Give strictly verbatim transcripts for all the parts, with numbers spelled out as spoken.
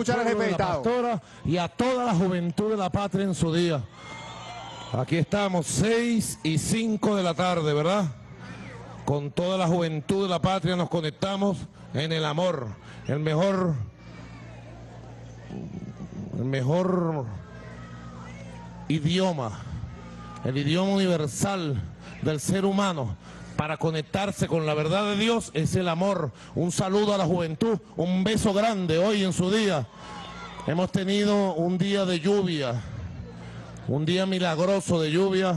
escuchar al jefe de Estado. Pastora y a toda la juventud de la patria en su día. Aquí estamos, seis y cinco de la tarde, ¿verdad? Con toda la juventud de la patria nos conectamos en el amor, el mejor, el mejor idioma, el idioma universal del ser humano para conectarse con la verdad de Dios es el amor. Un saludo a la juventud, un beso grande hoy en su día. Hemos tenido un día de lluvia, un día milagroso de lluvia,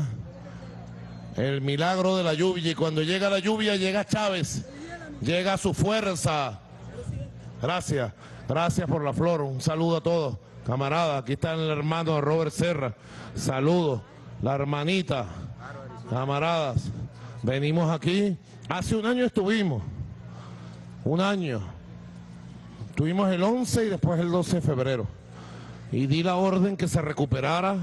el milagro de la lluvia, y cuando llega la lluvia llega Chávez, llega su fuerza. Gracias, gracias por la flor, un saludo a todos, camaradas. Aquí está el hermano Robert Serra, saludos, la hermanita, camaradas. Venimos aquí, hace un año estuvimos, un año, estuvimos el once y después el doce de febrero, y di la orden que se recuperara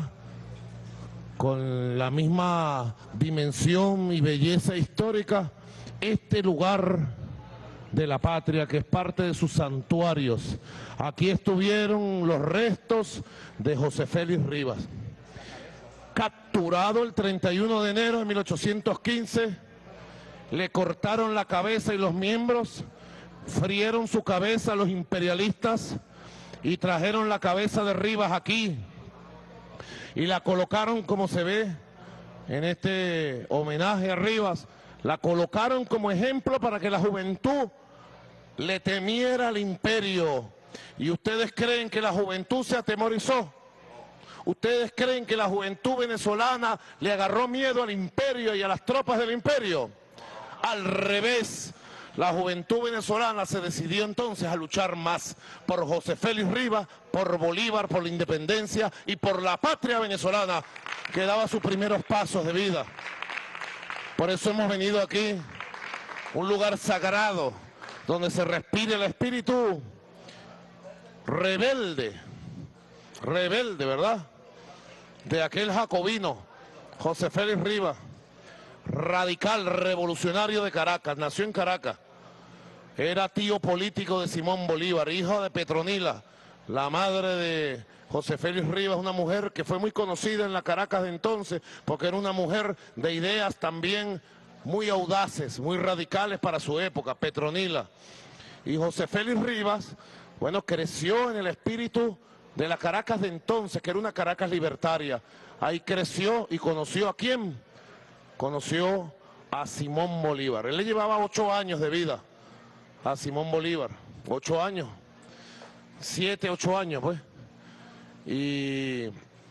con la misma dimensión y belleza histórica este lugar de la patria que es parte de sus santuarios. Aquí estuvieron los restos de José Félix Rivas, capturado el treinta y uno de enero de mil ochocientos quince, le cortaron la cabeza y los miembros, frieron su cabeza a los imperialistas y trajeron la cabeza de Rivas aquí y la colocaron, como se ve en este homenaje a Rivas, la colocaron como ejemplo para que la juventud le temiera al imperio. ¿Y ustedes creen que la juventud se atemorizó? ¿Ustedes creen que la juventud venezolana le agarró miedo al imperio y a las tropas del imperio? Al revés, la juventud venezolana se decidió entonces a luchar más por José Félix Rivas, por Bolívar, por la independencia y por la patria venezolana que daba sus primeros pasos de vida. Por eso hemos venido aquí, un lugar sagrado, donde se respire el espíritu rebelde, rebelde, ¿verdad?, de aquel jacobino, José Félix Rivas, radical, revolucionario de Caracas, nació en Caracas, era tío político de Simón Bolívar, hijo de Petronila, la madre de José Félix Rivas, una mujer que fue muy conocida en la Caracas de entonces, porque era una mujer de ideas también muy audaces, muy radicales para su época, Petronila. Y José Félix Rivas, bueno, creció en el espíritu de la Caracas de entonces, que era una Caracas libertaria. Ahí creció y conoció ¿a quién? Conoció a Simón Bolívar. Él le llevaba ocho años de vida a Simón Bolívar. Ocho años. Siete, ocho años, pues. Y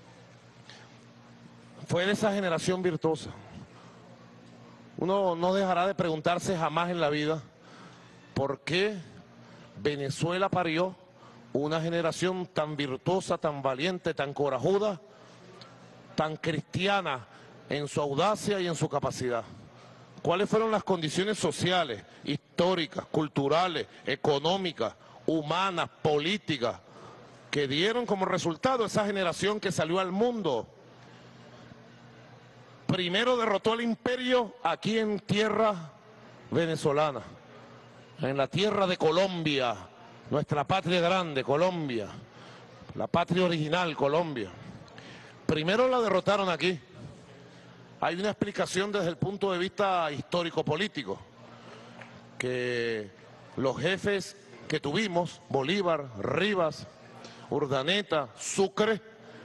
fue de esa generación virtuosa. Uno no dejará de preguntarse jamás en la vida por qué Venezuela parió una generación tan virtuosa, tan valiente, tan corajuda, tan cristiana en su audacia y en su capacidad. ¿Cuáles fueron las condiciones sociales, históricas, culturales, económicas, humanas, políticas, que dieron como resultado esa generación que salió al mundo? Primero derrotó al imperio aquí en tierra venezolana, en la tierra de Colombia, nuestra patria grande, Colombia, la patria original, Colombia. Primero la derrotaron aquí. Hay una explicación desde el punto de vista histórico-político, que los jefes que tuvimos, Bolívar, Rivas, Urdaneta, Sucre,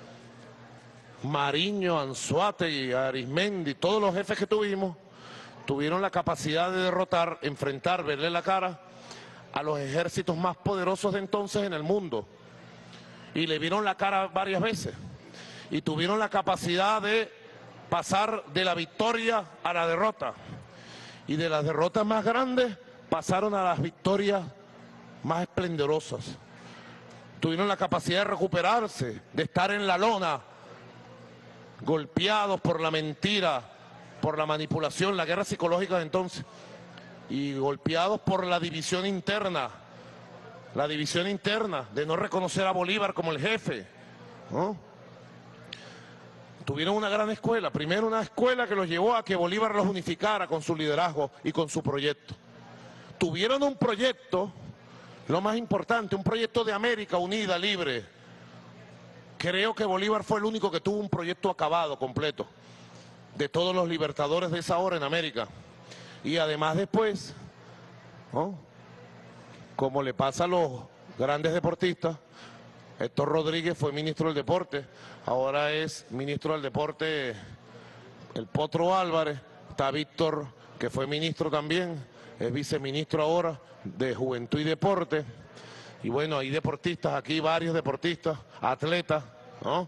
Mariño, Anzoátegui, Arismendi, todos los jefes que tuvimos, tuvieron la capacidad de derrotar, enfrentar, verle la cara a los ejércitos más poderosos de entonces en el mundo. Y le vieron la cara varias veces. Y tuvieron la capacidad de pasar de la victoria a la derrota. Y de las derrotas más grandes pasaron a las victorias más esplendorosas. Tuvieron la capacidad de recuperarse, de estar en la lona, golpeados por la mentira, por la manipulación, la guerra psicológica de entonces, y golpeados por la división interna, la división interna de no reconocer a Bolívar como el jefe, ¿no? Tuvieron una gran escuela, primero una escuela que los llevó a que Bolívar los unificara con su liderazgo y con su proyecto. Tuvieron un proyecto Lo más importante, un proyecto de América unida, libre. Creo que Bolívar fue el único que tuvo un proyecto acabado, completo, de todos los libertadores de esa hora en América. Y además después, ¿no?, como le pasa a los grandes deportistas, Héctor Rodríguez fue ministro del deporte, ahora es ministro del deporte el Potro Álvarez, está Víctor, que fue ministro también, es viceministro ahora de Juventud y Deporte, y bueno, hay deportistas aquí, varios deportistas, atletas, ¿no?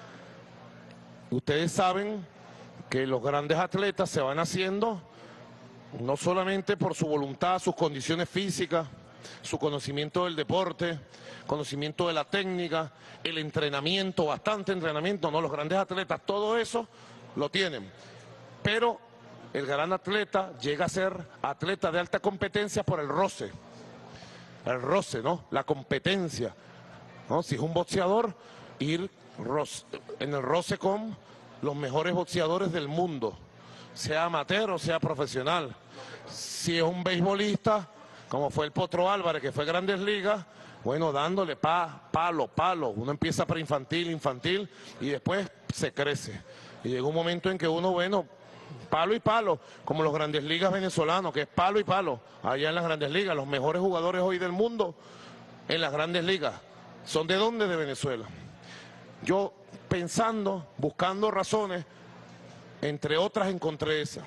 Ustedes saben que los grandes atletas se van haciendo no solamente por su voluntad, sus condiciones físicas, su conocimiento del deporte, conocimiento de la técnica, el entrenamiento, bastante entrenamiento, no, los grandes atletas, todo eso lo tienen. Pero el gran atleta llega a ser atleta de alta competencia por el roce, el roce, ¿no? La competencia, ¿no? Si es un boxeador, ir en el roce con los mejores boxeadores del mundo, sea amateur o sea profesional. Si es un beisbolista, como fue el Potro Álvarez, que fue Grandes Ligas, bueno, dándole pa, palo, palo. Uno empieza preinfantil, infantil, y después se crece. Y llega un momento en que uno, bueno, palo y palo, como los Grandes Ligas venezolanos, que es palo y palo. Allá en las Grandes Ligas, los mejores jugadores hoy del mundo en las Grandes Ligas. ¿Son de dónde? De Venezuela. Yo pensando, buscando razones, entre otras encontré esa.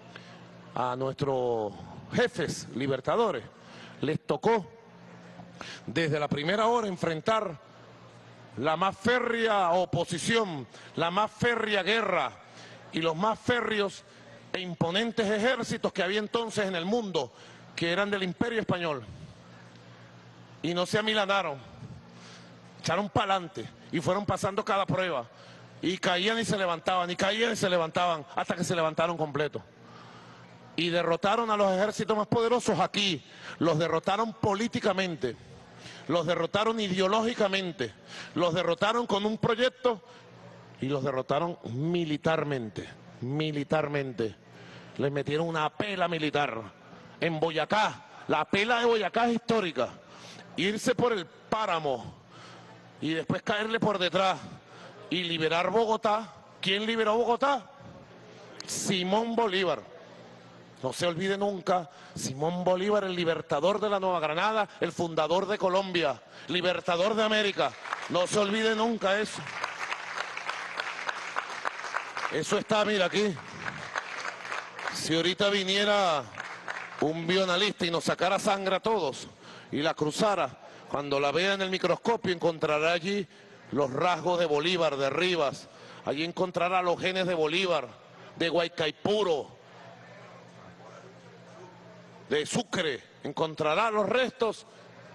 A nuestros jefes libertadores les tocó desde la primera hora enfrentar la más férrea oposición, la más férrea guerra y los más férreos e imponentes ejércitos que había entonces en el mundo, que eran del Imperio Español. Y no se amilanaron, echaron para adelante y fueron pasando cada prueba. Y caían y se levantaban, y caían y se levantaban, hasta que se levantaron completo. Y derrotaron a los ejércitos más poderosos aquí, los derrotaron políticamente, los derrotaron ideológicamente, los derrotaron con un proyecto y los derrotaron militarmente, militarmente. Les metieron una pela militar en Boyacá, la pela de Boyacá es histórica, irse por el páramo y después caerle por detrás y liberar Bogotá. ¿Quién liberó Bogotá? Simón Bolívar. No se olvide nunca, Simón Bolívar, el libertador de la Nueva Granada, el fundador de Colombia, libertador de América. No se olvide nunca eso. Eso está, mira aquí. Si ahorita viniera un bioanalista y nos sacara sangre a todos y la cruzara, cuando la vea en el microscopio encontrará allí los rasgos de Bolívar, de Rivas. Allí encontrará los genes de Bolívar, de Guaycaipuro, de Sucre, encontrará los restos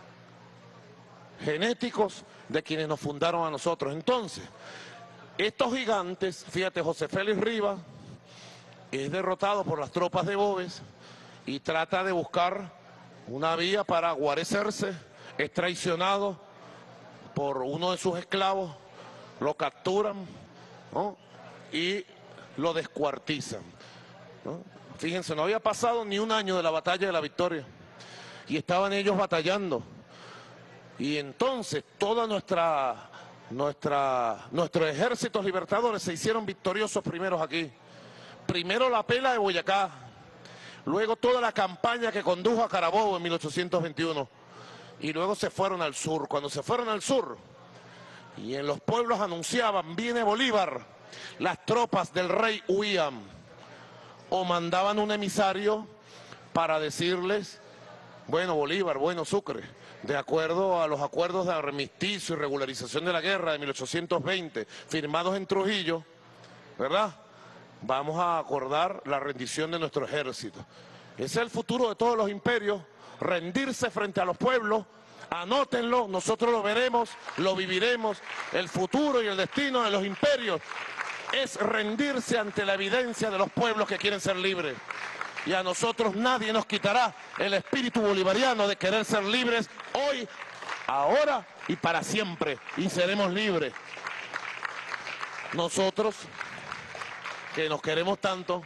genéticos de quienes nos fundaron a nosotros. Entonces, estos gigantes, fíjate, José Félix Rivas es derrotado por las tropas de Boves y trata de buscar una vía para guarecerse, es traicionado por uno de sus esclavos, lo capturan, ¿no?, y lo descuartizan, ¿no? Fíjense, no había pasado ni un año de la batalla de la Victoria y estaban ellos batallando. Y entonces toda nuestra, nuestra, nuestros ejércitos libertadores se hicieron victoriosos primeros aquí. Primero la pela de Boyacá, luego toda la campaña que condujo a Carabobo en mil ochocientos veintiuno y luego se fueron al sur. Cuando se fueron al sur y en los pueblos anunciaban, viene Bolívar, las tropas del rey huían o mandaban un emisario para decirles, bueno Bolívar, bueno Sucre, de acuerdo a los acuerdos de armisticio y regularización de la guerra de mil ochocientos veinte, firmados en Trujillo, ¿verdad?, vamos a acordar la rendición de nuestro ejército. Ese es el futuro de todos los imperios, rendirse frente a los pueblos. Anótenlo, nosotros lo veremos, lo viviremos. El futuro y el destino de los imperios es rendirse ante la evidencia de los pueblos que quieren ser libres. Y a nosotros nadie nos quitará el espíritu bolivariano de querer ser libres hoy, ahora y para siempre. Y seremos libres. Nosotros, que nos queremos tanto,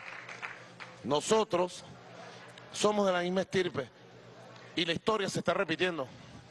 nosotros somos de la misma estirpe. Y la historia se está repitiendo.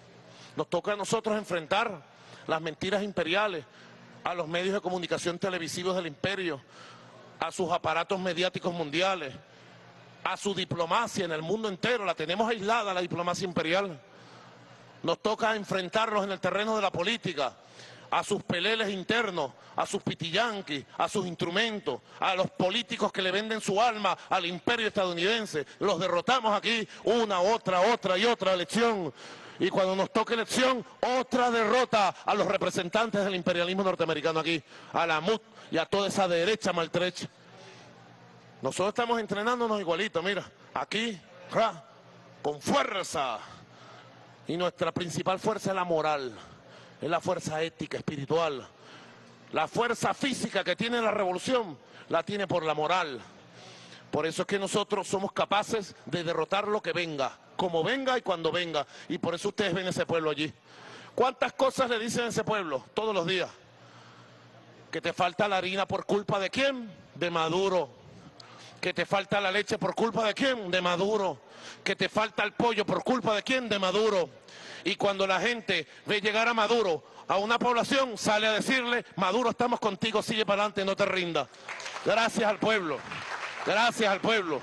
Nos toca a nosotros enfrentar las mentiras imperiales, a los medios de comunicación televisivos del imperio, a sus aparatos mediáticos mundiales, a su diplomacia en el mundo entero. La tenemos aislada, la diplomacia imperial. Nos toca enfrentarlos en el terreno de la política, a sus peleles internos, a sus pitillanquis, a sus instrumentos, a los políticos que le venden su alma al imperio estadounidense. Los derrotamos aquí una, otra, otra y otra elección. Y cuando nos toque elección, otra derrota a los representantes del imperialismo norteamericano aquí, a la M U D y a toda esa derecha maltrecha. Nosotros estamos entrenándonos igualito, mira, aquí, ja, con fuerza. Y nuestra principal fuerza es la moral, es la fuerza ética, espiritual. La fuerza física que tiene la revolución, la tiene por la moral. Por eso es que nosotros somos capaces de derrotar lo que venga, como venga y cuando venga. Y por eso ustedes ven ese pueblo allí. ¿Cuántas cosas le dicen a ese pueblo todos los días? Que te falta la harina por culpa de quién, de Maduro. Que te falta la leche por culpa de quién, de Maduro. Que te falta el pollo por culpa de quién, de Maduro. Y cuando la gente ve llegar a Maduro a una población, sale a decirle: Maduro, estamos contigo, sigue para adelante, no te rindas. Gracias al pueblo, gracias al pueblo,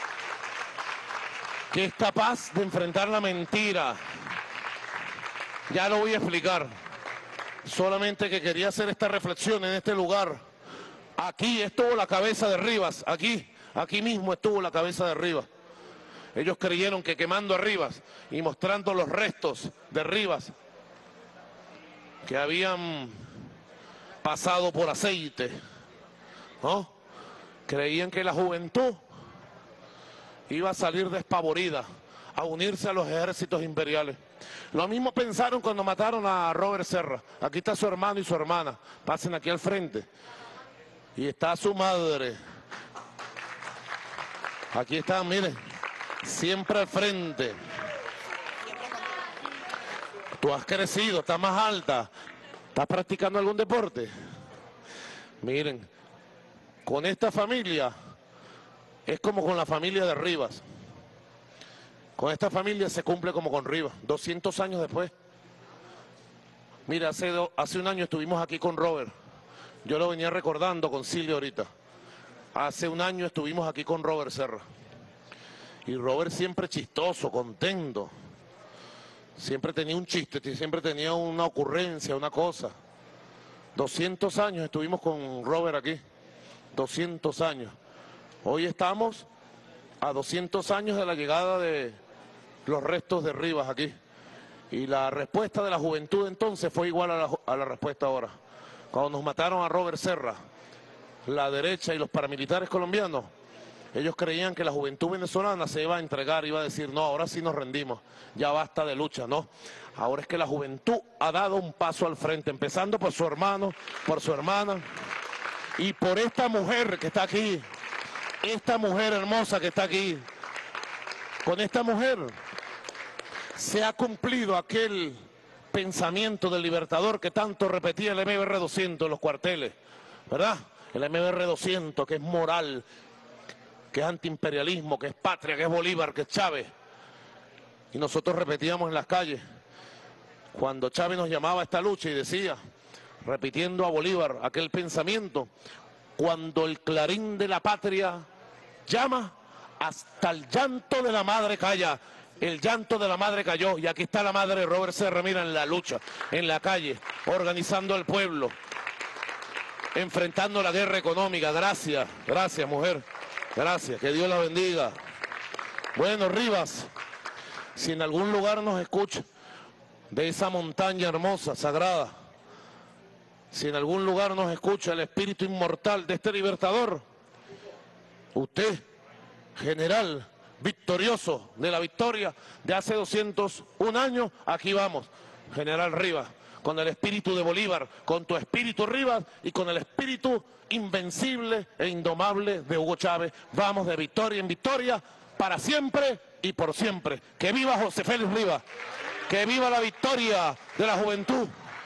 que es capaz de enfrentar la mentira. Ya lo voy a explicar. Solamente que quería hacer esta reflexión en este lugar. Aquí estuvo la cabeza de Rivas, aquí, aquí mismo estuvo la cabeza de Rivas. Ellos creyeron que quemando a Rivas y mostrando los restos de Rivas que habían pasado por aceite, ¿no? Creían que la juventud iba a salir despavorida, a unirse a los ejércitos imperiales. Lo mismo pensaron cuando mataron a Robert Serra. Aquí está su hermano y su hermana, pasen aquí al frente. Y está su madre. Aquí están, miren, siempre al frente. Tú has crecido, estás más alta. ¿Estás practicando algún deporte? Miren, con esta familia es como con la familia de Rivas. Con esta familia se cumple como con Rivas, doscientos años después. Mira, hace, do, hace un año estuvimos aquí con Robert. Yo lo venía recordando con Silvia ahorita. Hace un año estuvimos aquí con Robert Serra. Y Robert siempre chistoso, contento. Siempre tenía un chiste, siempre tenía una ocurrencia, una cosa. doscientos años estuvimos con Robert aquí. doscientos años. Hoy estamos a doscientos años de la llegada de los restos de Rivas aquí. Y la respuesta de la juventud entonces fue igual a la, a la respuesta ahora. Cuando nos mataron a Robert Serra, la derecha y los paramilitares colombianos, ellos creían que la juventud venezolana se iba a entregar, iba a decir: no, ahora sí nos rendimos, ya basta de lucha, no. Ahora es que la juventud ha dado un paso al frente, empezando por su hermano, por su hermana y por esta mujer que está aquí, esta mujer hermosa que está aquí. Con esta mujer se ha cumplido aquel pensamiento del libertador que tanto repetía el M B R doscientos en los cuarteles, ¿verdad? El M B R doscientos, que es moral, que es antiimperialismo, que es patria, que es Bolívar, que es Chávez. Y nosotros repetíamos en las calles, cuando Chávez nos llamaba a esta lucha y decía, repitiendo a Bolívar aquel pensamiento: cuando el clarín de la patria llama, hasta el llanto de la madre calla. El llanto de la madre cayó, y aquí está la madre de Robert Serra, mira, en la lucha, en la calle, organizando al pueblo, enfrentando la guerra económica. Gracias, gracias, mujer, gracias, que Dios la bendiga. Bueno, Rivas, si en algún lugar nos escucha, de esa montaña hermosa, sagrada, si en algún lugar nos escucha el espíritu inmortal de este libertador, usted, general victorioso de la victoria de hace doscientos un años, aquí vamos, General Rivas, con el espíritu de Bolívar, con tu espíritu, Rivas, y con el espíritu invencible e indomable de Hugo Chávez. Vamos de victoria en victoria, para siempre y por siempre. ¡Que viva José Félix Rivas! ¡Que viva la victoria de la juventud!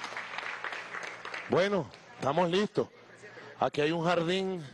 Bueno, estamos listos. Aquí hay un jardín.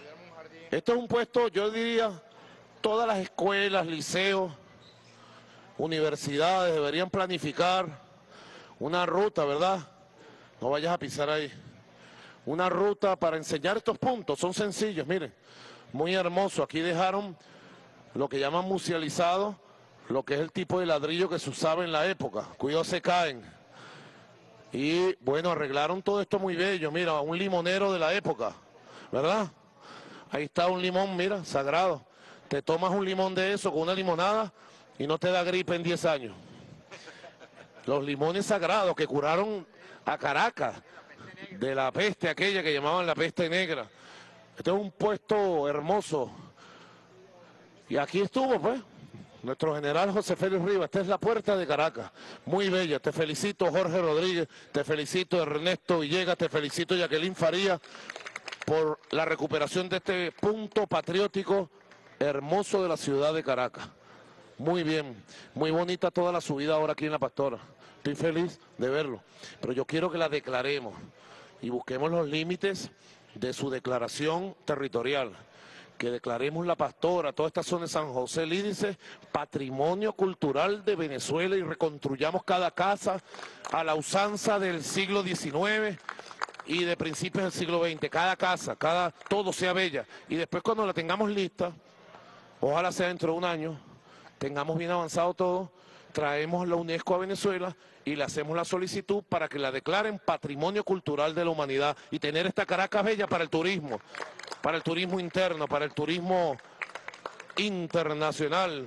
Esto es un puesto, yo diría, todas las escuelas, liceos, universidades deberían planificar una ruta, ¿verdad? No vayas a pisar ahí. Una ruta para enseñar estos puntos, son sencillos, miren, muy hermoso. Aquí dejaron lo que llaman musealizado, lo que es el tipo de ladrillo que se usaba en la época. Cuidado, se caen. Y bueno, arreglaron todo esto muy bello. Mira, un limonero de la época, ¿verdad? Ahí está un limón, mira, sagrado. Te tomas un limón de eso con una limonada y no te da gripe en diez años. Los limones sagrados que curaron a Caracas de la peste aquella que llamaban la peste negra. Este es un puesto hermoso. Y aquí estuvo, pues, nuestro general José Félix Rivas. Esta es la puerta de Caracas. Muy bella. Te felicito, Jorge Rodríguez. Te felicito, Ernesto Villegas. Te felicito, Jacqueline Faría, por la recuperación de este punto patriótico hermoso de la ciudad de Caracas. Muy bien. Muy bonita toda la subida ahora aquí en La Pastora. Estoy feliz de verlo. Pero yo quiero que la declaremos y busquemos los límites de su declaración territorial. Que declaremos La Pastora, toda esta zona de San José Lídice, patrimonio cultural de Venezuela, y reconstruyamos cada casa a la usanza del siglo diecinueve y de principios del siglo veinte. Cada casa, cada todo sea bella. Y después, cuando la tengamos lista, ojalá sea dentro de un año, tengamos bien avanzado todo, traemos la UNESCO a Venezuela y le hacemos la solicitud para que la declaren patrimonio cultural de la humanidad, y tener esta Caracas bella para el turismo, para el turismo interno, para el turismo internacional.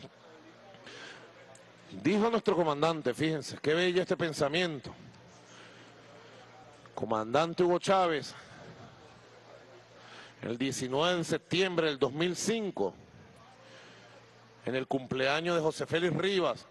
Dijo nuestro comandante, fíjense, qué bello este pensamiento. Comandante Hugo Chávez, el diecinueve de septiembre del dos mil cinco, en el cumpleaños de José Félix Rivas,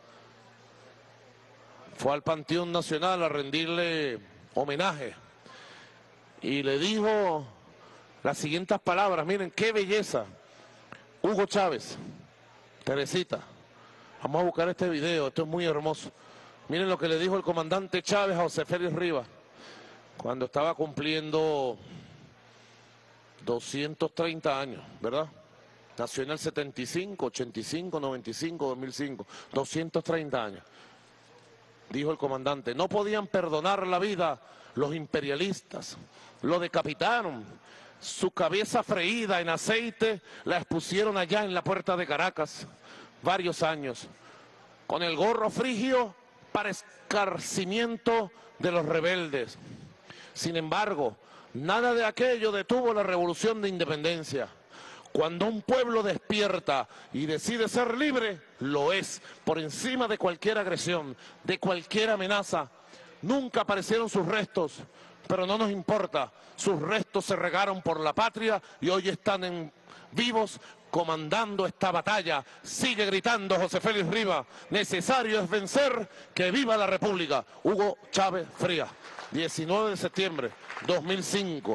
fue al Panteón Nacional a rendirle homenaje y le dijo las siguientes palabras. Miren qué belleza. Hugo Chávez, Teresita, vamos a buscar este video, esto es muy hermoso. Miren lo que le dijo el comandante Chávez a José Félix Rivas cuando estaba cumpliendo doscientos treinta años, ¿verdad? Nació en el setenta y cinco, ochenta y cinco, noventa y cinco, dos mil cinco, doscientos treinta años. Dijo el comandante, no podían perdonar la vida los imperialistas, lo decapitaron, su cabeza freída en aceite la expusieron allá en la puerta de Caracas varios años, con el gorro frigio para escarcimiento de los rebeldes. Sin embargo, nada de aquello detuvo la revolución de independencia. Cuando un pueblo despierta y decide ser libre, lo es, por encima de cualquier agresión, de cualquier amenaza. Nunca aparecieron sus restos, pero no nos importa. Sus restos se regaron por la patria y hoy están en, vivos comandando esta batalla. Sigue gritando José Félix Rivas, necesario es vencer, que viva la República. Hugo Chávez Frías, diecinueve de septiembre de dos mil cinco.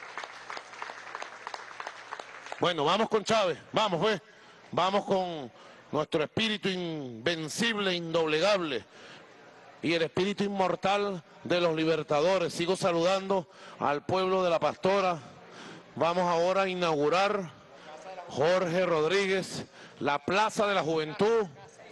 Bueno, vamos con Chávez, vamos pues, vamos con nuestro espíritu invencible, indoblegable, y el espíritu inmortal de los libertadores. Sigo saludando al pueblo de La Pastora. Vamos ahora a inaugurar, Jorge Rodríguez, la Plaza de la Juventud.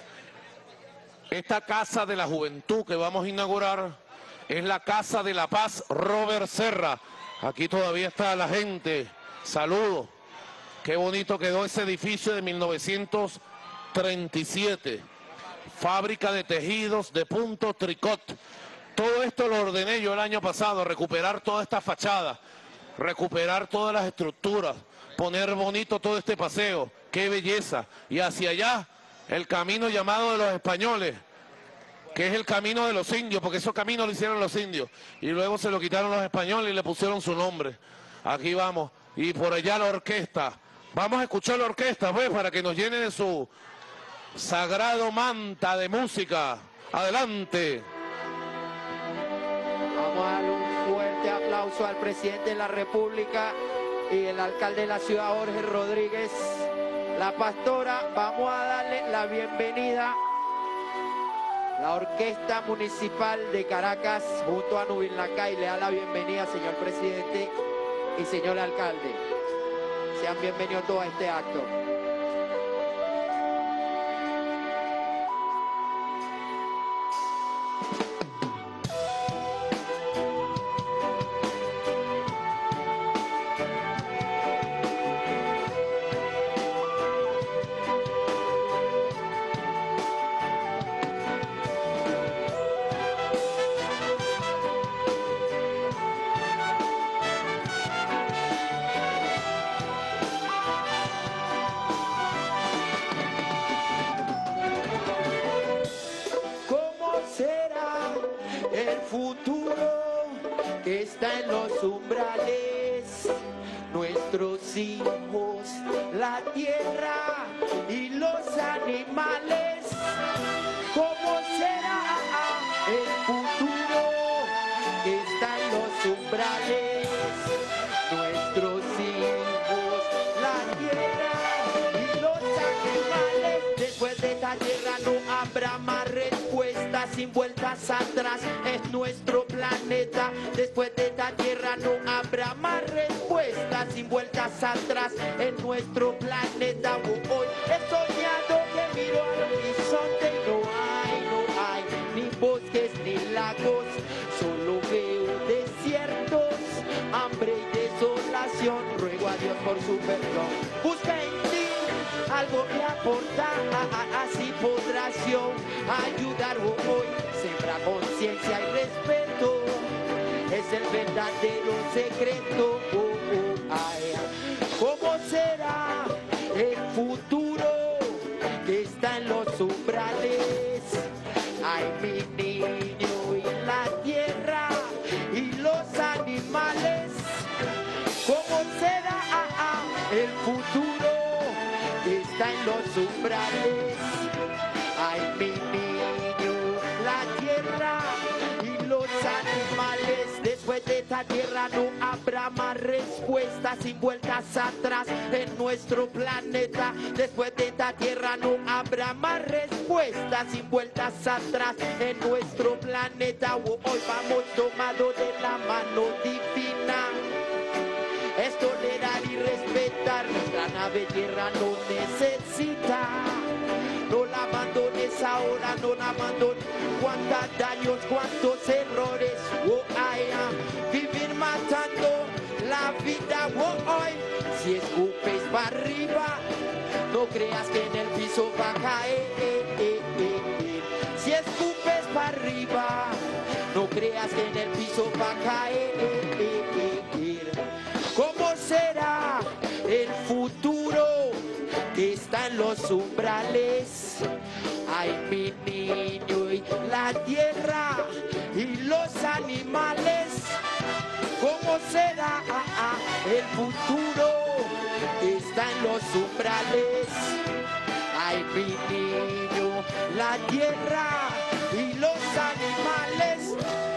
Esta Casa de la Juventud que vamos a inaugurar es la Casa de la Paz Robert Serra. Aquí todavía está la gente, saludos. Qué bonito quedó ese edificio de mil novecientos treinta y siete. Fábrica de tejidos de punto tricot. Todo esto lo ordené yo el año pasado, recuperar toda esta fachada, recuperar todas las estructuras, poner bonito todo este paseo. Qué belleza. Y hacia allá, el camino llamado de los españoles, que es el camino de los indios, porque esos caminos lo hicieron los indios. Y luego se lo quitaron los españoles y le pusieron su nombre. Aquí vamos. Y por allá la orquesta. Vamos a escuchar la orquesta, pues, para que nos llene de su sagrado manta de música. Adelante. Vamos a darle un fuerte aplauso al presidente de la República y el alcalde de la ciudad, Jorge Rodríguez. La Pastora, vamos a darle la bienvenida. La Orquesta Municipal de Caracas, junto a Nubil Nacay, le da la bienvenida, señor presidente y señor alcalde. Sean bienvenidos todos a este acto. futuro que está en los umbrales, nuestros hijos, la tierra y los animales. ¿Cómo será el futuro que está en los umbrales? Nuestros hijos, la tierra y los animales. Después de esta tierra no habrá más respuestas sin vueltas atrás. Es nuestro planeta. Después de esta tierra no habrá más respuestas sin vueltas atrás. Es nuestro planeta. Hoy he soñado que miro al horizonte y no hay, no hay ni bosques ni lagos. Solo veo desiertos, hambre y desolación. Ruego a Dios por su perdón. Busca en ti algo que aportar, así podrás yo ayudar hoy. Sembra conciencia y respeto, es el verdadero secreto. Oh, oh, ay. ¿Cómo será el futuro que está en los umbrales? Ay, mi niño, y la tierra y los animales. ¿Cómo será el futuro que está en los umbrales? Ay, mi niño, la tierra y los animales. Después de esta tierra no habrá más respuestas sin vueltas atrás en nuestro planeta. Después de esta tierra no habrá más respuestas sin vueltas atrás en nuestro planeta. Hoy vamos tomados de la mano divina. Es tolerar y respetar, nuestra nave tierra no necesita. No la abandones ahora, no la abandones. Cuántos daños, cuántos errores. Oh, ay, ah. Vivir matando la vida. Oh, hoy, si escupes para arriba, no creas que en el piso va a caer. Eh, eh, eh, eh. Si escupes para arriba, no creas que en el piso va a caer. Eh, eh, eh, eh. ¿Cómo será el futuro que está en los umbrales? Ay, mi niño, y la tierra y los animales. ¿Cómo será el futuro que está en los umbrales? Ay, mi niño, la tierra y los animales.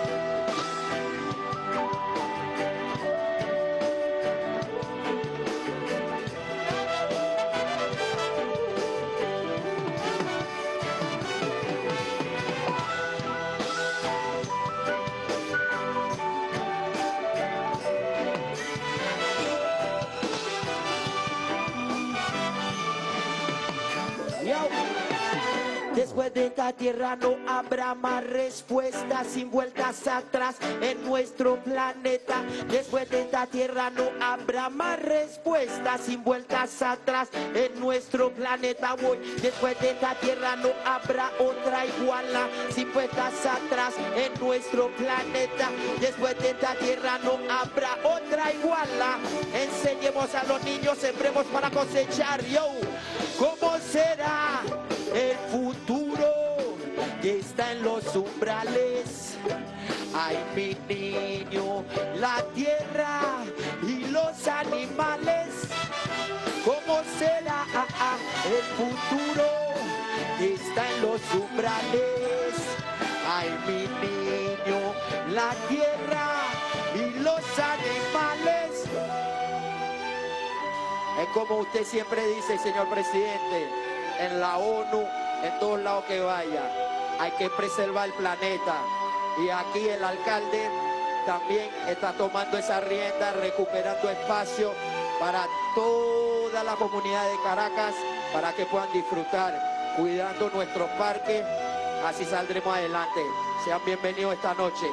Después de esta tierra no habrá más respuestas sin vueltas atrás en nuestro planeta. Después de esta tierra no habrá más respuestas sin vueltas atrás en nuestro planeta. Voy. Después de esta tierra no habrá otra iguala sin vueltas atrás en nuestro planeta. Después de esta tierra no habrá otra iguala. Enseñemos a los niños, sembremos para cosechar. Yo, ¿cómo será el futuro que está en los umbrales? Ay, mi niño, la tierra y los animales. ¿Cómo será el futuro que está en los umbrales? Ay, mi niño, la tierra y los animales. Es como usted siempre dice, señor presidente, en la ONU, en todos lados que vaya, hay que preservar el planeta. Y aquí el alcalde también está tomando esa rienda, recuperando espacio para toda la comunidad de Caracas, para que puedan disfrutar, cuidando nuestros parques. Así saldremos adelante. Sean bienvenidos esta noche.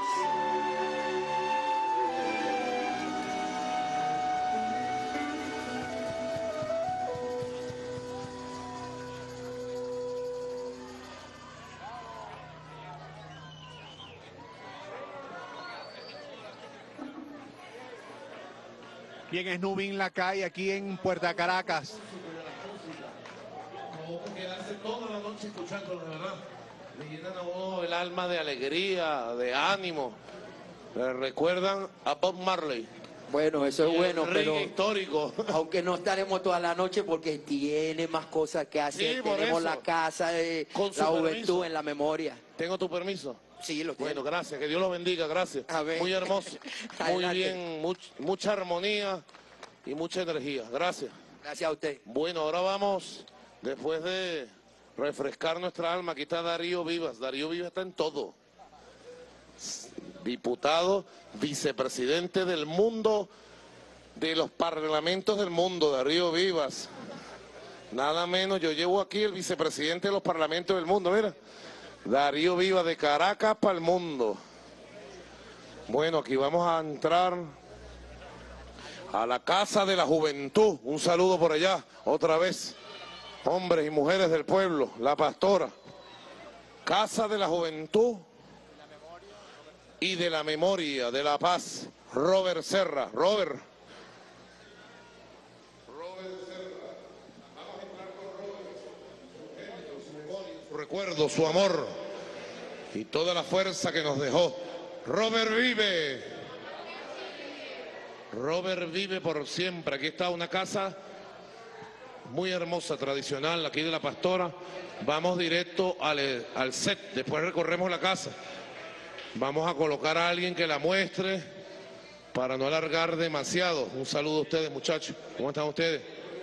Bien, es Nubin Lacay aquí en Puerto Caracas. No, quedarse toda la noche escuchando, de verdad. Le llenan a uno el alma de alegría, de ánimo. Le recuerdan a Bob Marley. Bueno, eso es bueno, El pero reggae histórico. aunque no estaremos toda la noche porque tiene más cosas que hacer. Sí, por Tenemos eso. la casa de Con su la juventud permiso. en la memoria. ¿Tengo tu permiso? Sí, lo tiene. Bueno, gracias, que Dios los bendiga, gracias. A ver. Muy hermoso, muy Adelante. bien, much- mucha armonía y mucha energía. Gracias. Gracias a usted. Bueno, ahora vamos, después de refrescar nuestra alma, aquí está Darío Vivas. Darío Vivas está en todo. Diputado, vicepresidente del mundo, de los parlamentos del mundo, Darío Vivas. Nada menos, yo llevo aquí el vicepresidente de los parlamentos del mundo, mira. Darío Vivas, de Caracas para el mundo. Bueno, aquí vamos a entrar a la Casa de la Juventud. Un saludo por allá, otra vez. Hombres y mujeres del pueblo, la pastora. Casa de la Juventud y de la Memoria, de la Paz. Robert Serra. Robert. Robert Serra. Vamos a entrar con Robert. Su memoria, su recuerdo, su amor y toda la fuerza que nos dejó. Robert vive. Robert vive por siempre. Aquí está una casa muy hermosa, tradicional, aquí de la pastora. Vamos directo al, al set, después recorremos la casa. Vamos a colocar a alguien que la muestre para no alargar demasiado. Un saludo a ustedes, muchachos. ¿Cómo están ustedes?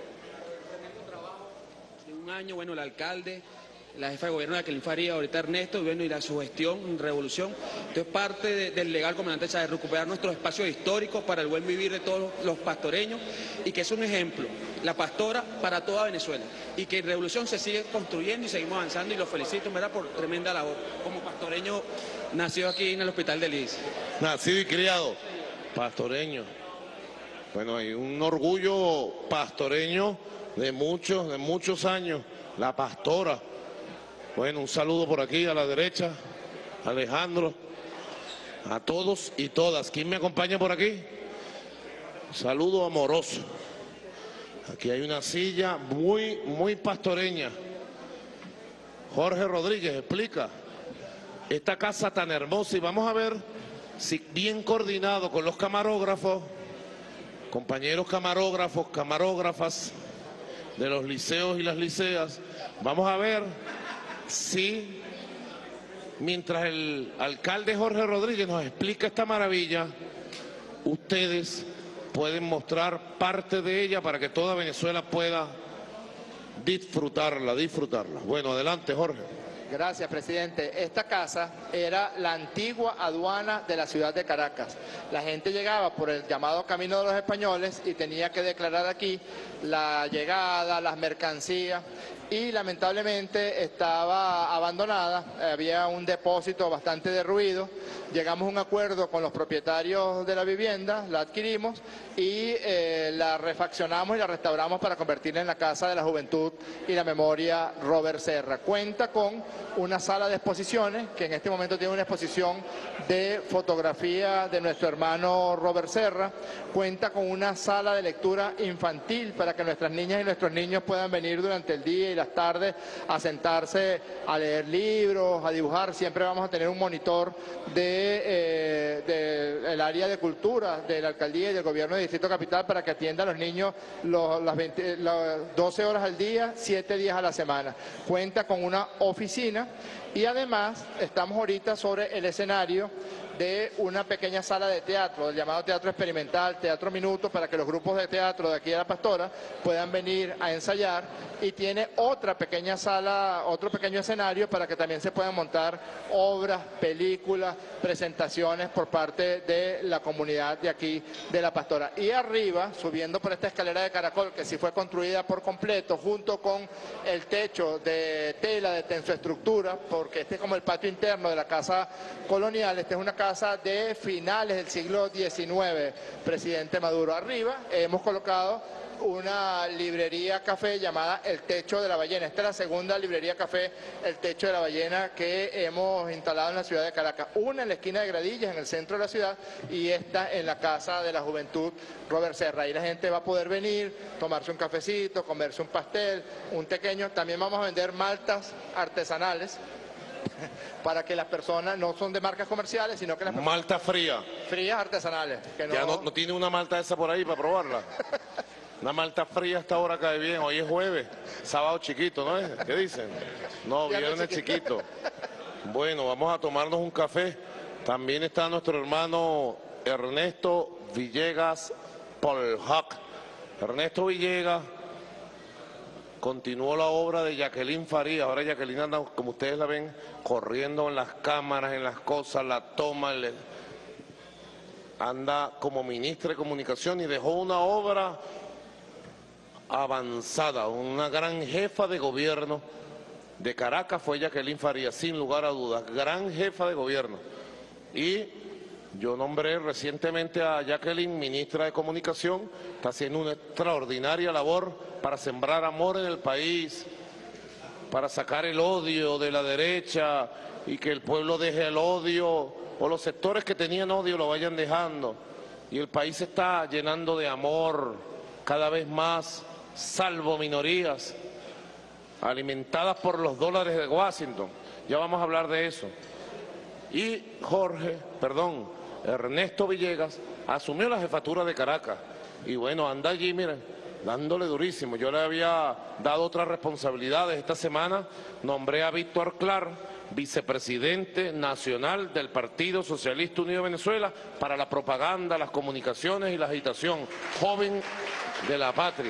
De un año, bueno, el alcalde, la jefa de gobierno de Jacqueline Faría, ahorita Ernesto, y bueno, y la su gestión, revolución. Entonces, parte de, del legal comandante Chávez, recuperar nuestros espacios históricos para el buen vivir de todos los pastoreños, y que es un ejemplo, la pastora para toda Venezuela, y que Revolución se sigue construyendo y seguimos avanzando, y los felicito, ¿verdad?, por tremenda labor. Como pastoreño, nació aquí en el Hospital del I D S. Nacido y criado, pastoreño. Bueno, hay un orgullo pastoreño de muchos, de muchos años, la pastora. Bueno, un saludo por aquí a la derecha, Alejandro, a todos y todas. ¿Quién me acompaña por aquí? Saludo amoroso. Aquí hay una silla muy, muy pastoreña. Jorge Rodríguez, explica. Esta casa tan hermosa, y vamos a ver si bien coordinado con los camarógrafos, compañeros camarógrafos, camarógrafas de los liceos y las liceas, vamos a ver si mientras el alcalde Jorge Rodríguez nos explica esta maravilla, ustedes pueden mostrar parte de ella para que toda Venezuela pueda disfrutarla, disfrutarla. Bueno, adelante, Jorge. Gracias, presidente. Esta casa era la antigua aduana de la ciudad de Caracas. La gente llegaba por el llamado Camino de los Españoles y tenía que declarar aquí la llegada, las mercancías, y lamentablemente estaba abandonada, había un depósito bastante derruido. Llegamos a un acuerdo con los propietarios de la vivienda, la adquirimos y eh, la refaccionamos y la restauramos para convertirla en la Casa de la Juventud y la Memoria Robert Serra. Cuenta con una sala de exposiciones, que en este momento tiene una exposición de fotografía de nuestro hermano Robert Serra. Cuenta con una sala de lectura infantil para que nuestras niñas y nuestros niños puedan venir durante el día y las tardes a sentarse a leer libros, a dibujar. Siempre vamos a tener un monitor de, eh, de el área de cultura de la alcaldía y del gobierno de Distrito Capital para que atienda a los niños los, las, veinte, las doce horas al día, siete días a la semana. Cuenta con una oficina y además estamos ahorita sobre el escenario de una pequeña sala de teatro, el llamado teatro experimental, teatro minuto, para que los grupos de teatro de aquí de La Pastora puedan venir a ensayar, y tiene otra pequeña sala, otro pequeño escenario para que también se puedan montar obras, películas, presentaciones por parte de la comunidad de aquí de La Pastora. Y arriba, subiendo por esta escalera de caracol, que sí fue construida por completo, junto con el techo de tela de tensoestructura, porque este es como el patio interno de la casa colonial, esta es una casa casa de finales del siglo diecinueve, presidente Maduro. Arriba hemos colocado una librería café llamada El Techo de la Ballena. Esta es la segunda librería café, El Techo de la Ballena, que hemos instalado en la ciudad de Caracas. Una en la esquina de Gradillas, en el centro de la ciudad, y esta en la Casa de la Juventud Robert Serra. Ahí la gente va a poder venir, tomarse un cafecito, comerse un pastel, un tequeño. También vamos a vender maltas artesanales para que las personas no son de marcas comerciales, sino que las personas Malta fría. frías artesanales. Que no... Ya no, no tiene una malta esa por ahí para probarla. Una malta fría hasta ahora cae bien. Hoy es jueves, sábado chiquito, ¿no es? ¿Qué dicen? No, viernes chiquito. Bueno, vamos a tomarnos un café. También está nuestro hermano Ernesto Villegas Polhac. Ernesto Villegas continuó la obra de Jacqueline Faría. Ahora Jacqueline anda, como ustedes la ven, corriendo en las cámaras, en las cosas, la toma, le... anda como ministra de Comunicación y dejó una obra avanzada, una gran jefa de gobierno de Caracas fue Jacqueline Faría, sin lugar a dudas, gran jefa de gobierno. Y yo nombré recientemente a Jacqueline ministra de Comunicación, está haciendo una extraordinaria labor para sembrar amor en el país, para sacar el odio de la derecha y que el pueblo deje el odio, o los sectores que tenían odio lo vayan dejando. Y el país se está llenando de amor cada vez más, salvo minorías, alimentadas por los dólares de Washington. Ya vamos a hablar de eso. Y Jorge, perdón, Ernesto Villegas asumió la jefatura de Caracas. Y bueno, anda allí, miren, dándole durísimo. Yo le había dado otras responsabilidades. Esta semana nombré a Víctor Clar, vicepresidente nacional del Partido Socialista Unido de Venezuela, para la propaganda, las comunicaciones y la agitación. Joven de la patria.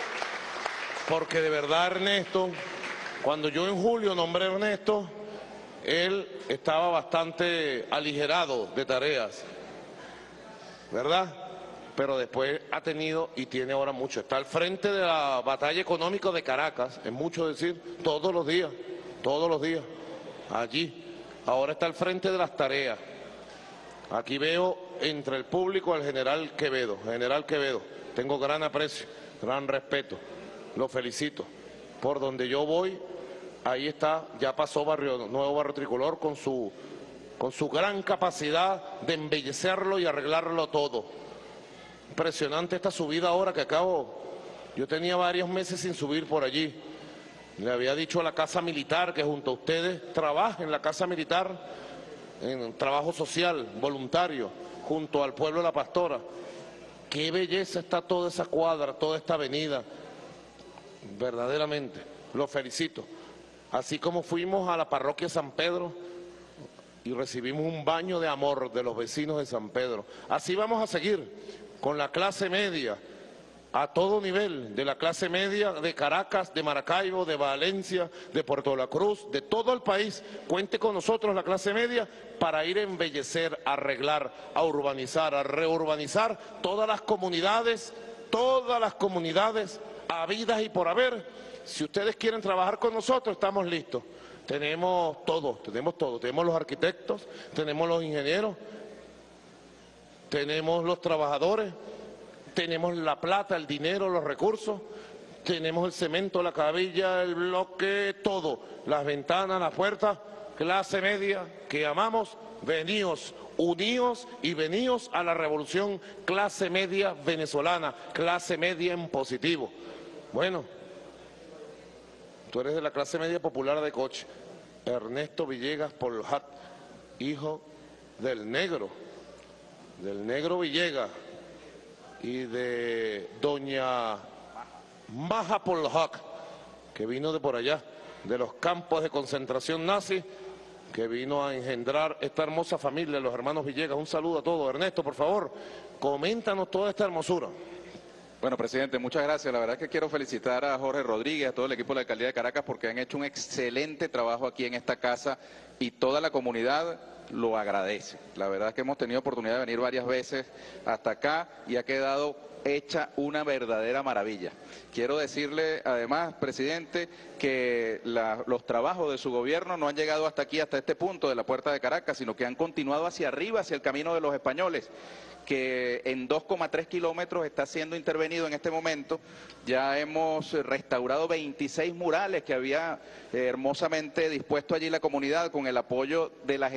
Porque de verdad, Ernesto, cuando yo en julio nombré a Ernesto, él estaba bastante aligerado de tareas, ¿verdad? Pero después ha tenido y tiene ahora mucho. Está al frente de la batalla económica de Caracas, es mucho decir, todos los días, todos los días, allí. Ahora está al frente de las tareas. Aquí veo entre el público al general Quevedo, general Quevedo, tengo gran aprecio, gran respeto, lo felicito. Por donde yo voy, ahí está, ya pasó Barrio Nuevo Barrio Tricolor con su, con su gran capacidad de embellecerlo y arreglarlo todo. Impresionante esta subida ahora que acabo. Yo tenía varios meses sin subir por allí. Le había dicho a la Casa Militar que junto a ustedes trabaja en la Casa Militar, en trabajo social, voluntario, junto al pueblo de La Pastora. Qué belleza está toda esa cuadra, toda esta avenida. Verdaderamente, lo felicito. Así como fuimos a la parroquia San Pedro y recibimos un baño de amor de los vecinos de San Pedro. Así vamos a seguir con la clase media, a todo nivel, de la clase media de Caracas, de Maracaibo, de Valencia, de Puerto La Cruz, de todo el país. Cuente con nosotros la clase media para ir a embellecer, a arreglar, a urbanizar, a reurbanizar todas las comunidades, todas las comunidades habidas y por haber. Si ustedes quieren trabajar con nosotros, estamos listos. Tenemos todo, tenemos todo. Tenemos los arquitectos, tenemos los ingenieros, tenemos los trabajadores, tenemos la plata, el dinero, los recursos, tenemos el cemento, la cabilla, el bloque, todo. Las ventanas, las puertas, clase media que amamos, veníos, uníos y veníos a la revolución clase media venezolana, clase media en positivo. Bueno, tú eres de la clase media popular de Coche. Ernesto Villegas Polhac, hijo del negro, del negro Villegas y de doña Maja Polhac, que vino de por allá, de los campos de concentración nazi, que vino a engendrar esta hermosa familia, los hermanos Villegas. Un saludo a todos. Ernesto, por favor, coméntanos toda esta hermosura. Bueno, presidente, muchas gracias. La verdad es que quiero felicitar a Jorge Rodríguez, a todo el equipo de la Alcaldía de Caracas, porque han hecho un excelente trabajo aquí en esta casa y toda la comunidad lo agradece. La verdad es que hemos tenido oportunidad de venir varias veces hasta acá y ha quedado hecha una verdadera maravilla. Quiero decirle además, presidente, que la, los trabajos de su gobierno no han llegado hasta aquí, hasta este punto de la Puerta de Caracas, sino que han continuado hacia arriba, hacia el camino de los españoles, que en dos coma tres kilómetros está siendo intervenido en este momento. Ya hemos restaurado veintiséis murales que había eh, hermosamente dispuesto allí la comunidad con el apoyo de la gestión revolucionaria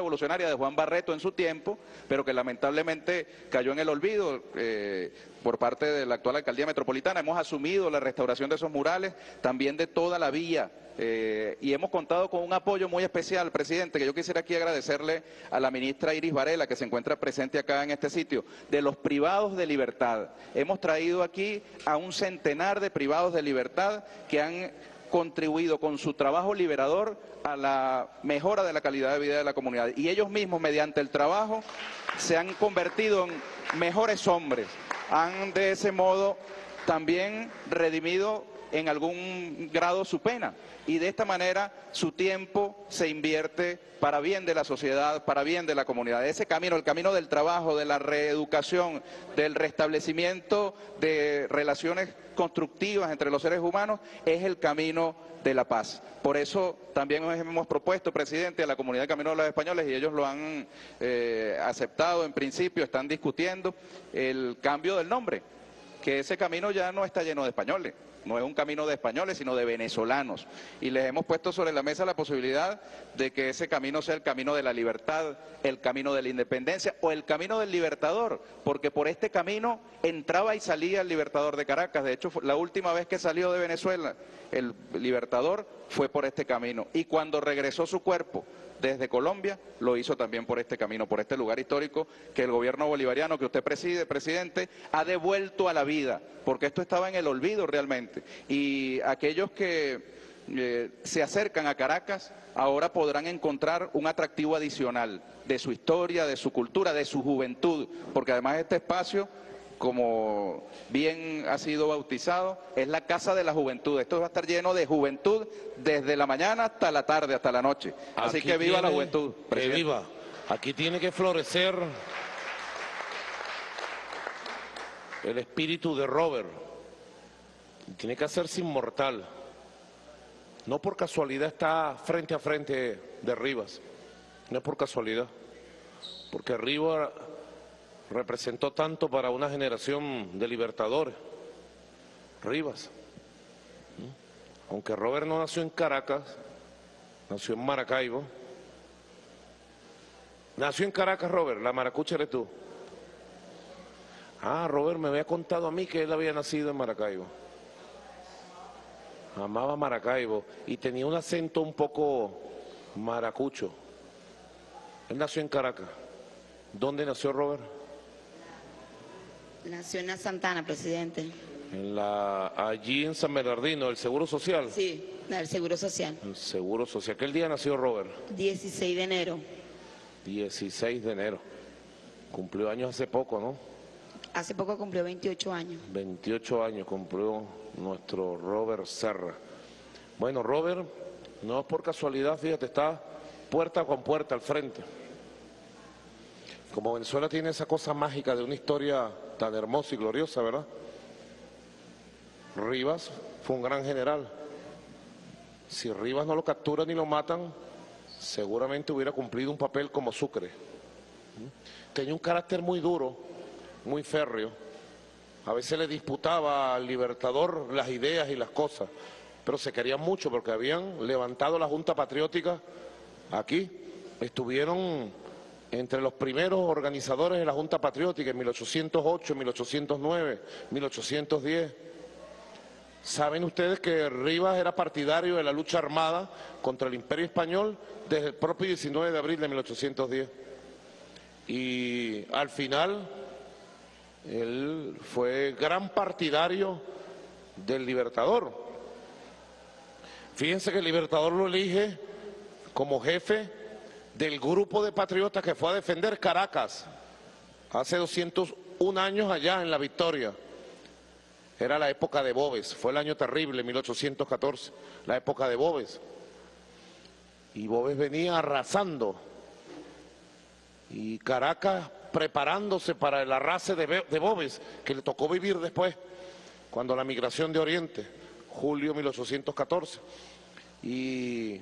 revolucionaria de Juan Barreto en su tiempo, pero que lamentablemente cayó en el olvido eh, por parte de la actual alcaldía metropolitana. Hemos asumido la restauración de esos murales, también de toda la vía, eh, y hemos contado con un apoyo muy especial, presidente, que yo quisiera aquí agradecerle a la ministra Iris Varela, que se encuentra presente acá en este sitio, de los privados de libertad. Hemos traído aquí a un centenar de privados de libertad que han contribuido con su trabajo liberador a la mejora de la calidad de vida de la comunidad. Y ellos mismos, mediante el trabajo, se han convertido en mejores hombres. Han de ese modo también redimido en algún grado su pena. Y de esta manera su tiempo se invierte para bien de la sociedad, para bien de la comunidad. Ese camino, el camino del trabajo, de la reeducación, del restablecimiento de relaciones constructivas entre los seres humanos, es el camino de la paz. Por eso también hemos propuesto, presidente, a la comunidad de Camino de los Españoles, y ellos lo han eh, aceptado en principio, están discutiendo el cambio del nombre, que ese camino ya no está lleno de españoles. No es un camino de españoles, sino de venezolanos. Y les hemos puesto sobre la mesa la posibilidad de que ese camino sea el camino de la libertad, el camino de la independencia o el camino del libertador, porque por este camino entraba y salía el libertador de Caracas. De hecho, la última vez que salió de Venezuela, el libertador fue por este camino. Y cuando regresó su cuerpo desde Colombia, lo hizo también por este camino, por este lugar histórico que el gobierno bolivariano que usted preside, presidente, ha devuelto a la vida, porque esto estaba en el olvido realmente. Y aquellos que eh, se acercan a Caracas ahora podrán encontrar un atractivo adicional de su historia, de su cultura, de su juventud, porque además este espacio, como bien ha sido bautizado, es la Casa de la Juventud. Esto va a estar lleno de juventud desde la mañana hasta la tarde, hasta la noche. Así Aquí que viva tiene, la juventud, presidente. Que viva. Aquí tiene que florecer el espíritu de Robert. Tiene que hacerse inmortal. No por casualidad está frente a frente de Rivas. No es por casualidad. Porque Rivas representó tanto para una generación de libertadores. Rivas. Aunque Robert no nació en Caracas, nació en Maracaibo. Nació en Caracas, Robert, la maracucha eres tú. Ah, Robert me había contado a mí que él había nacido en Maracaibo. Amaba Maracaibo y tenía un acento un poco maracucho. Él nació en Caracas. ¿Dónde nació Robert? Nació en la Santana, presidente. En la, allí en San Bernardino, el Seguro Social. Sí, el Seguro Social. El Seguro Social. ¿Qué día nació Robert? dieciséis de enero. dieciséis de enero. Cumplió años hace poco, ¿no? Hace poco cumplió veintiocho años. veintiocho años cumplió nuestro Robert Serra. Bueno, Robert, no es por casualidad, fíjate, está puerta con puerta al frente. Como Venezuela tiene esa cosa mágica de una historia tan hermosa y gloriosa, ¿verdad? Rivas fue un gran general. Si Rivas no lo capturan ni lo matan, seguramente hubiera cumplido un papel como Sucre. Tenía un carácter muy duro, muy férreo. A veces le disputaba al Libertador las ideas y las cosas, pero se querían mucho porque habían levantado la Junta Patriótica aquí. Estuvieron entre los primeros organizadores de la Junta Patriótica en mil ochocientos ocho, mil ochocientos nueve, mil ochocientos diez. Saben ustedes que Rivas era partidario de la lucha armada contra el Imperio Español desde el propio diecinueve de abril de mil ochocientos diez. Y al final él fue gran partidario del Libertador. Fíjense que el Libertador lo elige como jefe del grupo de patriotas que fue a defender Caracas hace doscientos un años allá en La Victoria. Era la época de Boves, fue el año terrible, mil ochocientos catorce, la época de Boves. Y Boves venía arrasando. Y Caracas preparándose para el arrase de, de Boves, que le tocó vivir después, cuando la migración de Oriente, julio mil ochocientos catorce. Y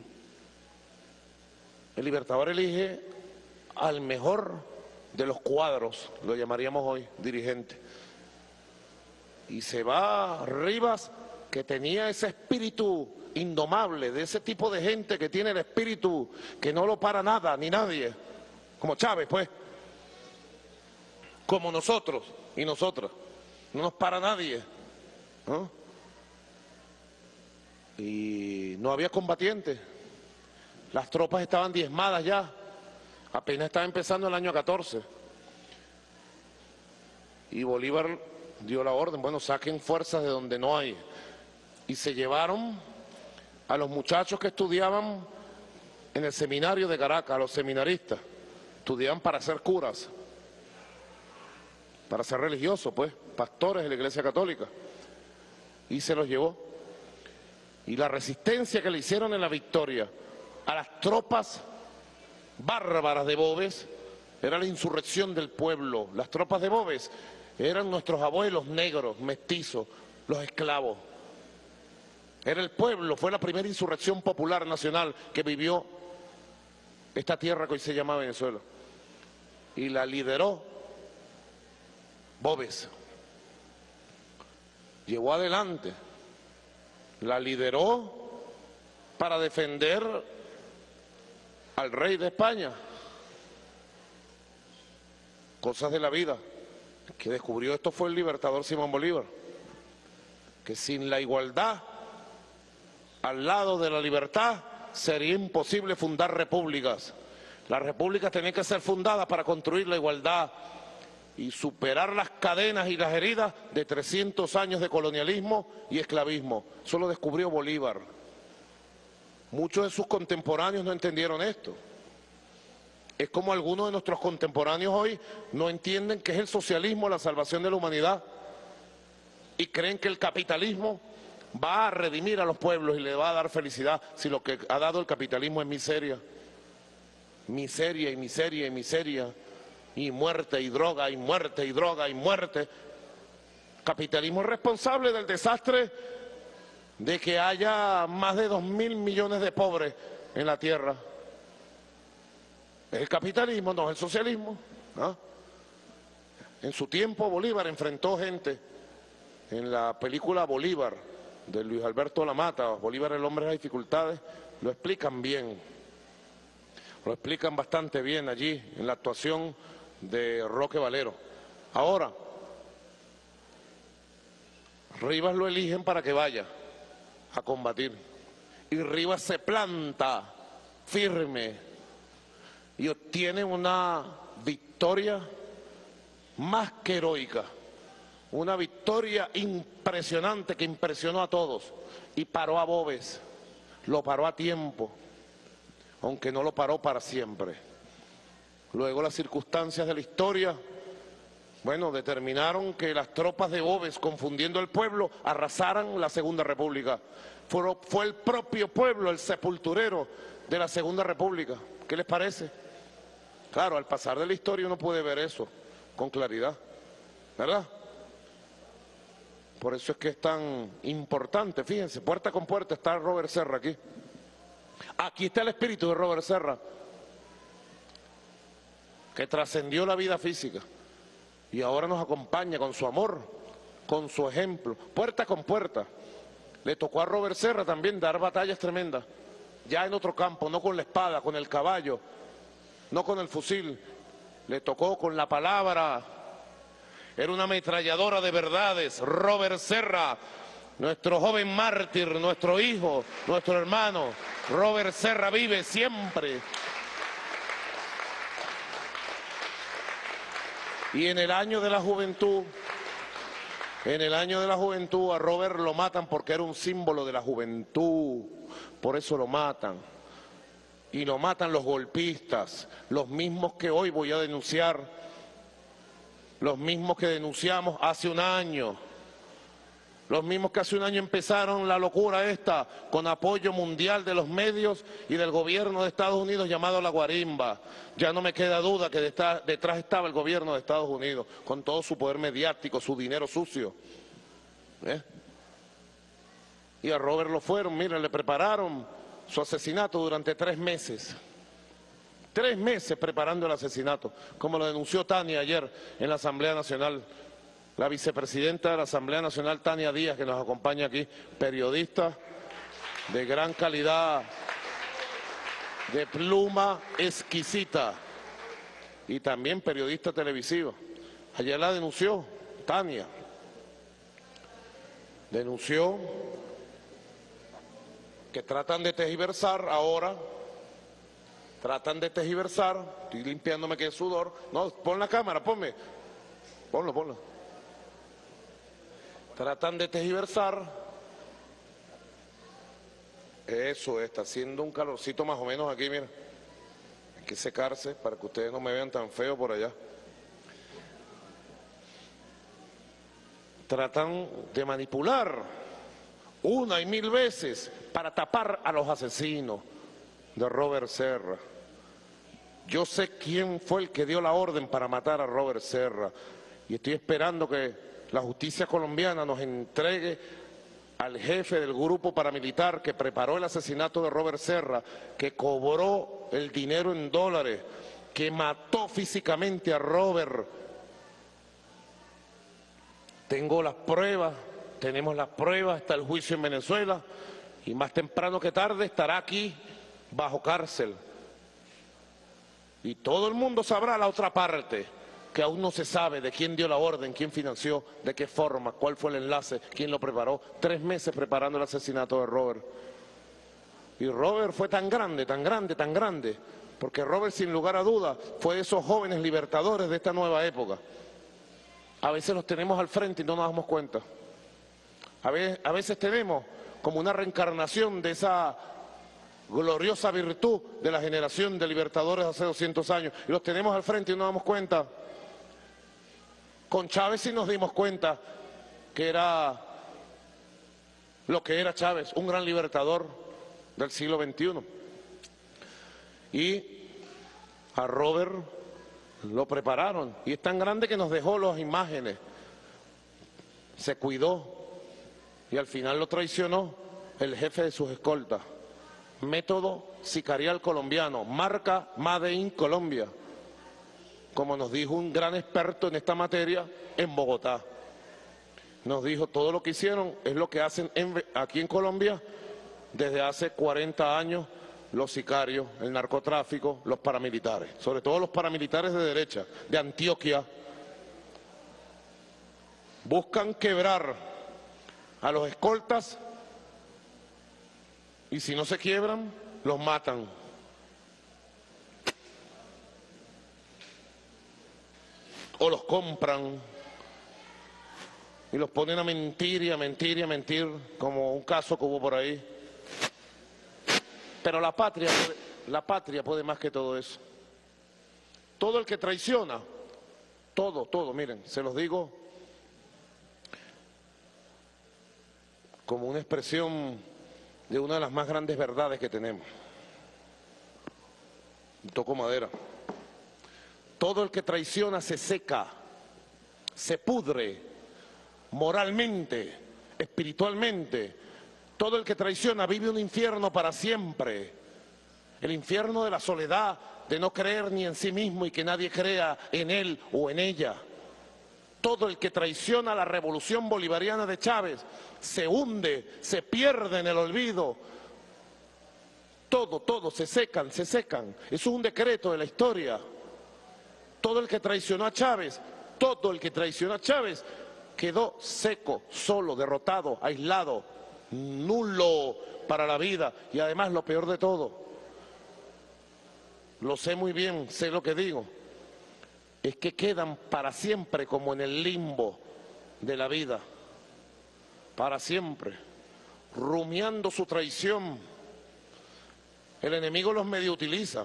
el Libertador elige al mejor de los cuadros, lo llamaríamos hoy, dirigente. Y se va Rivas, que tenía ese espíritu indomable, de ese tipo de gente que tiene el espíritu que no lo para nada ni nadie. como Chávez, pues, como nosotros y nosotras. No nos para nadie, ¿no? Y no había combatientes. Las tropas estaban diezmadas ya. Apenas estaba empezando el año catorce. Y Bolívar dio la orden, bueno, saquen fuerzas de donde no hay. Y se llevaron a los muchachos que estudiaban en el seminario de Caracas, a los seminaristas. Estudiaban para ser curas, para ser religiosos, pues, pastores de la Iglesia Católica. Y se los llevó. Y la resistencia que le hicieron en la Victoria a las tropas bárbaras de Boves era la insurrección del pueblo. Las tropas de Boves eran nuestros abuelos negros, mestizos, los esclavos. Era el pueblo, fue la primera insurrección popular nacional que vivió esta tierra que hoy se llama Venezuela. Y la lideró Boves. Llevó adelante. La lideró para defender al rey de España. Cosas de la vida. El que descubrió esto fue el libertador Simón Bolívar. Que sin la igualdad, al lado de la libertad, sería imposible fundar repúblicas. Las repúblicas tenían que ser fundadas para construir la igualdad y superar las cadenas y las heridas de trescientos años de colonialismo y esclavismo. Eso lo descubrió Bolívar. Muchos de sus contemporáneos no entendieron esto. Es como algunos de nuestros contemporáneos hoy no entienden qué es el socialismo, la salvación de la humanidad, y creen que el capitalismo va a redimir a los pueblos y le va a dar felicidad, si lo que ha dado el capitalismo es miseria. Miseria y miseria y miseria. Y muerte y droga, y muerte y droga, y muerte. Capitalismo es responsable del desastre de que haya más de dos mil millones de pobres en la tierra. Es el capitalismo, no es el socialismo, ¿no? En su tiempo Bolívar enfrentó gente. En la película Bolívar, de Luis Alberto Lamata, Bolívar el hombre de las dificultades, lo explican bien. Lo explican bastante bien allí, en la actuación de Roque Valero. Ahora, Rivas lo eligen para que vaya a combatir. Y Rivas se planta firme y obtiene una victoria más que heroica. Una victoria impresionante que impresionó a todos y paró a Boves. Lo paró a tiempo, aunque no lo paró para siempre. Luego las circunstancias de la historia, bueno, determinaron que las tropas de Boves, confundiendo al pueblo, arrasaran la Segunda República. Fue, fue el propio pueblo el sepulturero de la Segunda República. ¿Qué les parece? Claro, al pasar de la historia uno puede ver eso con claridad, ¿verdad? Por eso es que es tan importante, fíjense, puerta con puerta está Robert Serra aquí. Aquí está el espíritu de Robert Serra, que trascendió la vida física y ahora nos acompaña con su amor, con su ejemplo, puerta con puerta. Le tocó a Robert Serra también dar batallas tremendas, ya en otro campo, no con la espada, con el caballo, no con el fusil, le tocó con la palabra. Era una ametralladora de verdades. Robert Serra, nuestro joven mártir, nuestro hijo, nuestro hermano. Robert Serra vive siempre. Y en el año de la juventud, en el año de la juventud a Robert lo matan porque era un símbolo de la juventud, por eso lo matan. Y lo matan los golpistas, los mismos que hoy voy a denunciar, los mismos que denunciamos hace un año, los mismos que hace un año empezaron la locura esta con apoyo mundial de los medios y del gobierno de Estados Unidos llamado la guarimba. Ya no me queda duda que detrás estaba el gobierno de Estados Unidos con todo su poder mediático, su dinero sucio. ¿Eh? Y a Robert lo fueron, miren, le prepararon su asesinato durante tres meses. Tres meses preparando el asesinato, como lo denunció Tania ayer en la Asamblea Nacional. La vicepresidenta de la Asamblea Nacional, Tania Díaz, que nos acompaña aquí, periodista de gran calidad, de pluma exquisita. y también periodista televisiva. Ayer la denunció Tania. Denunció que tratan de tergiversar ahora, tratan de tergiversar, estoy limpiándome que es sudor, no, pon la cámara, ponme, ponlo, ponlo. Tratan de tergiversar, eso, está haciendo un calorcito más o menos aquí, mira, hay que secarse para que ustedes no me vean tan feo por allá. Tratan de manipular una y mil veces para tapar a los asesinos de Robert Serra. Yo sé quién fue el que dio la orden para matar a Robert Serra y estoy esperando que la justicia colombiana nos entregue al jefe del grupo paramilitar que preparó el asesinato de Robert Serra, que cobró el dinero en dólares, que mató físicamente a Robert. Tengo las pruebas, tenemos las pruebas, está el juicio en Venezuela y más temprano que tarde estará aquí bajo cárcel. Y todo el mundo sabrá la otra parte, que aún no se sabe de quién dio la orden, quién financió, de qué forma, cuál fue el enlace, quién lo preparó. Tres meses preparando el asesinato de Robert. Y Robert fue tan grande, tan grande, tan grande, porque Robert sin lugar a dudas fue de esos jóvenes libertadores de esta nueva época. A veces los tenemos al frente y no nos damos cuenta. A veces, a veces tenemos como una reencarnación de esa gloriosa virtud de la generación de libertadores hace doscientos años. Y los tenemos al frente y no nos damos cuenta. Con Chávez sí nos dimos cuenta que era lo que era Chávez, un gran libertador del siglo veintiuno. Y a Robert lo prepararon y es tan grande que nos dejó las imágenes, se cuidó y al final lo traicionó el jefe de sus escoltas. Método sicarial colombiano, marca Made in Colombia, como nos dijo un gran experto en esta materia en Bogotá. Nos dijo, todo lo que hicieron es lo que hacen en, aquí en Colombia desde hace cuarenta años los sicarios, el narcotráfico, los paramilitares, sobre todo los paramilitares de derecha, de Antioquia. Buscan quebrar a los escoltas y si no se quiebran, los matan. O los compran y los ponen a mentir y a mentir y a mentir, como un caso que hubo por ahí. Pero la patria, puede, la patria puede más que todo eso. Todo el que traiciona, todo, todo, miren, se los digo como una expresión de una de las más grandes verdades que tenemos. Toco madera. Todo el que traiciona se seca, se pudre moralmente, espiritualmente. Todo el que traiciona vive un infierno para siempre. El infierno de la soledad, de no creer ni en sí mismo y que nadie crea en él o en ella. Todo el que traiciona la revolución bolivariana de Chávez se hunde, se pierde en el olvido. Todo, todo, se secan, se secan. Eso es un decreto de la historia. Todo el que traicionó a Chávez, todo el que traicionó a Chávez quedó seco, solo, derrotado, aislado, nulo para la vida. Y además lo peor de todo, lo sé muy bien, sé lo que digo, es que quedan para siempre como en el limbo de la vida, para siempre, rumiando su traición. El enemigo los medio utiliza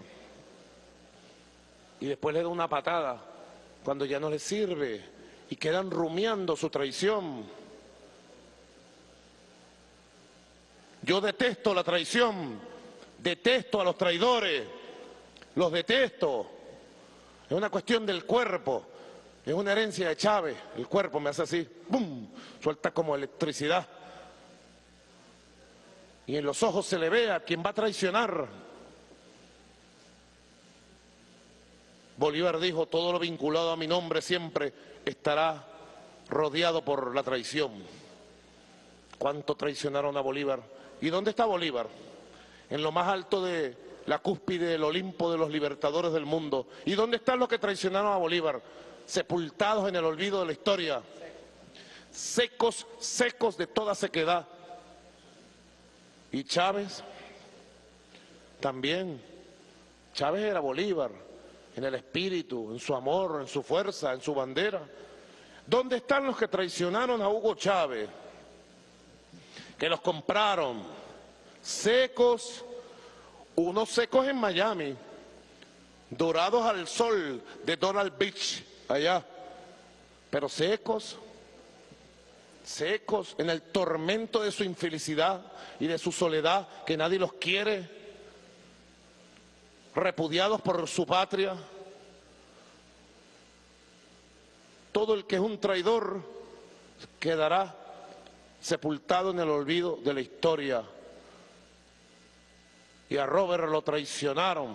y después le da una patada cuando ya no les sirve y quedan rumiando su traición. Yo detesto la traición, detesto a los traidores, los detesto. Es una cuestión del cuerpo, es una herencia de Chávez. El cuerpo me hace así, ¡bum!, suelta como electricidad. Y en los ojos se le ve a quien va a traicionar. Bolívar dijo, todo lo vinculado a mi nombre siempre estará rodeado por la traición. ¿Cuánto traicionaron a Bolívar? ¿Y dónde está Bolívar? En lo más alto de la cúspide del Olimpo de los libertadores del mundo. ¿Y dónde están los que traicionaron a Bolívar? Sepultados en el olvido de la historia, secos, secos de toda sequedad. Y Chávez también. Chávez era Bolívar, en el espíritu, en su amor, en su fuerza, en su bandera. ¿Dónde están los que traicionaron a Hugo Chávez? Que los compraron, secos, unos secos en Miami, dorados al sol de Donald Beach, allá, pero secos, secos en el tormento de su infelicidad y de su soledad, que nadie los quiere, repudiados por su patria. Todo el que es un traidor quedará sepultado en el olvido de la historia. Y a Robert lo traicionaron.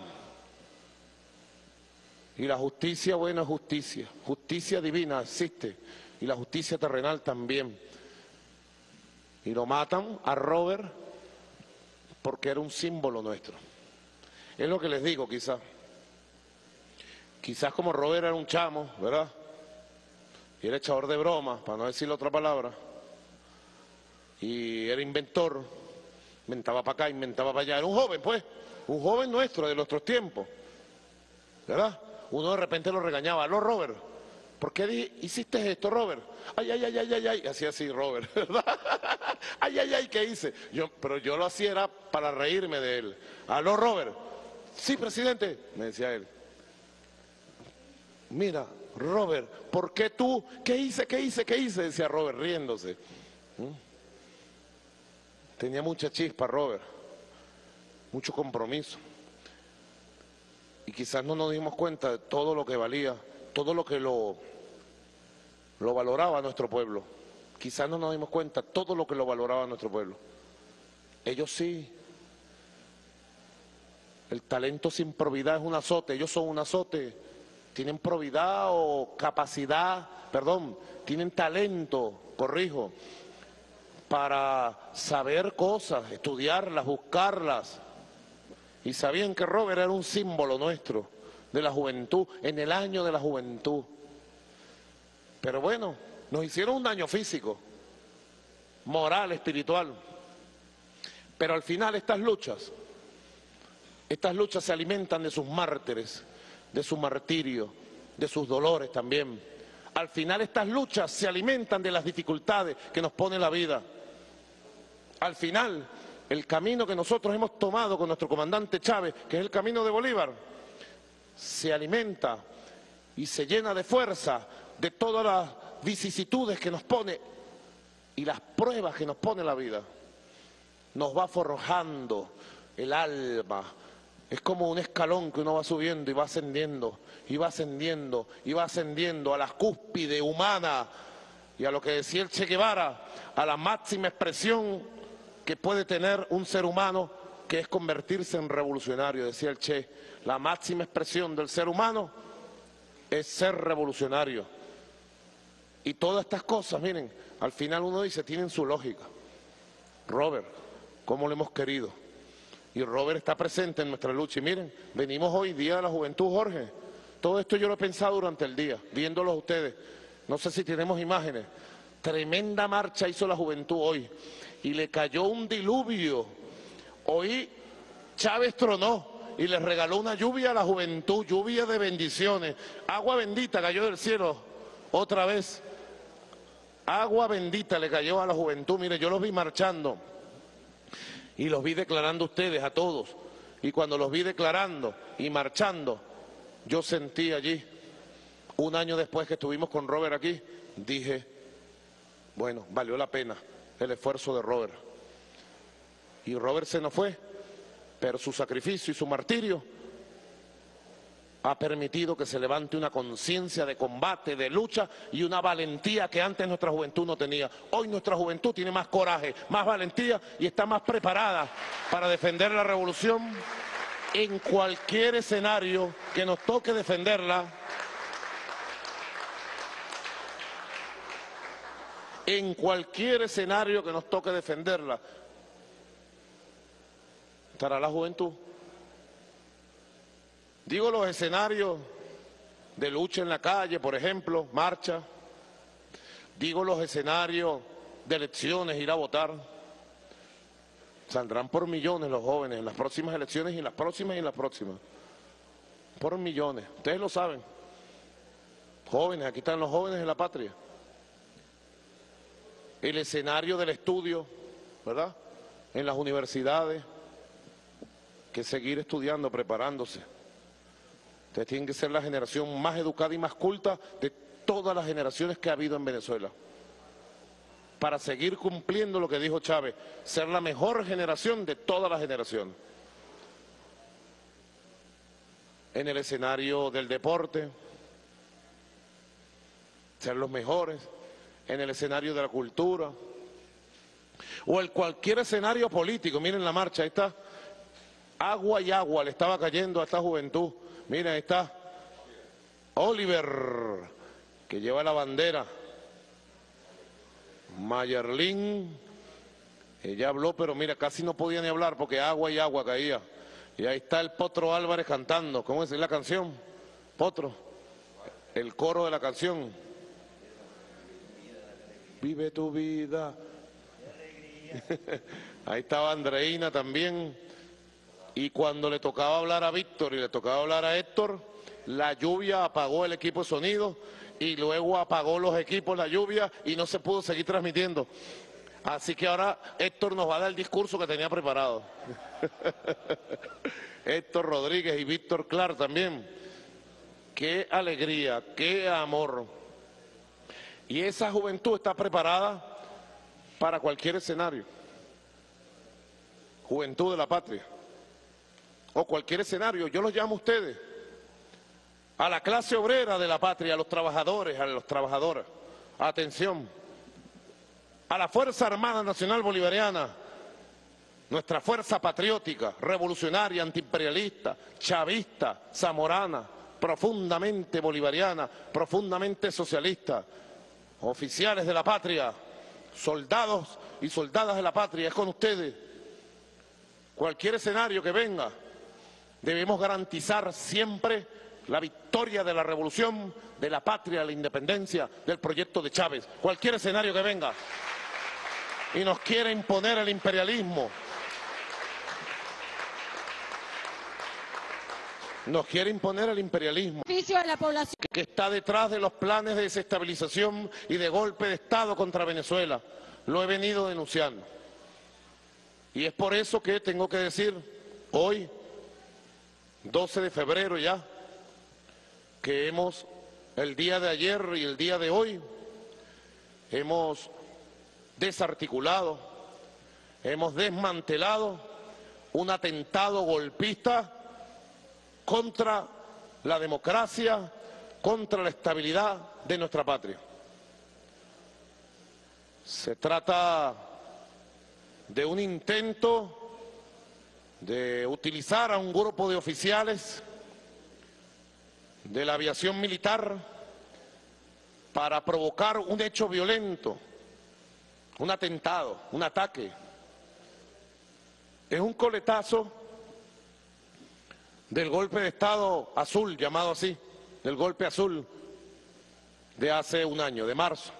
Y la justicia, buena justicia, justicia divina existe, y la justicia terrenal también. Y lo matan a Robert porque era un símbolo nuestro. Es lo que les digo, quizás. Quizás como Robert era un chamo, ¿verdad? Y era echador de bromas, para no decir la otra palabra. Y era inventor, inventaba para acá, inventaba para allá. Era un joven, pues, un joven nuestro, de nuestros tiempos, ¿verdad? Uno de repente lo regañaba, ¿aló, Robert? ¿Por qué hiciste esto, Robert? Ay, ay, ay, ay, ay, ay, hacía así, Robert, ¿verdad? Ay, ay, ay, ¿qué hice? Yo, pero yo lo hacía era para reírme de él. ¿Aló, Robert? Sí, presidente, me decía él. Mira, Robert, ¿por qué tú? ¿Qué hice, qué hice, qué hice? Decía Robert, riéndose. ¿Mm? Tenía mucha chispa, Robert, mucho compromiso. Y quizás no nos dimos cuenta de todo lo que valía, todo lo que lo, lo valoraba nuestro pueblo. Quizás no nos dimos cuenta de todo lo que lo valoraba nuestro pueblo. Ellos sí. El talento sin probidad es un azote, ellos son un azote. Tienen probidad o capacidad, perdón, tienen talento, corrijo, para saber cosas, estudiarlas, buscarlas. Y sabían que Robert era un símbolo nuestro, de la juventud, en el año de la juventud. Pero bueno, nos hicieron un daño físico, moral, espiritual. Pero al final estas luchas, estas luchas se alimentan de sus mártires, de su martirio, de sus dolores también. Al final estas luchas se alimentan de las dificultades que nos pone la vida. Al final, el camino que nosotros hemos tomado con nuestro comandante Chávez, que es el camino de Bolívar, se alimenta y se llena de fuerza de todas las vicisitudes que nos pone y las pruebas que nos pone la vida. Nos va forjando el alma. Es como un escalón que uno va subiendo y va ascendiendo, y va ascendiendo, y va ascendiendo a la cúspide humana y a lo que decía el Che Guevara, a la máxima expresión que puede tener un ser humano, que es convertirse en revolucionario, decía el Che. La máxima expresión del ser humano es ser revolucionario. Y todas estas cosas, miren, al final uno dice, tienen su lógica. Robert, ¿cómo lo hemos querido? Y Robert está presente en nuestra lucha. Y miren, venimos hoy, Día de la Juventud, Jorge. Todo esto yo lo he pensado durante el día, viéndolos a ustedes. No sé si tenemos imágenes. Tremenda marcha hizo la juventud hoy. Y le cayó un diluvio. Hoy Chávez tronó y le regaló una lluvia a la juventud, lluvia de bendiciones. Agua bendita cayó del cielo otra vez. Agua bendita le cayó a la juventud. Mire, yo los vi marchando. Y los vi declarando a ustedes, a todos. Y cuando los vi declarando y marchando, yo sentí allí, un año después que estuvimos con Robert aquí, dije, bueno, valió la pena el esfuerzo de Robert. Y Robert se nos fue, pero su sacrificio y su martirio ha permitido que se levante una conciencia de combate, de lucha y una valentía que antes nuestra juventud no tenía. Hoy nuestra juventud tiene más coraje, más valentía y está más preparada para defender la revolución en cualquier escenario que nos toque defenderla. En cualquier escenario que nos toque defenderla, estará la juventud Digo los escenarios de lucha en la calle, por ejemplo, marcha. Digo los escenarios de elecciones, ir a votar. Saldrán por millones los jóvenes en las próximas elecciones y en las próximas y en las próximas. Por millones. Ustedes lo saben. Jóvenes, aquí están los jóvenes de la patria. El escenario del estudio, ¿verdad? En las universidades, que seguir estudiando, preparándose. Ustedes tienen que ser la generación más educada y más culta de todas las generaciones que ha habido en Venezuela. Para seguir cumpliendo lo que dijo Chávez, ser la mejor generación de todas las generaciones. En el escenario del deporte, ser los mejores. En el escenario de la cultura. O en cualquier escenario político. Miren la marcha, ahí está. Agua y agua le estaba cayendo a esta juventud. Miren, ahí está Oliver, que lleva la bandera. Mayerlin, ella habló, pero mira, casi no podía ni hablar porque agua y agua caía. Y ahí está el Potro Álvarez cantando. ¿Cómo es la canción? Potro, el coro de la canción. Vive tu vida. Ahí estaba Andreina también. Y cuando le tocaba hablar a Víctor y le tocaba hablar a Héctor, la lluvia apagó el equipo de sonido y luego apagó los equipos la lluvia y no se pudo seguir transmitiendo. Así que ahora Héctor nos va a dar el discurso que tenía preparado. Héctor Rodríguez y Víctor Clark también. Qué alegría, qué amor. Y esa juventud está preparada para cualquier escenario. Juventud de la patria. O cualquier escenario, yo los llamo a ustedes. A la clase obrera de la patria, a los trabajadores, a las trabajadoras. Atención. A la Fuerza Armada Nacional Bolivariana, nuestra fuerza patriótica, revolucionaria, antiimperialista, chavista, zamorana, profundamente bolivariana, profundamente socialista. Oficiales de la patria, soldados y soldadas de la patria, es con ustedes. Cualquier escenario que venga, debemos garantizar siempre la victoria de la revolución, de la patria, la independencia, del proyecto de Chávez. Cualquier escenario que venga y nos quiere imponer el imperialismo, nos quiere imponer el imperialismo que está detrás de los planes de desestabilización y de golpe de Estado contra Venezuela. Lo he venido denunciando. Y es por eso que tengo que decir hoy, doce de febrero ya, que hemos, el día de ayer y el día de hoy, hemos desarticulado, hemos desmantelado un atentado golpista contra la democracia, contra la estabilidad de nuestra patria. Se trata de un intento de utilizar a un grupo de oficiales de la aviación militar para provocar un hecho violento, un atentado, un ataque. Es un coletazo del golpe de Estado azul, llamado así, del golpe azul de hace un año, de marzo.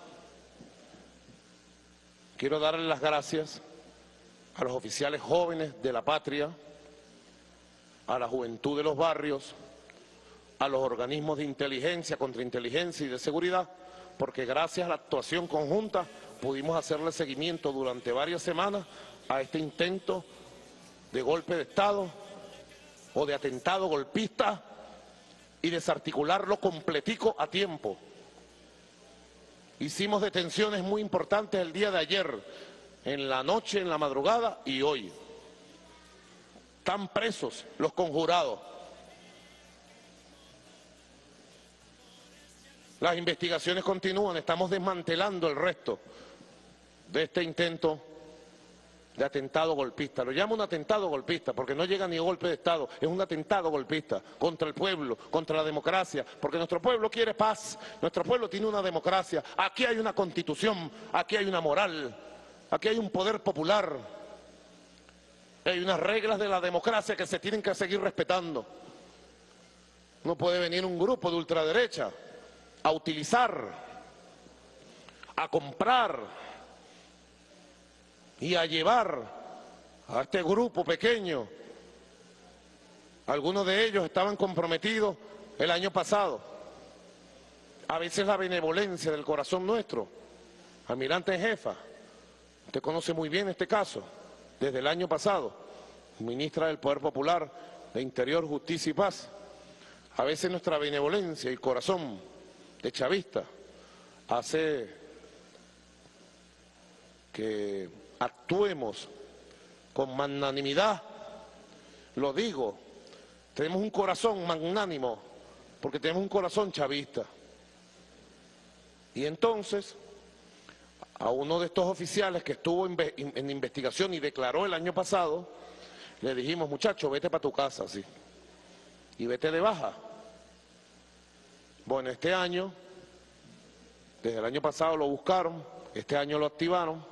Quiero darle las gracias a los oficiales jóvenes de la patria, a la juventud de los barrios, a los organismos de inteligencia, contrainteligencia y de seguridad, porque gracias a la actuación conjunta pudimos hacerle seguimiento durante varias semanas a este intento de golpe de Estado o de atentado golpista y desarticularlo completico a tiempo. Hicimos detenciones muy importantes el día de ayer, en la noche, en la madrugada y hoy. Están presos los conjurados. Las investigaciones continúan, estamos desmantelando el resto de este intento de atentado golpista. Lo llamo un atentado golpista porque no llega ni a golpe de Estado, es un atentado golpista contra el pueblo, contra la democracia, porque nuestro pueblo quiere paz, nuestro pueblo tiene una democracia, aquí hay una constitución, aquí hay una moral, aquí hay un poder popular, hay unas reglas de la democracia que se tienen que seguir respetando. No puede venir un grupo de ultraderecha a utilizar, a comprar y a llevar a este grupo pequeño. Algunos de ellos estaban comprometidos el año pasado. A veces la benevolencia del corazón nuestro. Almirante en jefa, usted conoce muy bien este caso, desde el año pasado, ministra del Poder Popular de Interior, Justicia y Paz. A veces nuestra benevolencia y corazón de chavista hace que actuemos con magnanimidad. Lo digo, tenemos un corazón magnánimo porque tenemos un corazón chavista. Y entonces, a uno de estos oficiales que estuvo en investigación y declaró el año pasado, le dijimos, muchacho, vete para tu casa, sí, y vete de baja. Bueno, este año, desde el año pasado lo buscaron, este año lo activaron,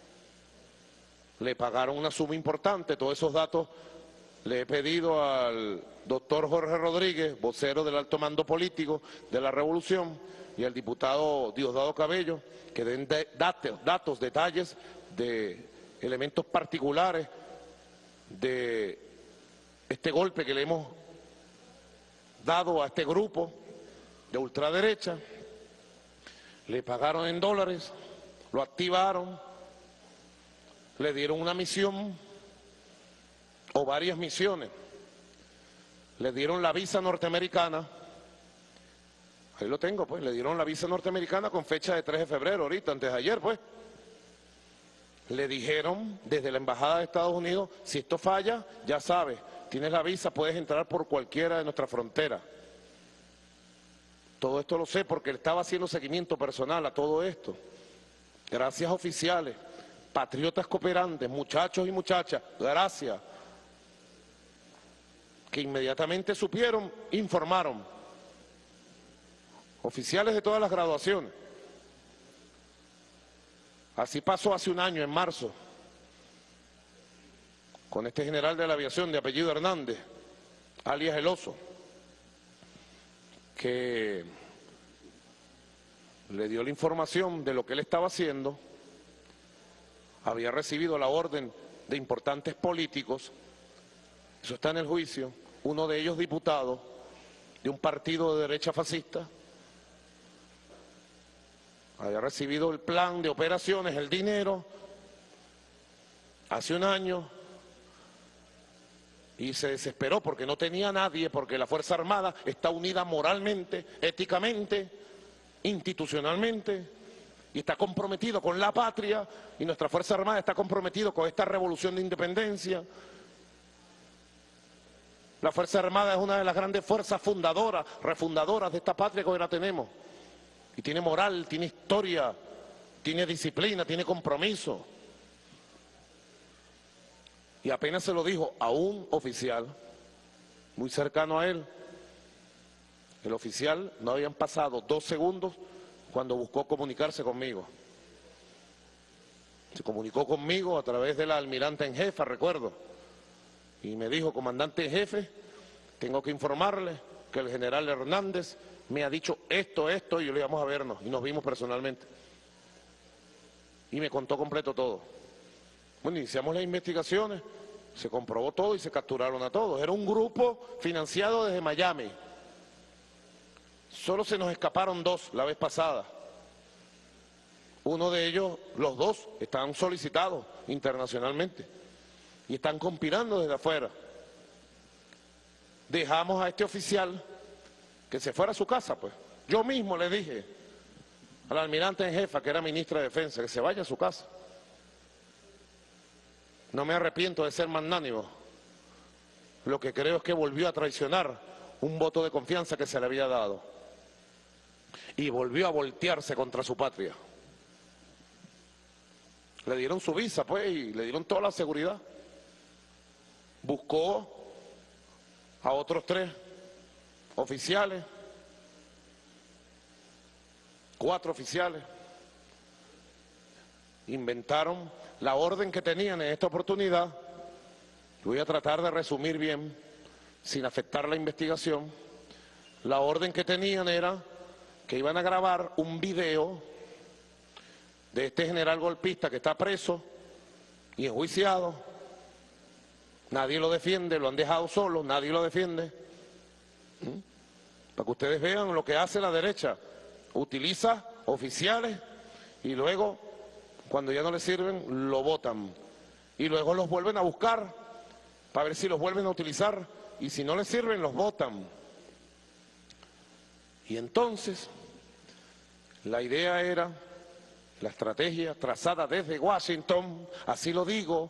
le pagaron una suma importante, todos esos datos le he pedido al doctor Jorge Rodríguez, vocero del alto mando político de la Revolución, y al diputado Diosdado Cabello, que den de, datos, datos, detalles de elementos particulares de este golpe que le hemos dado a este grupo de ultraderecha. Le pagaron en dólares, lo activaron, le dieron una misión o varias misiones, le dieron la visa norteamericana. Ahí lo tengo, pues, le dieron la visa norteamericana con fecha de tres de febrero, ahorita, antes de ayer, pues. Le dijeron desde la Embajada de Estados Unidos, si esto falla, ya sabes, tienes la visa, puedes entrar por cualquiera de nuestras fronteras. Todo esto lo sé porque estaba haciendo seguimiento personal a todo esto. Gracias, oficiales, patriotas cooperantes, muchachos y muchachas, gracias, que inmediatamente supieron, informaron. Oficiales de todas las graduaciones. Así pasó hace un año, en marzo, con este general de la aviación de apellido Hernández, alias El Oso, que le dio la información de lo que él estaba haciendo, había recibido la orden de importantes políticos, eso está en el juicio, uno de ellos diputado de un partido de derecha fascista, había recibido el plan de operaciones, el dinero, hace un año, y se desesperó porque no tenía nadie, porque la Fuerza Armada está unida moralmente, éticamente, institucionalmente, y está comprometido con la patria, y nuestra Fuerza Armada está comprometido con esta revolución de independencia. La Fuerza Armada es una de las grandes fuerzas fundadoras, refundadoras de esta patria que hoy la tenemos. Y tiene moral, tiene historia, tiene disciplina, tiene compromiso. Y apenas se lo dijo a un oficial muy cercano a él. El oficial, no habían pasado dos segundos cuando buscó comunicarse conmigo. Se comunicó conmigo a través de la almirante en jefa, recuerdo. Y me dijo, comandante en jefe, tengo que informarle que el general Hernández me ha dicho esto, esto, y yo le íbamos a vernos, y nos vimos personalmente. Y me contó completo todo. Bueno, iniciamos las investigaciones, se comprobó todo y se capturaron a todos. Era un grupo financiado desde Miami. Solo se nos escaparon dos la vez pasada. Uno de ellos, los dos, están solicitados internacionalmente y están conspirando desde afuera. Dejamos a este oficial que se fuera a su casa, pues. Yo mismo le dije al almirante en jefa, que era ministra de Defensa, que se vaya a su casa. No me arrepiento de ser magnánimo. Lo que creo es que volvió a traicionar un voto de confianza que se le había dado. Y volvió a voltearse contra su patria. Le dieron su visa, pues, y le dieron toda la seguridad. Buscó a otros tres oficiales, cuatro oficiales, inventaron la orden que tenían en esta oportunidad. Voy a tratar de resumir bien, sin afectar la investigación. la orden que tenían era que iban a grabar un video de este general golpista que está preso y enjuiciado. Nadie lo defiende, lo han dejado solo, nadie lo defiende. ¿Mm? Para que ustedes vean lo que hace la derecha. Utiliza oficiales y luego, cuando ya no les sirven, lo botan. Y luego los vuelven a buscar para ver si los vuelven a utilizar y si no les sirven, los botan. Y entonces, la idea era, la estrategia trazada desde Washington, así lo digo,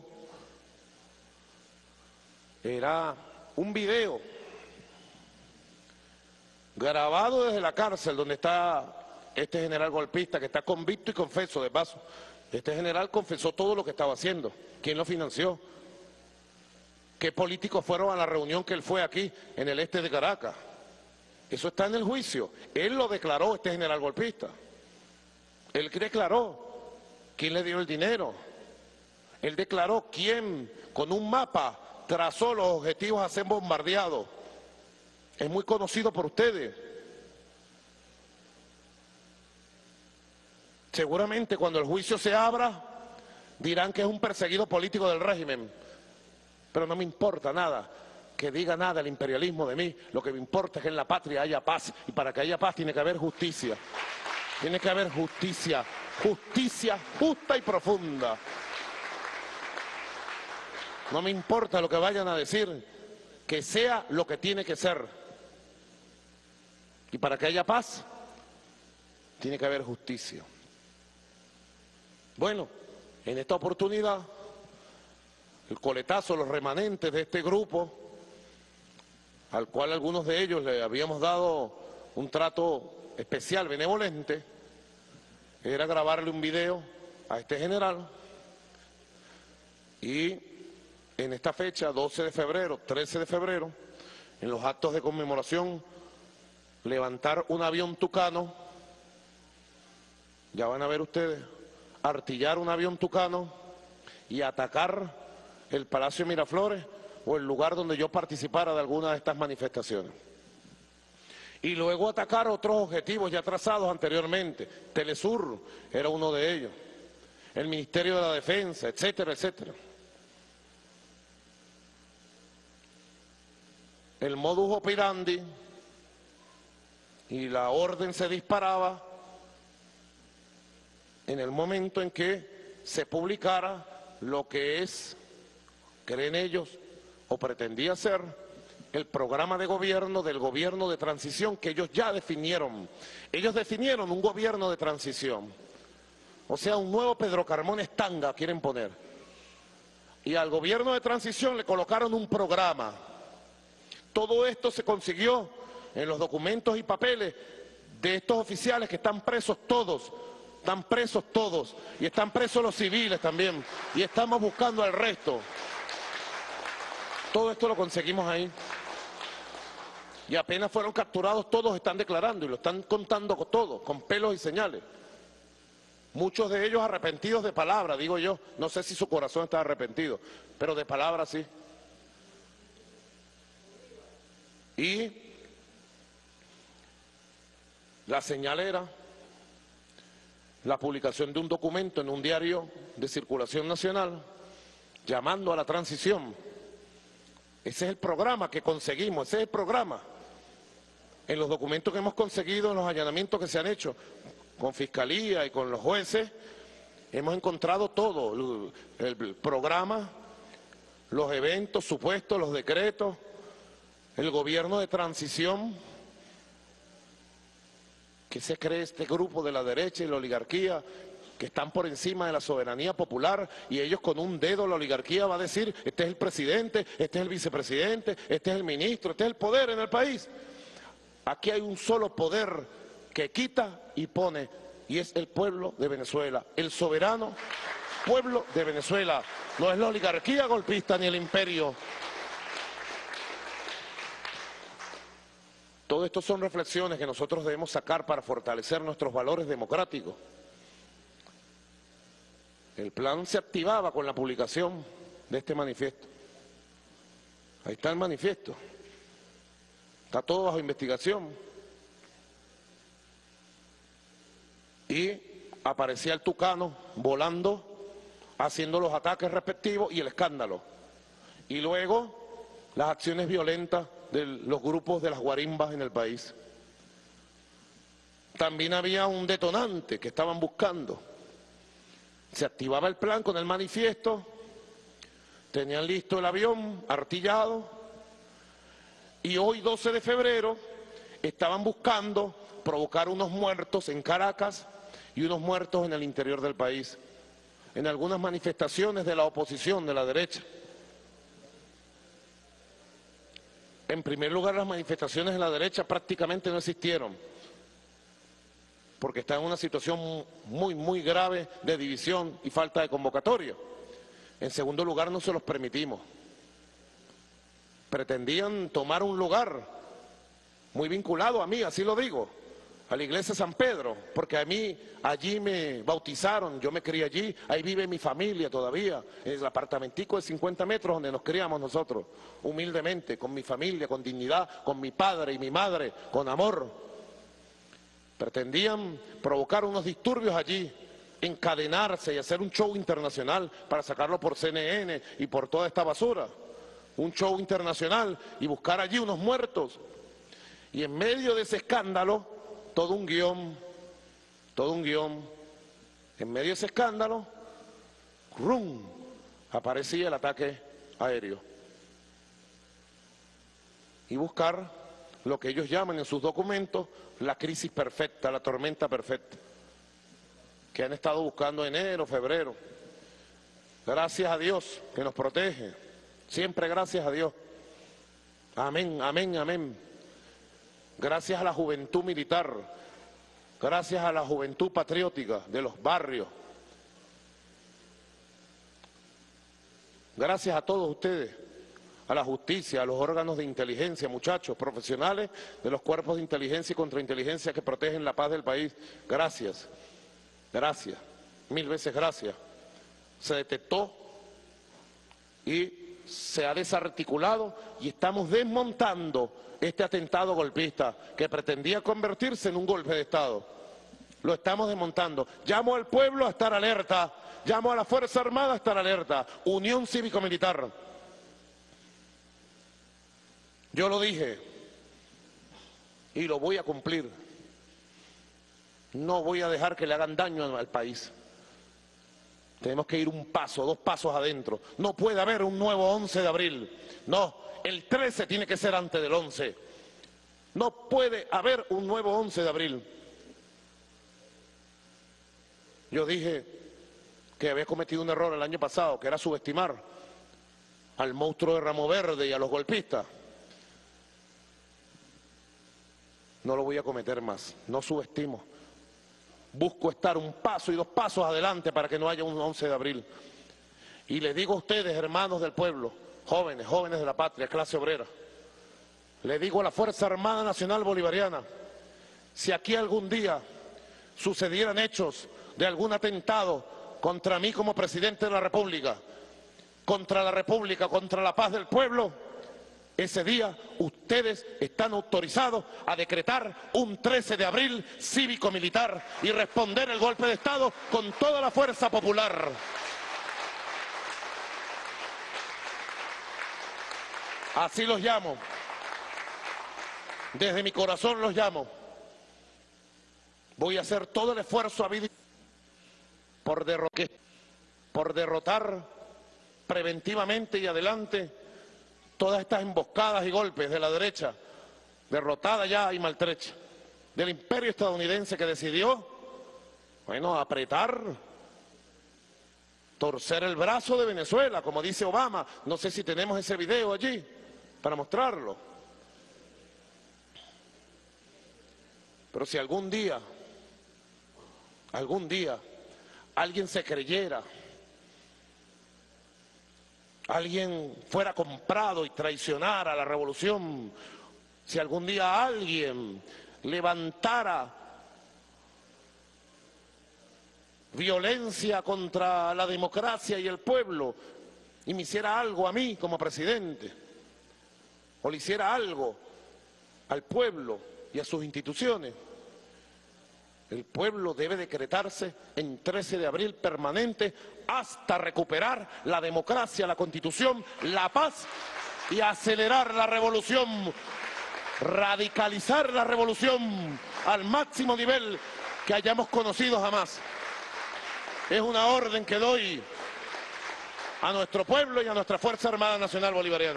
era un video grabado desde la cárcel donde está este general golpista que está convicto y confeso de paso. Este general confesó todo lo que estaba haciendo, quién lo financió, qué políticos fueron a la reunión que él fue aquí en el este de Caracas. Eso está en el juicio. Él lo declaró, este general golpista. Él declaró quién le dio el dinero. Él declaró quién, con un mapa, trazó los objetivos a ser bombardeados. Es muy conocido por ustedes. Seguramente cuando el juicio se abra, dirán que es un perseguido político del régimen. Pero no me importa nada que diga nada el imperialismo de mí. Lo que me importa es que en la patria haya paz. Y para que haya paz tiene que haber justicia. Tiene que haber justicia. Justicia justa y profunda. No me importa lo que vayan a decir. Que sea lo que tiene que ser. Y para que haya paz, tiene que haber justicia. Bueno, en esta oportunidad, el coletazo, los remanentes de este grupo, al cual algunos de ellos le habíamos dado un trato especial, benevolente, era grabarle un video a este general y en esta fecha, doce de febrero, trece de febrero, en los actos de conmemoración, levantar un avión Tucano, ya van a ver ustedes, artillar un avión Tucano y atacar el Palacio Miraflores o el lugar donde yo participara de alguna de estas manifestaciones. Y luego atacar otros objetivos ya trazados anteriormente. Telesur era uno de ellos, el Ministerio de la Defensa, etcétera, etcétera. El modus operandi y la orden se disparaba en el momento en que se publicara lo que es, creen ellos, o pretendía ser, el programa de gobierno del gobierno de transición que ellos ya definieron. Ellos definieron un gobierno de transición. O sea, un nuevo Pedro Carmón Tanga quieren poner. Y al gobierno de transición le colocaron un programa. Todo esto se consiguió en los documentos y papeles de estos oficiales que están presos todos. Están presos todos. Y están presos los civiles también. Y estamos buscando al resto. Todo esto lo conseguimos ahí. Y apenas fueron capturados, todos están declarando y lo están contando todo, con pelos y señales. Muchos de ellos arrepentidos de palabra, digo yo. No sé si su corazón está arrepentido, pero de palabra sí. Y la señal era la publicación de un documento en un diario de circulación nacional llamando a la transición. Ese es el programa que conseguimos, ese es el programa. En los documentos que hemos conseguido, en los allanamientos que se han hecho con Fiscalía y con los jueces, hemos encontrado todo, el programa, los eventos supuestos, los decretos, el gobierno de transición. ¿Qué se cree este grupo de la derecha y la oligarquía que están por encima de la soberanía popular y ellos con un dedo la oligarquía va a decir este es el presidente, este es el vicepresidente, este es el ministro, este es el poder en el país? Aquí hay un solo poder que quita y pone y es el pueblo de Venezuela, el soberano pueblo de Venezuela, no es la oligarquía golpista ni el imperio. Todo esto son reflexiones que nosotros debemos sacar para fortalecer nuestros valores democráticos. El plan se activaba con la publicación de este manifiesto. Ahí está el manifiesto. está todo bajo investigación. Y aparecía el tucano volando, haciendo los ataques respectivos y el escándalo. Y luego las acciones violentas de los grupos de las guarimbas en el país. También había un detonante que estaban buscando. Se activaba el plan con el manifiesto, tenían listo el avión artillado y hoy doce de febrero estaban buscando provocar unos muertos en Caracas y unos muertos en el interior del país, en algunas manifestaciones de la oposición, de la derecha. En primer lugar, las manifestaciones de la derecha prácticamente no existieron, porque está en una situación muy, muy grave de división y falta de convocatoria. En segundo lugar, no se los permitimos. Pretendían tomar un lugar muy vinculado a mí, así lo digo, a la iglesia de San Pedro, porque a mí allí me bautizaron, yo me crié allí, ahí vive mi familia todavía, en el apartamentico de cincuenta metros donde nos criamos nosotros, humildemente, con mi familia, con dignidad, con mi padre y mi madre, con amor. Pretendían provocar unos disturbios allí, encadenarse y hacer un show internacional para sacarlo por C N N y por toda esta basura. Un show internacional y buscar allí unos muertos. Y en medio de ese escándalo, todo un guión, todo un guión. En medio de ese escándalo, ¡rum!, aparecía el ataque aéreo. Y buscar lo que ellos llaman en sus documentos la crisis perfecta, la tormenta perfecta, que han estado buscando enero, febrero. Gracias a Dios que nos protege, siempre gracias a Dios. Amén, amén, amén. Gracias a la juventud militar, gracias a la juventud patriótica de los barrios. Gracias a todos ustedes, a la justicia, a los órganos de inteligencia, muchachos, profesionales de los cuerpos de inteligencia y contrainteligencia que protegen la paz del país. Gracias, gracias, mil veces gracias. Se detectó y se ha desarticulado y estamos desmontando este atentado golpista que pretendía convertirse en un golpe de Estado. Lo estamos desmontando. Llamo al pueblo a estar alerta, llamo a la Fuerza Armada a estar alerta. Unión cívico-militar. Yo lo dije y lo voy a cumplir. No voy a dejar que le hagan daño al país. Tenemos que ir un paso, dos pasos adentro. No puede haber un nuevo once de abril. No, el trece tiene que ser antes del once. No puede haber un nuevo once de abril. Yo dije que había cometido un error el año pasado, que era subestimar al monstruo de Ramo Verde y a los golpistas. No lo voy a cometer más, no subestimo. Busco estar un paso y dos pasos adelante para que no haya un once de abril. Y les digo a ustedes, hermanos del pueblo, jóvenes, jóvenes de la patria, clase obrera, le digo a la Fuerza Armada Nacional Bolivariana, si aquí algún día sucedieran hechos de algún atentado contra mí como presidente de la República, contra la República, contra la paz del pueblo, ese día ustedes están autorizados a decretar un trece de abril cívico-militar y responder el golpe de Estado con toda la fuerza popular. Así los llamo. Desde mi corazón los llamo. Voy a hacer todo el esfuerzo habido por derrotar, por derrotar preventivamente y adelante todas estas emboscadas y golpes de la derecha, derrotada ya y maltrecha, del imperio estadounidense que decidió, bueno, apretar, torcer el brazo de Venezuela, como dice Obama. No sé si tenemos ese video allí para mostrarlo. Pero si algún día, algún día, alguien se creyera, alguien fuera comprado y traicionara a la revolución, si algún día alguien levantara violencia contra la democracia y el pueblo y me hiciera algo a mí como presidente, o le hiciera algo al pueblo y a sus instituciones. El pueblo debe decretarse en trece de abril permanente hasta recuperar la democracia, la Constitución, la paz y acelerar la revolución, radicalizar la revolución al máximo nivel que hayamos conocido jamás. Es una orden que doy a nuestro pueblo y a nuestra Fuerza Armada Nacional Bolivariana.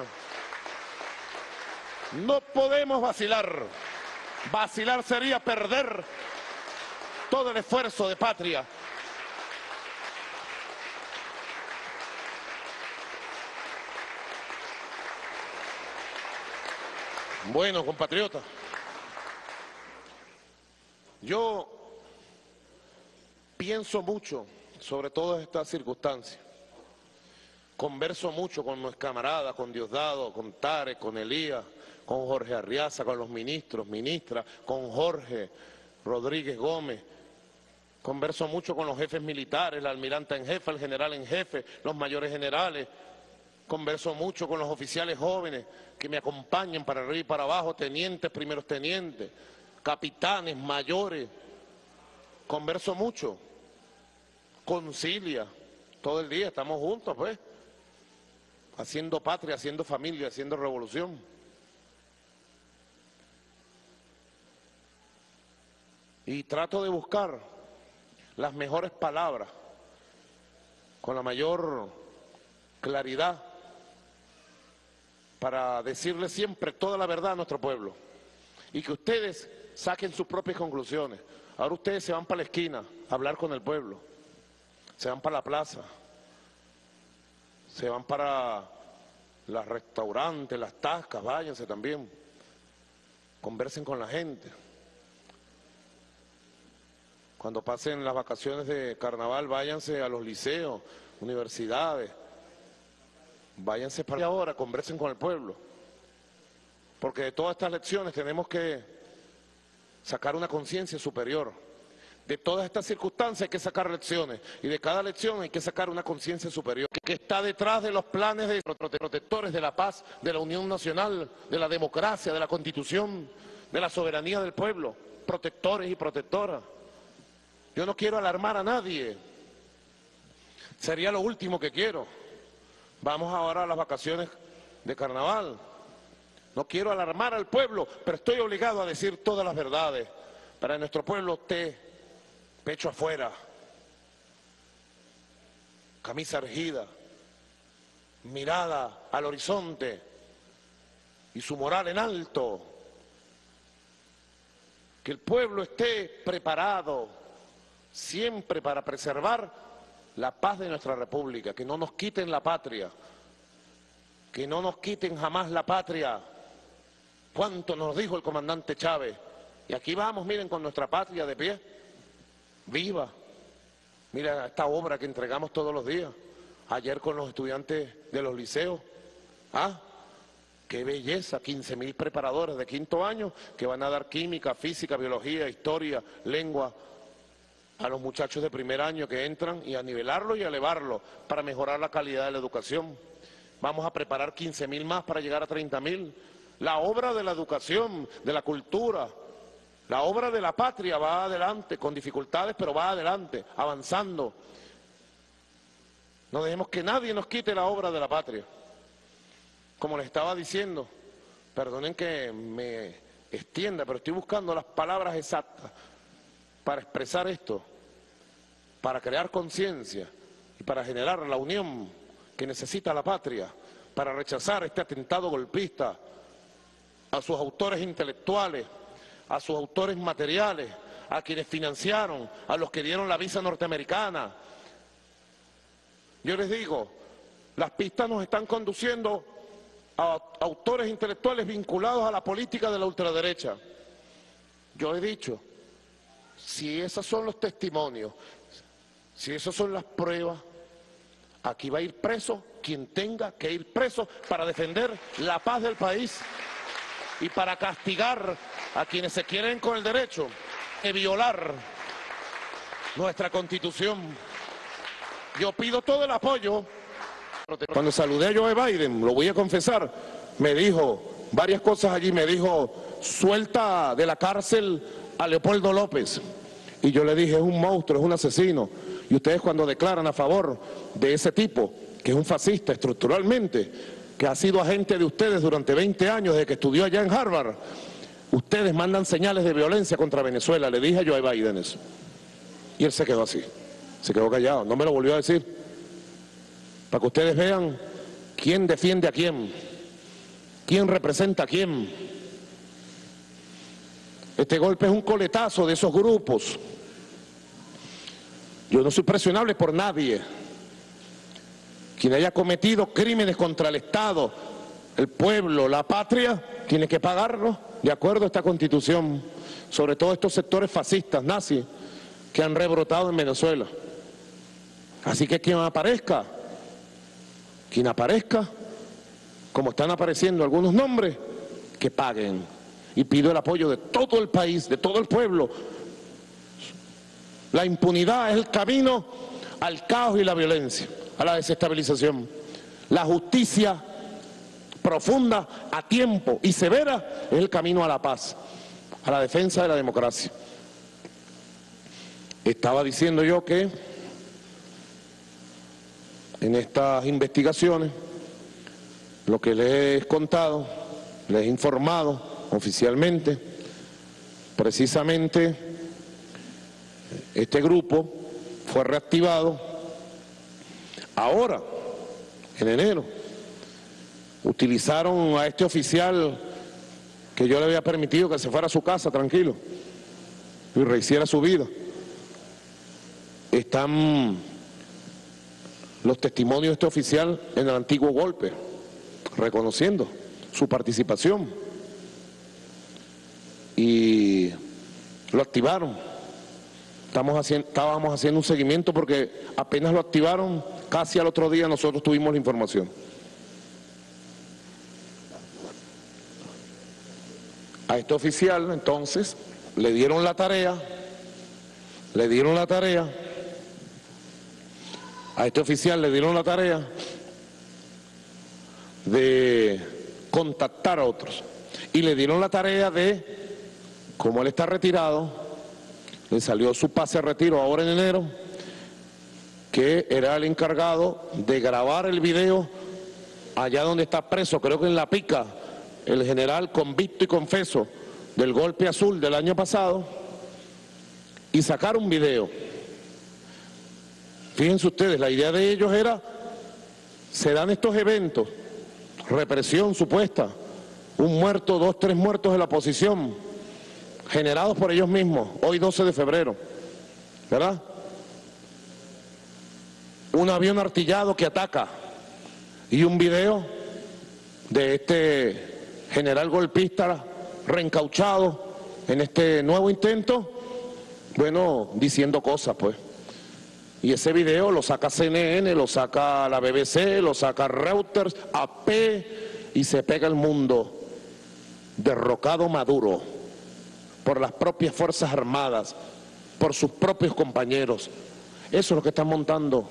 No podemos vacilar. Vacilar sería perder todo el esfuerzo de patria. Bueno, compatriotas, yo pienso mucho sobre todas estas circunstancias. Converso mucho con mis camaradas, con Diosdado, con Tare, con Elías, con Jorge Arriaza, con los ministros, ministras, con Jorge Rodríguez Gómez. Converso mucho con los jefes militares, el almirante en jefe, el general en jefe, los mayores generales. Converso mucho con los oficiales jóvenes que me acompañan para arriba y para abajo, tenientes, primeros tenientes, capitanes, mayores. Converso mucho. Concilia. Todo el día estamos juntos, pues. Haciendo patria, haciendo familia, haciendo revolución. Y trato de buscar las mejores palabras, con la mayor claridad, para decirle siempre toda la verdad a nuestro pueblo. Y que ustedes saquen sus propias conclusiones. Ahora ustedes se van para la esquina a hablar con el pueblo. Se van para la plaza. Se van para los restaurantes, las tascas, váyanse también. Conversen con la gente. Cuando pasen las vacaciones de carnaval, váyanse a los liceos, universidades. Váyanse para ahora, conversen con el pueblo. Porque de todas estas lecciones tenemos que sacar una conciencia superior. De todas estas circunstancias hay que sacar lecciones. Y de cada lección hay que sacar una conciencia superior. Que está detrás de los planes de protectores de la paz, de la unión nacional, de la democracia, de la Constitución, de la soberanía del pueblo. Protectores y protectoras. Yo no quiero alarmar a nadie. Sería lo último que quiero. Vamos ahora a las vacaciones de carnaval. No quiero alarmar al pueblo, pero estoy obligado a decir todas las verdades para que nuestro pueblo esté pecho afuera, camisa erguida, mirada al horizonte y su moral en alto. Que el pueblo esté preparado siempre para preservar la paz de nuestra república, que no nos quiten la patria, que no nos quiten jamás la patria. ¿Cuánto nos dijo el comandante Chávez? Y aquí vamos, miren, con nuestra patria de pie, viva. Mira esta obra que entregamos todos los días, ayer con los estudiantes de los liceos. Ah, qué belleza, quince mil preparadores de quinto año que van a dar química, física, biología, historia, lengua, a los muchachos de primer año que entran, y a nivelarlo y a elevarlo para mejorar la calidad de la educación. Vamos a preparar quince mil más para llegar a treinta mil. La obra de la educación, de la cultura, la obra de la patria va adelante, con dificultades, pero va adelante, avanzando. No dejemos que nadie nos quite la obra de la patria. Como les estaba diciendo, perdonen que me extienda, pero estoy buscando las palabras exactas para expresar esto, para crear conciencia y para generar la unión que necesita la patria, para rechazar este atentado golpista, a sus autores intelectuales, a sus autores materiales, a quienes financiaron, a los que dieron la visa norteamericana. Yo les digo, las pistas nos están conduciendo a autores intelectuales vinculados a la política de la ultraderecha. Yo he dicho, si esos son los testimonios, si esas son las pruebas, aquí va a ir preso quien tenga que ir preso para defender la paz del país y para castigar a quienes se quieren con el derecho de violar nuestra Constitución. Yo pido todo el apoyo. Cuando saludé a Joe Biden, lo voy a confesar, me dijo, varias cosas allí. Me dijo, suelta de la cárcel a Leopoldo López. Y yo le dije, es un monstruo, es un asesino. Y ustedes cuando declaran a favor de ese tipo, que es un fascista estructuralmente, que ha sido agente de ustedes durante veinte años, desde que estudió allá en Harvard, ustedes mandan señales de violencia contra Venezuela. Le dije a Joe Biden eso. Y él se quedó así, se quedó callado, no me lo volvió a decir. Para que ustedes vean quién defiende a quién, quién representa a quién. Este golpe es un coletazo de esos grupos. Yo no soy presionable por nadie. Quien haya cometido crímenes contra el Estado, el pueblo, la patria, tiene que pagarlo de acuerdo a esta Constitución. Sobre todo estos sectores fascistas, nazis, que han rebrotado en Venezuela. Así que quien aparezca, quien aparezca, como están apareciendo algunos nombres, que paguen. Y pido el apoyo de todo el país, de todo el pueblo. La impunidad es el camino al caos y la violencia, a la desestabilización. La justicia profunda, a tiempo y severa, es el camino a la paz, a la defensa de la democracia. Estaba diciendo yo que en estas investigaciones, lo que les he contado, les he informado oficialmente, precisamente este grupo fue reactivado ahora, en enero. Utilizaron a este oficial que yo le había permitido que se fuera a su casa tranquilo y rehiciera su vida. Están los testimonios de este oficial en el antiguo golpe, reconociendo su participación. Y lo activaron. Estamos haciendo, estábamos haciendo un seguimiento porque apenas lo activaron, casi al otro día nosotros tuvimos la información. A este oficial, entonces, le dieron la tarea, le dieron la tarea, a este oficial le dieron la tarea de contactar a otros. Y le dieron la tarea de, como él está retirado, le salió su pase de retiro ahora en enero, que era el encargado de grabar el video allá donde está preso, creo que en La Pica, el general convicto y confeso del golpe azul del año pasado, y sacar un video. Fíjense ustedes, la idea de ellos era, se dan estos eventos, represión supuesta, un muerto, dos, tres muertos de la oposición, generados por ellos mismos, hoy doce de febrero, ¿verdad? Un avión artillado que ataca y un video de este general golpista reencauchado en este nuevo intento, bueno, diciendo cosas pues. Y ese video lo saca C N N, lo saca la B B C, lo saca Reuters, A P, y se pega el mundo. Derrocado Maduro por las propias Fuerzas Armadas, por sus propios compañeros. Eso es lo que están montando.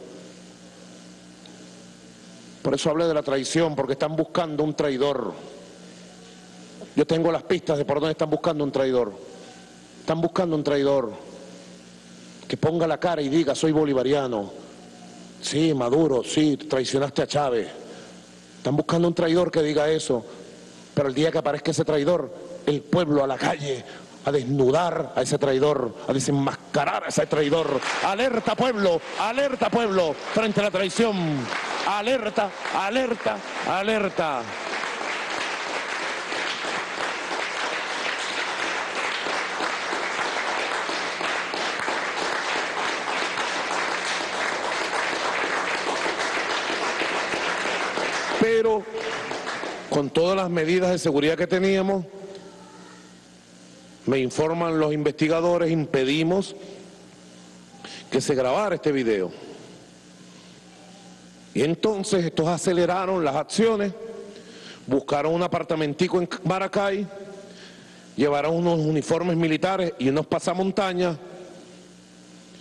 Por eso hablé de la traición, porque están buscando un traidor. Yo tengo las pistas de por dónde están buscando un traidor. Están buscando un traidor que ponga la cara y diga, soy bolivariano. Sí, Maduro, sí, traicionaste a Chávez. Están buscando un traidor que diga eso. Pero el día que aparezca ese traidor, el pueblo a la calle, a desnudar a ese traidor, a desenmascarar a ese traidor. Alerta pueblo, alerta pueblo, frente a la traición. Alerta, alerta, alerta. Pero con todas las medidas de seguridad que teníamos, me informan los investigadores, impedimos que se grabara este video. Y entonces estos aceleraron las acciones, buscaron un apartamentico en Maracay, llevaron unos uniformes militares y unos pasamontañas,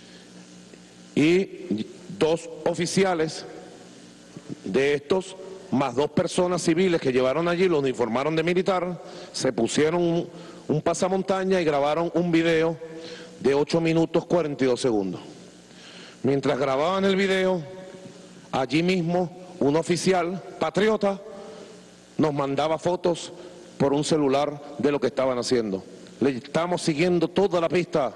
y dos oficiales de estos más dos personas civiles que llevaron allí, lo uniformaron de militar, se pusieron un, un pasamontaña y grabaron un video de ocho minutos cuarenta y dos segundos. Mientras grababan el video, allí mismo un oficial patriota nos mandaba fotos por un celular de lo que estaban haciendo. Le estamos siguiendo toda la pista.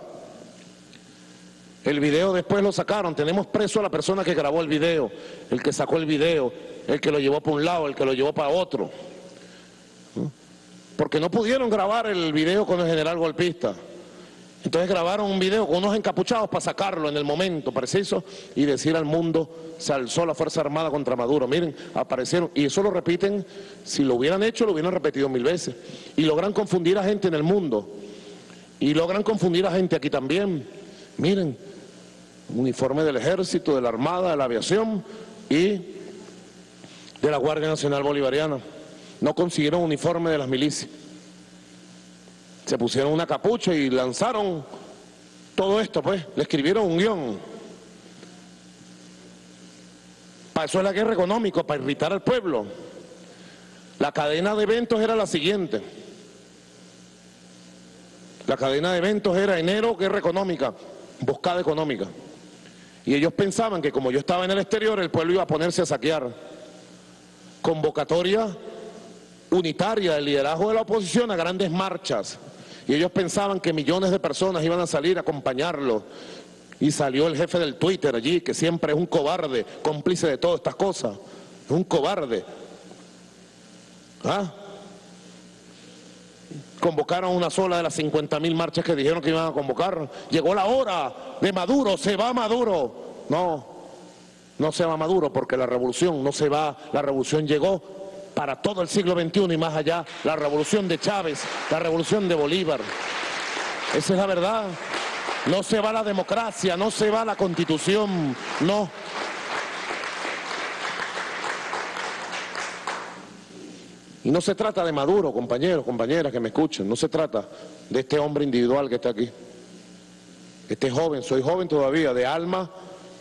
El video después lo sacaron, tenemos preso a la persona que grabó el video, el que sacó el video, el que lo llevó para un lado, el que lo llevó para otro. Porque no pudieron grabar el video con el general golpista. Entonces grabaron un video con unos encapuchados para sacarlo en el momento preciso y decir al mundo, se alzó la Fuerza Armada contra Maduro. Miren, aparecieron, y eso lo repiten, si lo hubieran hecho, lo hubieran repetido mil veces. Y logran confundir a gente en el mundo. Y logran confundir a gente aquí también. Miren, uniforme del Ejército, de la Armada, de la Aviación y de la Guardia Nacional Bolivariana. No consiguieron uniforme de las milicias. Se pusieron una capucha y lanzaron todo esto, pues, le escribieron un guión. Para eso es la guerra económica, para irritar al pueblo. La cadena de eventos era la siguiente. La cadena de eventos era enero, guerra económica, emboscada económica. Y ellos pensaban que como yo estaba en el exterior, el pueblo iba a ponerse a saquear. Convocatoria unitaria del liderazgo de la oposición a grandes marchas. Y ellos pensaban que millones de personas iban a salir a acompañarlo. Y salió el jefe del Twitter allí, que siempre es un cobarde, cómplice de todas estas cosas. Es un cobarde. ¿Ah? Convocaron una sola de las cincuenta mil marchas que dijeron que iban a convocar. Llegó la hora de Maduro, se va Maduro. No, no se va Maduro porque la revolución no se va, la revolución llegó para todo el siglo veintiuno y más allá, la revolución de Chávez, la revolución de Bolívar. Esa es la verdad. No se va la democracia, no se va la Constitución, no. Y no se trata de Maduro, compañeros, compañeras que me escuchen, no se trata de este hombre individual que está aquí. Este joven, soy joven todavía, de alma,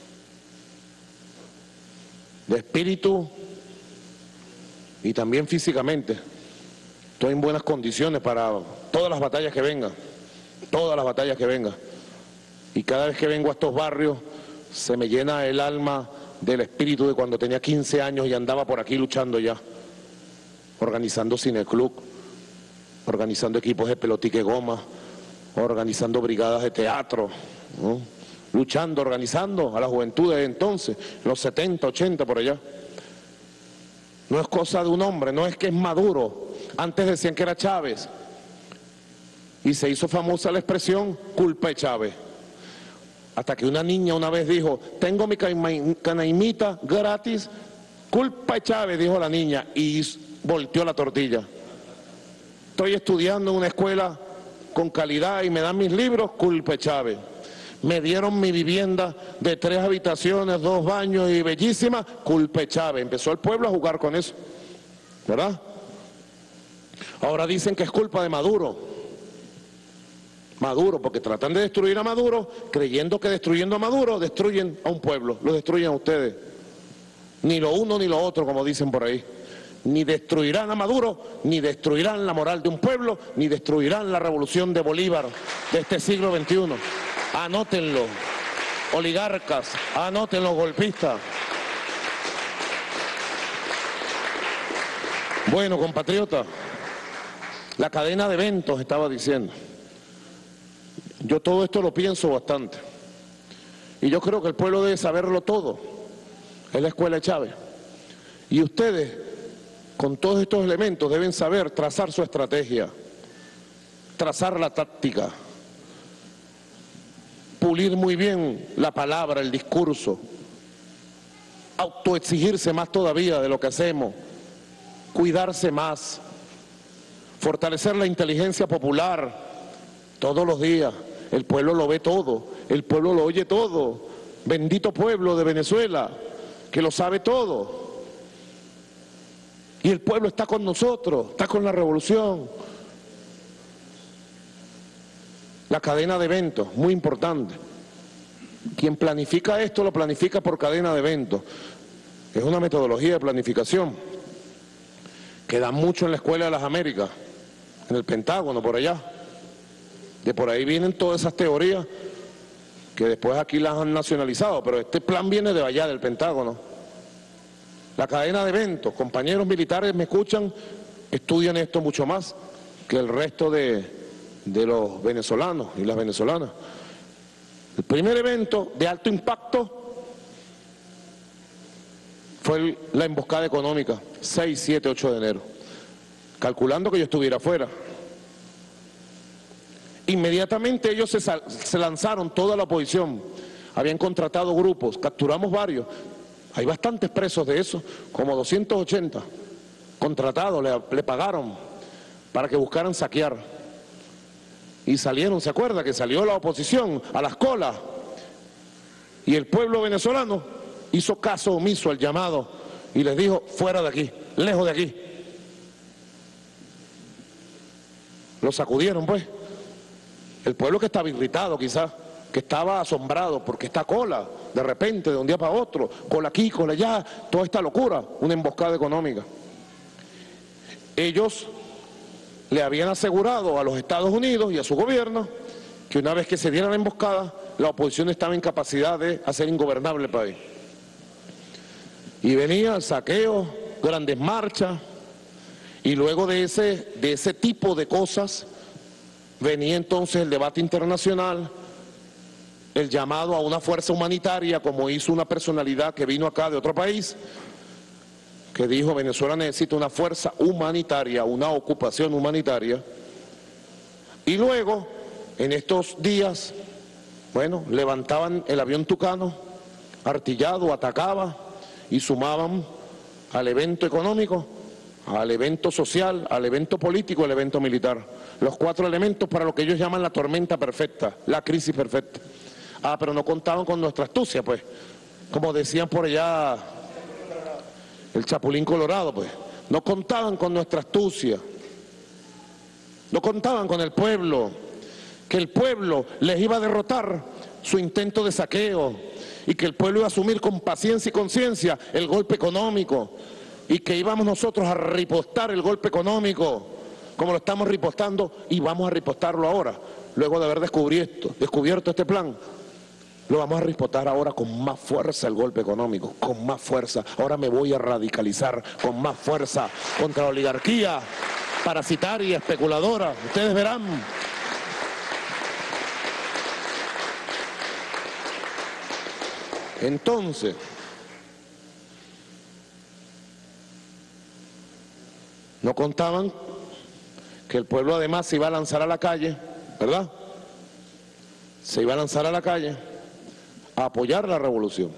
de espíritu y también físicamente. Estoy en buenas condiciones para todas las batallas que vengan, todas las batallas que vengan. Y cada vez que vengo a estos barrios se me llena el alma del espíritu de cuando tenía quince años y andaba por aquí luchando ya. Organizando cineclub, organizando equipos de pelotique goma, organizando brigadas de teatro, ¿no? Luchando, organizando a la juventud de entonces, los setenta, ochenta por allá. No es cosa de un hombre, no es que es Maduro. Antes decían que era Chávez y se hizo famosa la expresión culpa de Chávez. Hasta que una niña una vez dijo, tengo mi canaimita gratis, culpa de Chávez, dijo la niña, y volteó la tortilla. Estoy estudiando en una escuela con calidad y me dan mis libros, culpa de Chávez. Me dieron mi vivienda de tres habitaciones, dos baños y bellísima, culpa de Chávez. Empezó el pueblo a jugar con eso, ¿verdad? Ahora dicen que es culpa de Maduro. Maduro, porque tratan de destruir a Maduro, creyendo que destruyendo a Maduro destruyen a un pueblo, lo destruyen a ustedes. Ni lo uno ni lo otro, como dicen por ahí. Ni destruirán a Maduro, ni destruirán la moral de un pueblo, ni destruirán la revolución de Bolívar de este siglo veintiuno. Anótenlo, oligarcas, anótenlo, golpistas. Bueno, compatriotas, la cadena de eventos estaba diciendo. Yo todo esto lo pienso bastante. Y yo creo que el pueblo debe saberlo todo. Es la escuela de Chávez. Y ustedes, con todos estos elementos, deben saber trazar su estrategia, trazar la táctica, pulir muy bien la palabra, el discurso, autoexigirse más todavía de lo que hacemos, cuidarse más, fortalecer la inteligencia popular todos los días. El pueblo lo ve todo, el pueblo lo oye todo. Bendito pueblo de Venezuela, que lo sabe todo. Y el pueblo está con nosotros, está con la revolución. La cadena de eventos, muy importante. Quien planifica esto lo planifica por cadena de eventos. Es una metodología de planificación. que dan mucho en la Escuela de las Américas, en el Pentágono, por allá. De por ahí vienen todas esas teorías que después aquí las han nacionalizado, pero este plan viene de allá, del Pentágono. La cadena de eventos, compañeros militares me escuchan, estudian esto mucho más que el resto de, de los venezolanos y las venezolanas. El primer evento de alto impacto fue el, la emboscada económica, seis, siete, ocho de enero, calculando que yo estuviera afuera. Inmediatamente ellos se, se lanzaron, toda la oposición, habían contratado grupos, capturamos varios, hay bastantes presos de eso, como doscientos ochenta, contratados, le, le pagaron para que buscaran saquear. Y salieron, ¿se acuerda? Que salió la oposición a las colas y el pueblo venezolano hizo caso omiso al llamado y les dijo, fuera de aquí, lejos de aquí. Lo sacudieron pues. El pueblo que estaba irritado quizás, que estaba asombrado porque esta cola, de repente, de un día para otro, cola aquí, cola allá, toda esta locura, una emboscada económica. Ellos le habían asegurado a los Estados Unidos y a su gobierno que una vez que se diera la emboscada, la oposición estaba en capacidad de hacer ingobernable el país. Y venía el saqueo, grandes marchas, y luego de ese, de ese tipo de cosas venía entonces el debate internacional, el llamado a una fuerza humanitaria, como hizo una personalidad que vino acá de otro país, que dijo Venezuela necesita una fuerza humanitaria, una ocupación humanitaria. Y luego, en estos días, bueno, levantaban el avión Tucano, artillado, atacaba y sumaban al evento económico, al evento social, al evento político, al evento militar. Los cuatro elementos para lo que ellos llaman la tormenta perfecta, la crisis perfecta. Ah, pero no contaban con nuestra astucia, pues, como decían por allá el Chapulín Colorado, pues, no contaban con nuestra astucia, no contaban con el pueblo, que el pueblo les iba a derrotar su intento de saqueo y que el pueblo iba a asumir con paciencia y conciencia el golpe económico y que íbamos nosotros a ripostar el golpe económico como lo estamos ripostando y vamos a ripostarlo ahora, luego de haber descubierto, descubierto este plan. Lo vamos a ripostar ahora con más fuerza el golpe económico, con más fuerza. Ahora me voy a radicalizar con más fuerza contra la oligarquía parasitaria, especuladora. Ustedes verán. Entonces, no contaban que el pueblo además se iba a lanzar a la calle, ¿verdad? Se iba a lanzar a la calle a apoyar la revolución.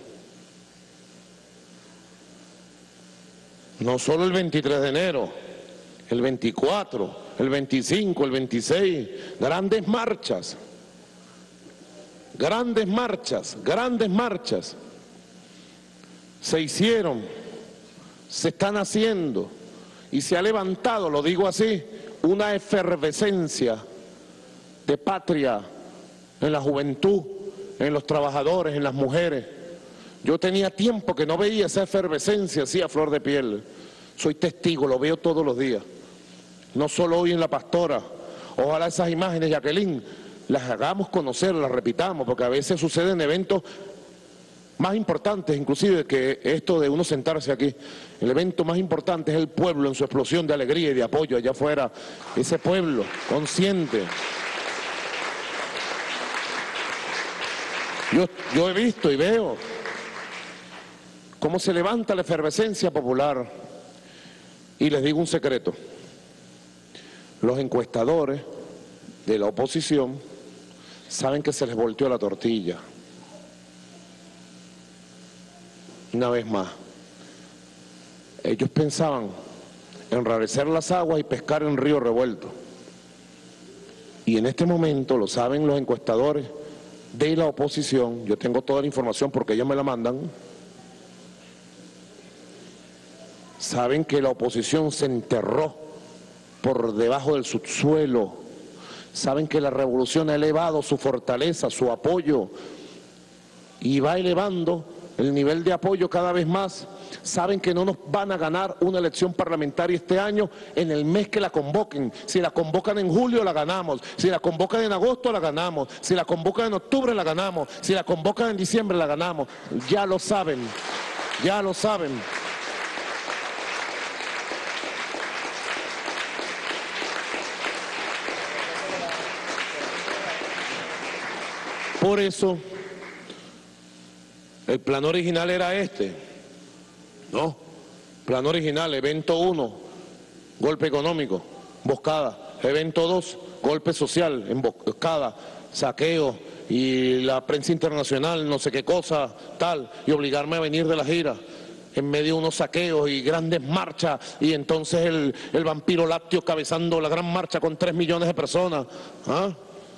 No solo el veintitrés de enero, el veinticuatro, el veinticinco, el veintiséis, grandes marchas, grandes marchas, grandes marchas se hicieron, se están haciendo y se ha levantado, lo digo así, una efervescencia de patria en la juventud, en los trabajadores, en las mujeres. Yo tenía tiempo que no veía esa efervescencia así a flor de piel. Soy testigo, lo veo todos los días. No solo hoy en La Pastora. Ojalá esas imágenes, Jacqueline, las hagamos conocer, las repitamos, porque a veces suceden eventos más importantes, inclusive, que esto de uno sentarse aquí. El evento más importante es el pueblo en su explosión de alegría y de apoyo allá afuera. Ese pueblo consciente. Yo, yo he visto y veo cómo se levanta la efervescencia popular. Y les digo un secreto. Los encuestadores de la oposición saben que se les volteó la tortilla. Una vez más. Ellos pensaban enrarecer las aguas y pescar en río revuelto. Y en este momento, lo saben los encuestadores de la oposición, yo tengo toda la información porque ellos me la mandan, saben que la oposición se enterró por debajo del subsuelo, saben que la revolución ha elevado su fortaleza, su apoyo, y va elevando el nivel de apoyo cada vez más. Saben que no nos van a ganar una elección parlamentaria este año en el mes que la convoquen. Si la convocan en julio, la ganamos. Si la convocan en agosto, la ganamos. Si la convocan en octubre, la ganamos. Si la convocan en diciembre, la ganamos. Ya lo saben, ya lo saben. Por eso, el plan original era este, ¿no? Plan original, evento uno, golpe económico, emboscada. Evento dos, golpe social, emboscada, saqueo y la prensa internacional, no sé qué cosa, tal, y obligarme a venir de la gira en medio de unos saqueos y grandes marchas, y entonces el, el vampiro lácteo cabezando la gran marcha con tres millones de personas, ¿ah?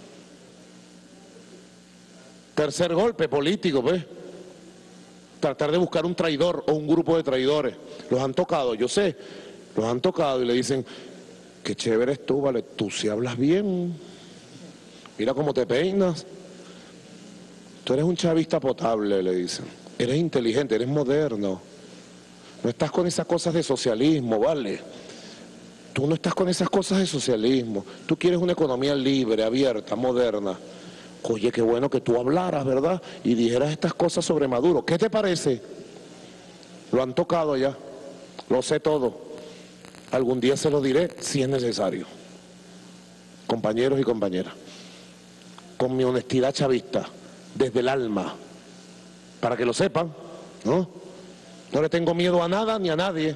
Tercer golpe político, pues. Tratar de buscar un traidor o un grupo de traidores. Los han tocado, yo sé, los han tocado y le dicen, qué chévere es tú, vale, tú si hablas bien, mira cómo te peinas. Tú eres un chavista potable, le dicen. Eres inteligente, eres moderno. No estás con esas cosas de socialismo, vale. Tú no estás con esas cosas de socialismo. Tú quieres una economía libre, abierta, moderna. Oye, qué bueno que tú hablaras, ¿verdad? Y dijeras estas cosas sobre Maduro. ¿Qué te parece? Lo han tocado ya. Lo sé todo. Algún día se lo diré si es necesario. Compañeros y compañeras. Con mi honestidad chavista, desde el alma. Para que lo sepan, ¿no? No le tengo miedo a nada ni a nadie.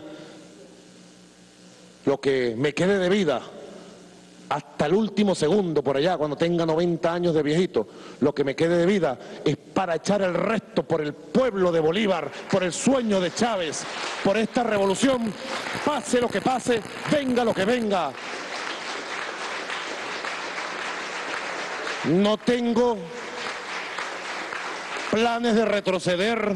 Lo que me quede de vida, hasta el último segundo por allá, cuando tenga noventa años de viejito, lo que me quede de vida es para echar el resto por el pueblo de Bolívar, por el sueño de Chávez, por esta revolución, pase lo que pase, venga lo que venga. No tengo planes de retroceder,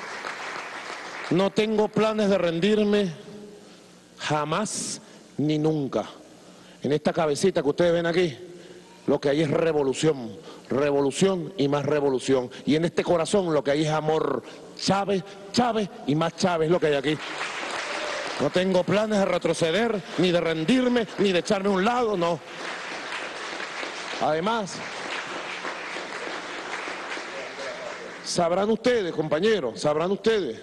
no tengo planes de rendirme, jamás ni nunca. En esta cabecita que ustedes ven aquí, lo que hay es revolución, revolución y más revolución. Y en este corazón lo que hay es amor. Chávez, Chávez y más Chávez lo que hay aquí. No tengo planes de retroceder, ni de rendirme, ni de echarme a un lado, no. Además, sabrán ustedes, compañeros, sabrán ustedes,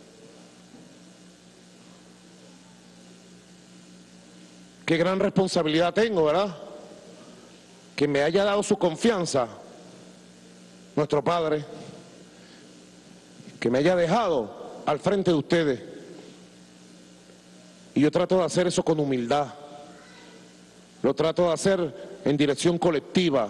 qué gran responsabilidad tengo, ¿verdad? Que me haya dado su confianza nuestro Padre, que me haya dejado al frente de ustedes. Y yo trato de hacer eso con humildad, lo trato de hacer en dirección colectiva,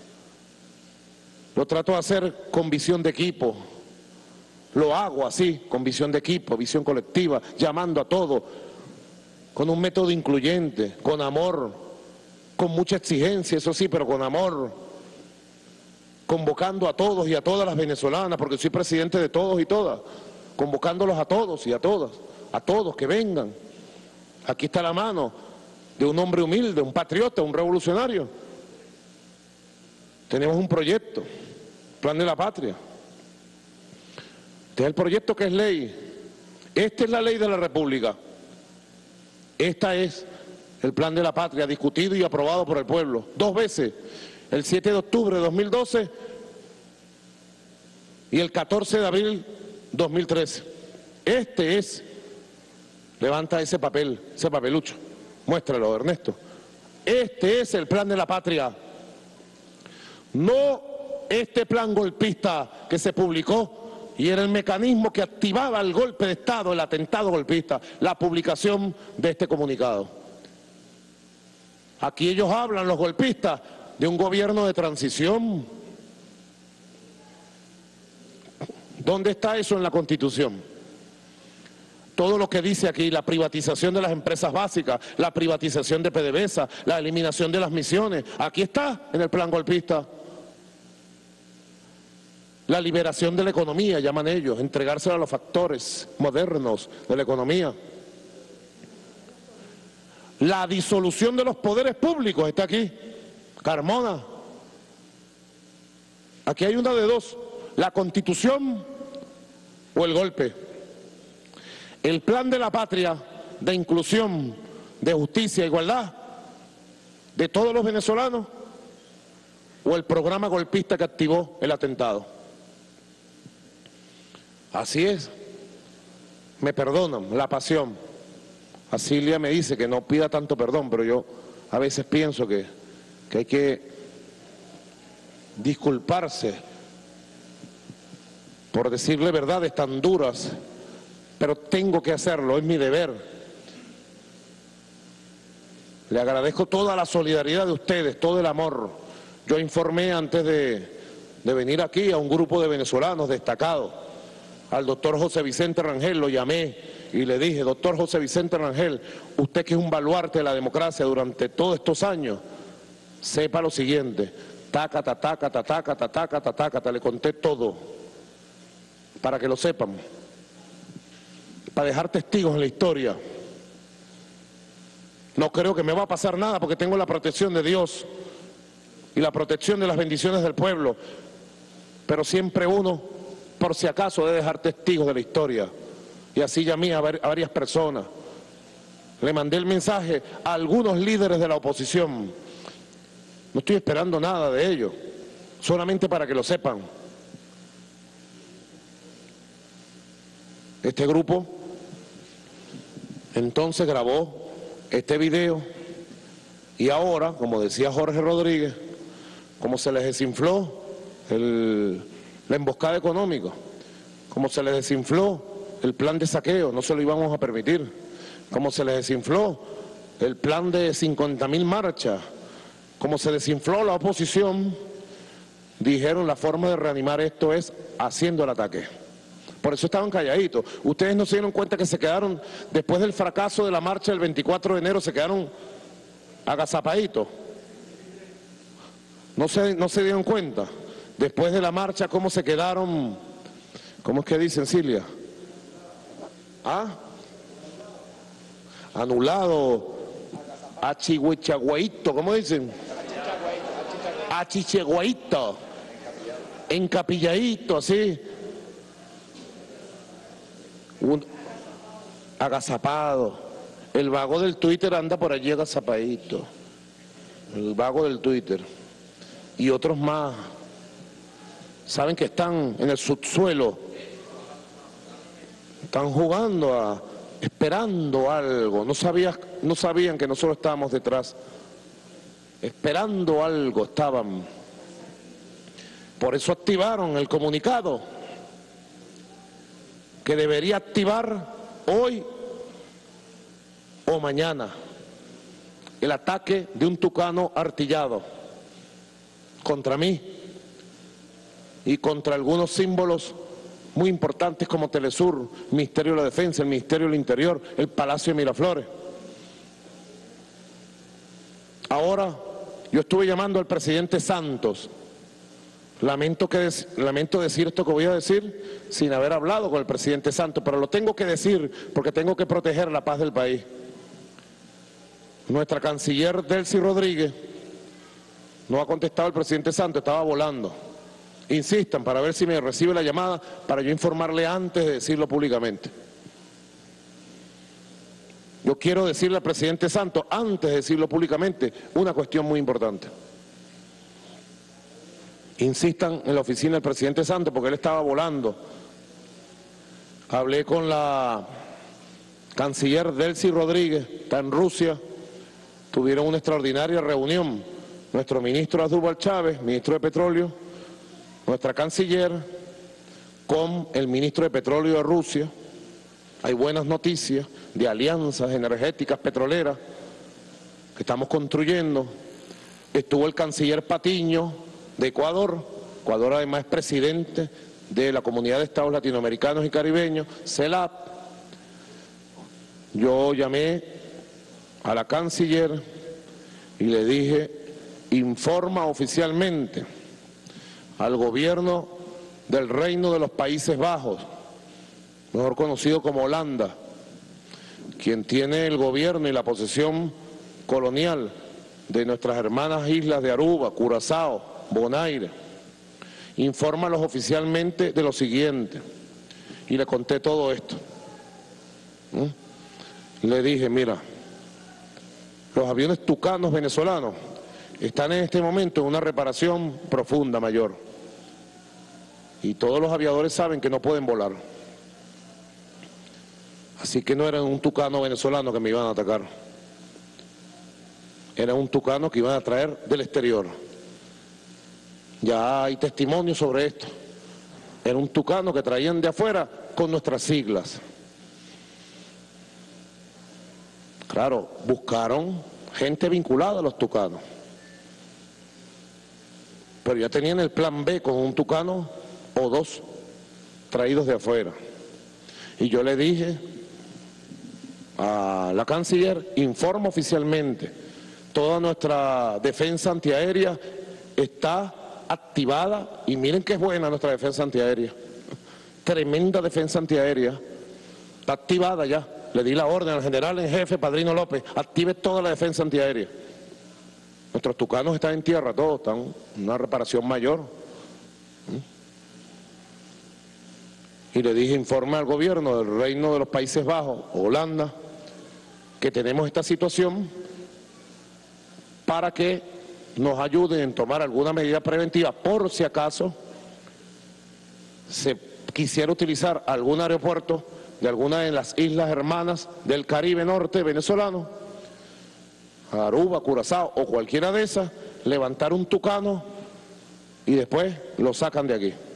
lo trato de hacer con visión de equipo, lo hago así, con visión de equipo, visión colectiva, llamando a todos, con un método incluyente, con amor, con mucha exigencia, eso sí, pero con amor, convocando a todos y a todas las venezolanas, porque soy presidente de todos y todas, convocándolos a todos y a todas, a todos que vengan. Aquí está la mano de un hombre humilde, un patriota, un revolucionario. Tenemos un proyecto, Plan de la Patria. Este es el proyecto que es ley. Esta es la ley de la República. Esta es el Plan de la Patria, discutido y aprobado por el pueblo. Dos veces, el siete de octubre de dos mil doce y el catorce de abril de dos mil trece. Este es, levanta ese papel, ese papelucho, muéstralo, Ernesto. Este es el Plan de la Patria. No este plan golpista que se publicó y era el mecanismo que activaba el golpe de Estado, el atentado golpista, la publicación de este comunicado. Aquí ellos hablan, los golpistas, de un gobierno de transición. ¿Dónde está eso en la Constitución? Todo lo que dice aquí, la privatización de las empresas básicas, la privatización de PDVSA, la eliminación de las misiones, aquí está en el plan golpista. La liberación de la economía, llaman ellos, entregársela a los factores modernos de la economía. La disolución de los poderes públicos está aquí, Carmona. Aquí hay una de dos, la Constitución o el golpe? ¿El plan de la patria de inclusión, de justicia e igualdad de todos los venezolanos o el programa golpista que activó el atentado? Así es, me perdonan, la pasión. A Cilia me dice que no pida tanto perdón, pero yo a veces pienso que, que hay que disculparse por decirle verdades tan duras, pero tengo que hacerlo, es mi deber. Le agradezco toda la solidaridad de ustedes, todo el amor. Yo informé antes de, de venir aquí a un grupo de venezolanos destacados, al doctor José Vicente Rangel, lo llamé y le dije, doctor José Vicente Rangel, usted que es un baluarte de la democracia durante todos estos años, sepa lo siguiente, taca, ta, taca, ta, taca, ta, taca, ta, taca, ta, le conté todo, para que lo sepan, para dejar testigos en la historia. No creo que me va a pasar nada porque tengo la protección de Dios y la protección de las bendiciones del pueblo, pero siempre uno, por si acaso, debe dejar testigos de la historia. Y así llamé a varias personas. Le mandé el mensaje a algunos líderes de la oposición. No estoy esperando nada de ellos, solamente para que lo sepan. Este grupo entonces grabó este video y ahora, como decía Jorge Rodríguez, como se les desinfló el, la emboscada económica, como se les desinfló el plan de saqueo, no se lo íbamos a permitir, como se les desinfló el plan de cincuenta mil marchas, como se desinfló la oposición, dijeron la forma de reanimar esto es haciendo el ataque. Por eso estaban calladitos. Ustedes no se dieron cuenta que se quedaron, después del fracaso de la marcha del veinticuatro de enero, se quedaron agazapaditos. No se, no se dieron cuenta. Después de la marcha, cómo se quedaron, ¿cómo es que dicen, Cilia? ¿Ah? Anulado, achihuichagüeito, ¿cómo dicen? Achichegüeito, encapilladito, así. Un agazapado. El vago del Twitter anda por allí agazapadito. El vago del Twitter. Y otros más. Saben que están en el subsuelo. Están jugando, a, esperando algo. No, sabía, no sabían que nosotros estábamos detrás. Esperando algo estaban. Por eso activaron el comunicado que debería activar hoy o mañana el ataque de un tucano artillado contra mí y contra algunos símbolos muy importantes como Telesur, el Ministerio de la Defensa, el Ministerio del Interior, el Palacio de Miraflores. Ahora yo estuve llamando al presidente Santos. Lamento, que lamento decir esto que voy a decir sin haber hablado con el presidente Santos, pero lo tengo que decir porque tengo que proteger la paz del país. Nuestra canciller Delcy Rodríguez no ha contestado al presidente Santos, estaba volando. Insistan para ver si me recibe la llamada para yo informarle antes de decirlo públicamente. Yo quiero decirle al presidente Santos, antes de decirlo públicamente, una cuestión muy importante. Insistan en la oficina del presidente Santos porque él estaba volando. Hablé con la canciller Delcy Rodríguez, está en Rusia, tuvieron una extraordinaria reunión. Nuestro ministro Asdrúbal Chávez, ministro de Petróleo, nuestra canciller, con el ministro de Petróleo de Rusia. Hay buenas noticias de alianzas energéticas petroleras que estamos construyendo. Estuvo el canciller Patiño de Ecuador. Ecuador además es presidente de la Comunidad de Estados Latinoamericanos y Caribeños, CELAC. Yo llamé a la canciller y le dije, informa oficialmente al gobierno del Reino de los Países Bajos, mejor conocido como Holanda, quien tiene el gobierno y la posesión colonial de nuestras hermanas islas de Aruba, Curazao, Bonaire. Infórmalos oficialmente de lo siguiente, y le conté todo esto. ¿Mm? Le dije, mira, los aviones tucanos venezolanos están en este momento en una reparación profunda, mayor. Y todos los aviadores saben que no pueden volar. Así que no eran un tucano venezolano que me iban a atacar. Era un tucano que iban a traer del exterior. Ya hay testimonios sobre esto. Era un tucano que traían de afuera con nuestras siglas. Claro, buscaron gente vinculada a los tucanos. Pero ya tenían el plan B con un tucano o dos traídos de afuera. Y yo le dije a la canciller, informo oficialmente, toda nuestra defensa antiaérea está activada y miren que es buena nuestra defensa antiaérea. Tremenda defensa antiaérea. Está activada ya. Le di la orden al general en jefe, Padrino López, active toda la defensa antiaérea. Nuestros tucanos están en tierra, todos están en una reparación mayor. Y le dije, informe al gobierno del Reino de los Países Bajos, Holanda, que tenemos esta situación para que nos ayuden en tomar alguna medida preventiva por si acaso se quisiera utilizar algún aeropuerto de alguna de las islas hermanas del Caribe Norte venezolano, Aruba, Curazao o cualquiera de esas, levantar un tucano y después lo sacan de aquí.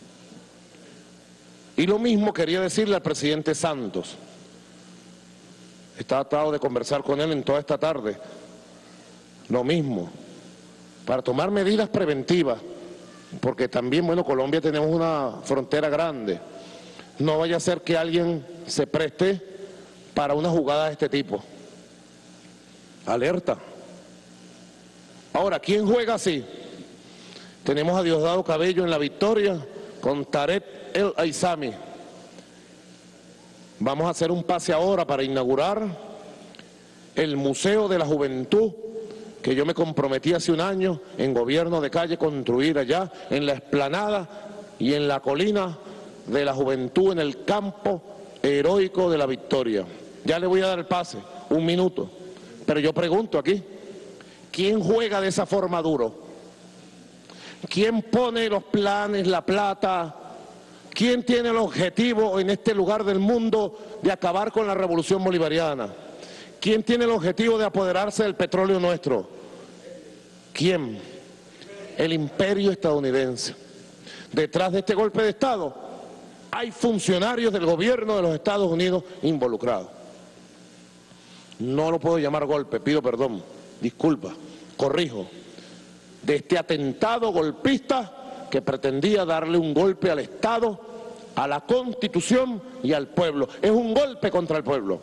Y lo mismo quería decirle al presidente Santos. He tratado de conversar con él en toda esta tarde. Lo mismo, para tomar medidas preventivas, porque también, bueno, Colombia tenemos una frontera grande. No vaya a ser que alguien se preste para una jugada de este tipo. Alerta. Ahora, ¿quién juega así? Tenemos a Diosdado Cabello en la victoria con Tarek El Aizami. Vamos a hacer un pase ahora para inaugurar el Museo de la Juventud, que yo me comprometí hace un año en gobierno de calle construir allá en la explanada y en la colina de la juventud en el campo heroico de la Victoria. Ya le voy a dar el pase, un minuto, pero yo pregunto aquí, ¿quién juega de esa forma duro? ¿Quién pone los planes, la plata? ¿Quién tiene el objetivo en este lugar del mundo de acabar con la revolución bolivariana? ¿Quién tiene el objetivo de apoderarse del petróleo nuestro? ¿Quién? El imperio estadounidense. Detrás de este golpe de Estado hay funcionarios del gobierno de los Estados Unidos involucrados. No lo puedo llamar golpe, pido perdón, disculpa, corrijo. De este atentado golpista que pretendía darle un golpe al Estado, a la Constitución y al pueblo. Es un golpe contra el pueblo.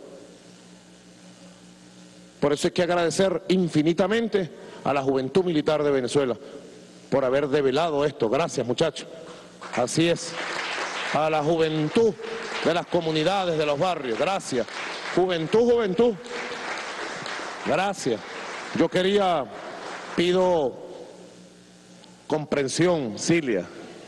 Por eso hay que agradecer infinitamente a la juventud militar de Venezuela por haber develado esto. Gracias, muchachos. Así es. A la juventud de las comunidades, de los barrios. Gracias. Juventud, juventud. Gracias. Yo quería, pido comprensión, Cilia.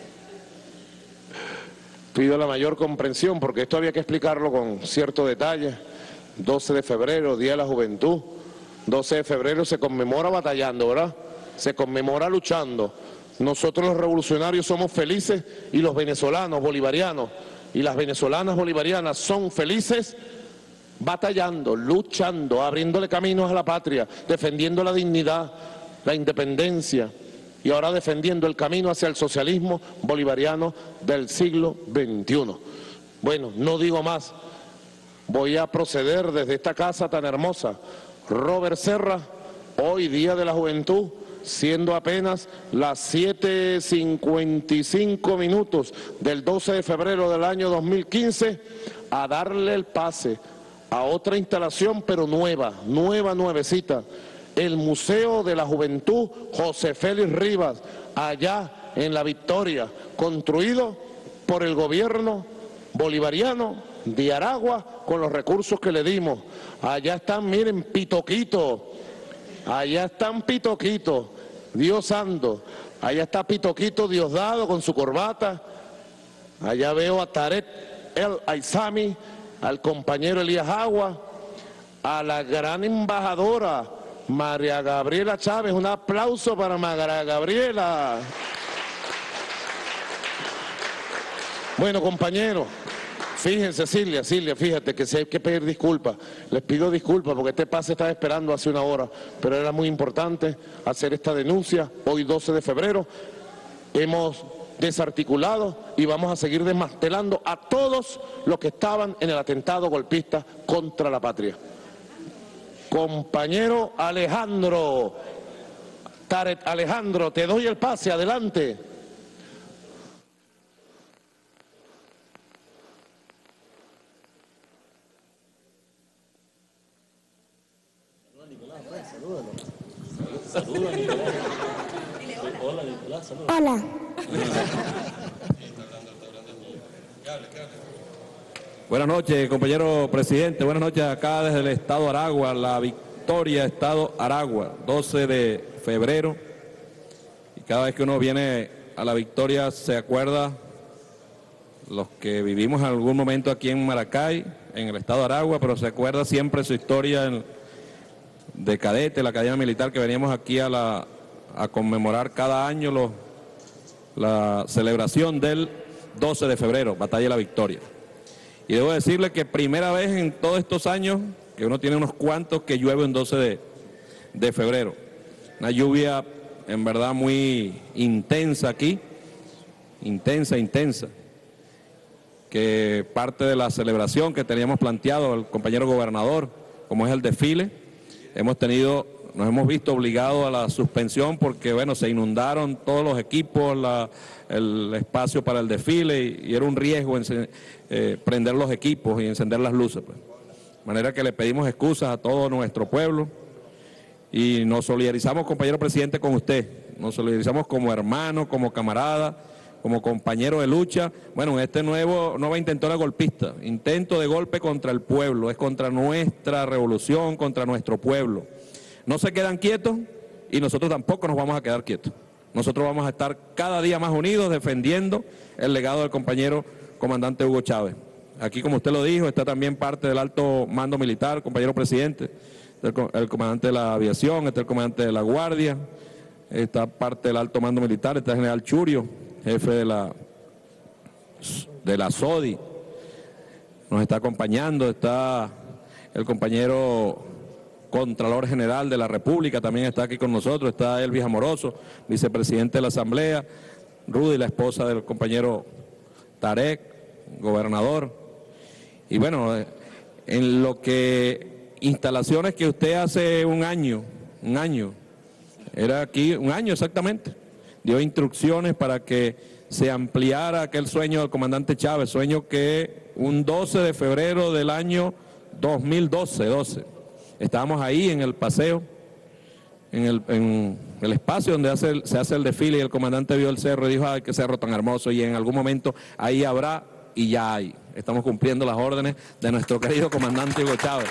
Pido la mayor comprensión porque esto había que explicarlo con cierto detalle. doce de febrero, Día de la Juventud. doce de febrero se conmemora batallando, ¿verdad? Se conmemora luchando. Nosotros los revolucionarios somos felices y los venezolanos bolivarianos y las venezolanas bolivarianas son felices batallando, luchando, abriéndole caminos a la patria, defendiendo la dignidad, la independencia y ahora defendiendo el camino hacia el socialismo bolivariano del siglo veintiuno. Bueno, no digo más. Voy a proceder desde esta casa tan hermosa, Robert Serra, hoy Día de la Juventud, siendo apenas las siete cincuenta y cinco minutos del doce de febrero del año dos mil quince, a darle el pase a otra instalación, pero nueva, nueva, nuevecita, el Museo de la Juventud José Félix Rivas, allá en La Victoria, construido por el gobierno bolivariano de Aragua con los recursos que le dimos. Allá están, miren, Pitoquito, allá están Pitoquito, Dios santo, allá está Pitoquito Diosdado con su corbata, allá veo a Tarek El Aizami, al compañero Elías Agua, a la gran embajadora María Gabriela Chávez. Un aplauso para María Gabriela. Bueno, compañeros, fíjense, Silvia, Silvia, fíjate que si hay que pedir disculpas, les pido disculpas porque este pase estaba esperando hace una hora, pero era muy importante hacer esta denuncia. Hoy doce de febrero hemos desarticulado y vamos a seguir desmantelando a todos los que estaban en el atentado golpista contra la patria. Compañero Alejandro, Taret Alejandro, te doy el pase, adelante. Hola. Buenas noches, compañero presidente. Buenas noches acá desde el estado Aragua, La Victoria, estado Aragua, doce de febrero. Y cada vez que uno viene a La Victoria se acuerda, los que vivimos en algún momento aquí en Maracay, en el estado Aragua, pero se acuerda siempre su historia en, de cadete, la academia militar, que veníamos aquí a, la, a conmemorar cada año los, la celebración del doce de febrero, Batalla de la Victoria. Y debo decirle que primera vez en todos estos años que uno tiene unos cuantos que llueve en doce de febrero. Una lluvia en verdad muy intensa aquí, intensa, intensa, que parte de la celebración que teníamos planteado el compañero gobernador, como es el desfile, hemos tenido, nos hemos visto obligados a la suspensión porque, bueno, se inundaron todos los equipos, la, el espacio para el desfile y, y era un riesgo en, eh, prender los equipos y encender las luces, pues. De manera que le pedimos excusas a todo nuestro pueblo y nos solidarizamos, compañero presidente, con usted. Nos solidarizamos como hermano, como camarada, como compañero de lucha. Bueno, este nuevo, nueva intentona golpista, intento de golpe contra el pueblo, es contra nuestra revolución, contra nuestro pueblo. No se quedan quietos y nosotros tampoco nos vamos a quedar quietos. Nosotros vamos a estar cada día más unidos defendiendo el legado del compañero comandante Hugo Chávez. Aquí, como usted lo dijo, está también parte del alto mando militar, compañero presidente, el, el comandante de la aviación, está el comandante de la guardia, está parte del alto mando militar, está el general Churio, jefe de la, de la S O D I, nos está acompañando, está el compañero Contralor General de la República, también está aquí con nosotros, está Elvis Amoroso, vicepresidente de la Asamblea, Rudy, la esposa del compañero Tarek, gobernador. Y bueno, en lo que instalaciones que usted hace un año, un año, era aquí, un año exactamente, dio instrucciones para que se ampliara aquel sueño del comandante Chávez, sueño que un doce de febrero del año dos mil doce, doce, estábamos ahí en el paseo, en el, en el espacio donde hace el, se hace el desfile y el comandante vio el cerro y dijo, ay, qué cerro tan hermoso, y en algún momento ahí habrá y ya hay. Estamos cumpliendo las órdenes de nuestro querido comandante Hugo Chávez.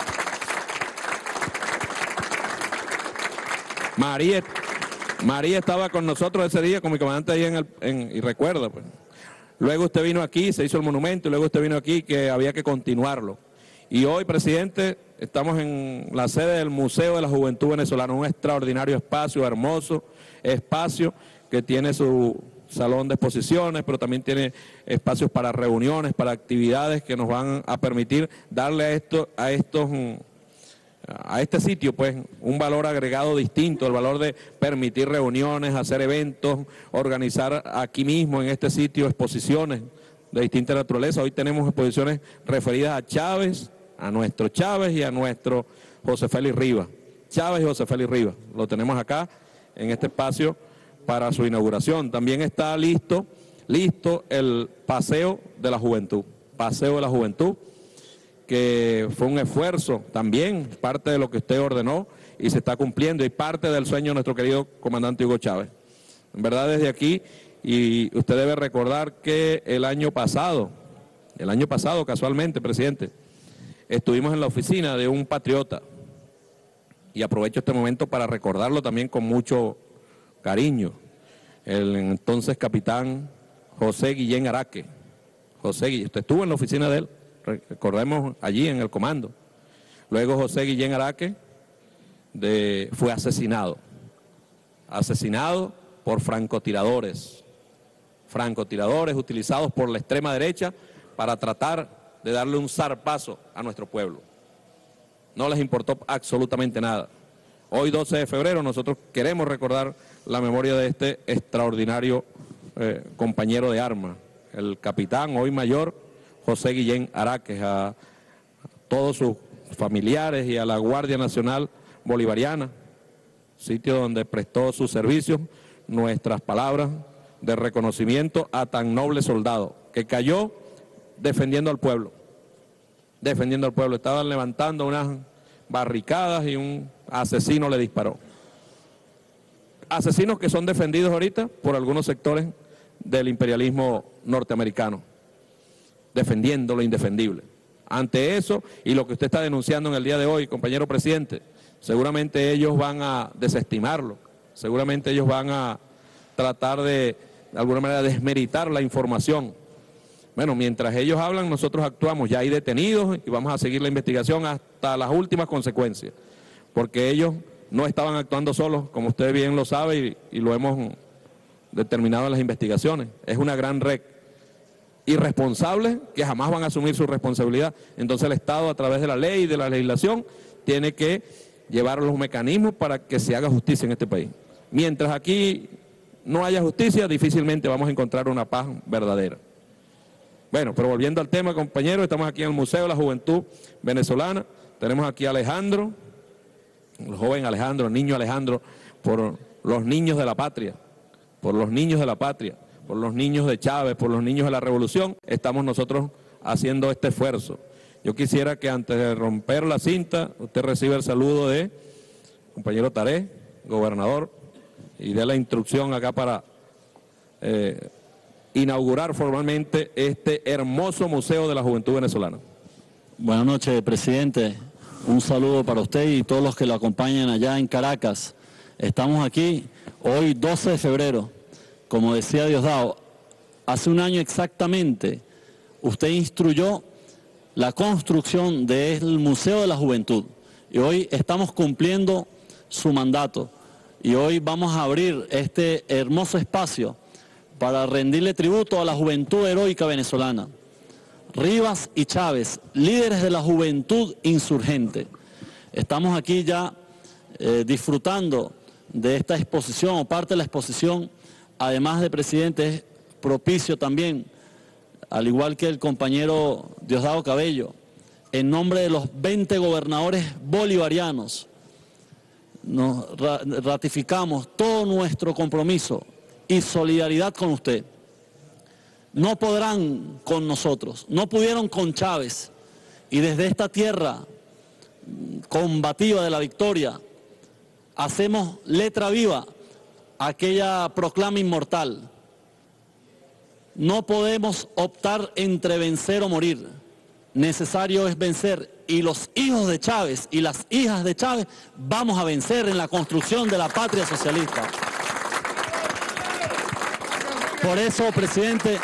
María, María estaba con nosotros ese día, con mi comandante ahí en el, en, y recuerda, pues. Luego usted vino aquí, se hizo el monumento, y luego usted vino aquí que había que continuarlo. Y hoy, presidente, estamos en la sede del Museo de la Juventud Venezolana, un extraordinario espacio, hermoso espacio que tiene su salón de exposiciones, pero también tiene espacios para reuniones, para actividades que nos van a permitir darle a esto, a estos, a este sitio, pues, un valor agregado distinto, el valor de permitir reuniones, hacer eventos, organizar aquí mismo en este sitio exposiciones de distinta naturaleza. Hoy tenemos exposiciones referidas a Chávez, a nuestro Chávez y a nuestro José Félix Rivas. Chávez y José Félix Rivas, lo tenemos acá en este espacio para su inauguración. También está listo, listo el Paseo de la Juventud, Paseo de la Juventud, que fue un esfuerzo también, parte de lo que usted ordenó y se está cumpliendo, y parte del sueño de nuestro querido comandante Hugo Chávez. En verdad, desde aquí, y usted debe recordar que el año pasado, el año pasado casualmente, presidente, estuvimos en la oficina de un patriota, y aprovecho este momento para recordarlo también con mucho cariño, el entonces capitán José Guillén Araque, José Guillén, usted estuvo en la oficina de él, recordemos allí en el comando. Luego José Guillén Araque de, fue asesinado, asesinado por francotiradores, francotiradores utilizados por la extrema derecha para tratar de darle un zarpazo a nuestro pueblo. No les importó absolutamente nada. Hoy, doce de febrero, nosotros queremos recordar la memoria de este extraordinario eh, compañero de armas, el capitán, hoy mayor, José Guillén Araque, a todos sus familiares y a la Guardia Nacional Bolivariana, sitio donde prestó sus servicios, nuestras palabras de reconocimiento a tan noble soldado, que cayó defendiendo al pueblo, defendiendo al pueblo. Estaban levantando unas barricadas y un asesino le disparó. Asesinos que son defendidos ahorita por algunos sectores del imperialismo norteamericano, defendiendo lo indefendible. Ante eso, y lo que usted está denunciando en el día de hoy, compañero presidente, seguramente ellos van a desestimarlo, seguramente ellos van a tratar de, de alguna manera, desmeritar la información. Bueno, mientras ellos hablan, nosotros actuamos. Ya hay detenidos y vamos a seguir la investigación hasta las últimas consecuencias, porque ellos no estaban actuando solos, como usted bien lo sabe y, y lo hemos determinado en las investigaciones. Es una gran red irresponsable que jamás van a asumir su responsabilidad. Entonces el Estado, a través de la ley y de la legislación, tiene que llevar los mecanismos para que se haga justicia en este país. Mientras aquí no haya justicia, difícilmente vamos a encontrar una paz verdadera. Bueno, pero volviendo al tema, compañeros, estamos aquí en el Museo de la Juventud Venezolana. Tenemos aquí a Alejandro, el joven Alejandro, el niño Alejandro, por los niños de la patria, por los niños de la patria, por los niños de Chávez, por los niños de la revolución, estamos nosotros haciendo este esfuerzo. Yo quisiera que antes de romper la cinta, usted reciba el saludo de compañero Taré, gobernador, y dé la instrucción acá para eh, inaugurar formalmente este hermoso Museo de la Juventud Venezolana. Buenas noches, presidente. Un saludo para usted y todos los que lo acompañan allá en Caracas. Estamos aquí hoy, doce de febrero, como decía Diosdado, hace un año exactamente, usted instruyó la construcción del Museo de la Juventud y hoy estamos cumpliendo su mandato y hoy vamos a abrir este hermoso espacio para rendirle tributo a la juventud heroica venezolana. Rivas y Chávez, líderes de la juventud insurgente. Estamos aquí ya eh, disfrutando de esta exposición o parte de la exposición. Además de presidente, es propicio también, al igual que el compañero Diosdado Cabello, en nombre de los veinte gobernadores bolivarianos, nos ratificamos todo nuestro compromiso y solidaridad con usted. No podrán con nosotros, no pudieron con Chávez, y desde esta tierra combativa de la victoria hacemos letra viva aquella proclama inmortal. No podemos optar entre vencer o morir. Necesario es vencer, y los hijos de Chávez y las hijas de Chávez vamos a vencer en la construcción de la patria socialista. Por eso, presidente,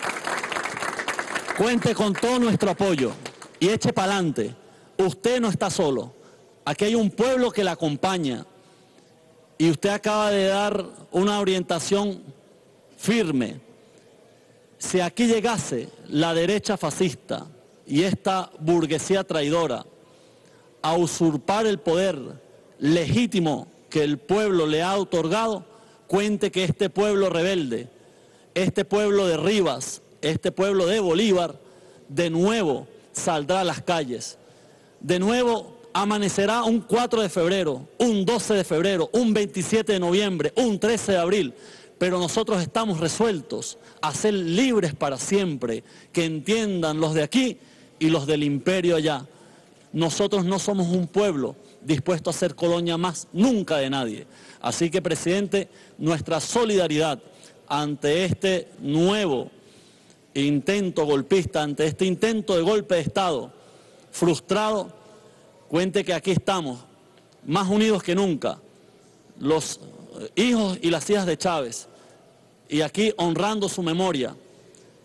cuente con todo nuestro apoyo y eche para adelante. Usted no está solo. Aquí hay un pueblo que la acompaña. Y usted acaba de dar una orientación firme. Si aquí llegase la derecha fascista y esta burguesía traidora a usurpar el poder legítimo que el pueblo le ha otorgado, cuente que este pueblo rebelde, este pueblo de Rivas, este pueblo de Bolívar, de nuevo saldrá a las calles. De nuevo amanecerá un cuatro de febrero, un doce de febrero, un veintisiete de noviembre, un trece de abril, pero nosotros estamos resueltos a ser libres para siempre, que entiendan los de aquí y los del imperio allá. Nosotros no somos un pueblo dispuesto a ser colonia más nunca de nadie. Así que, presidente, nuestra solidaridad ante este nuevo intento golpista, ante este intento de golpe de Estado frustrado, cuente que aquí estamos, más unidos que nunca, los hijos y las hijas de Chávez, y aquí honrando su memoria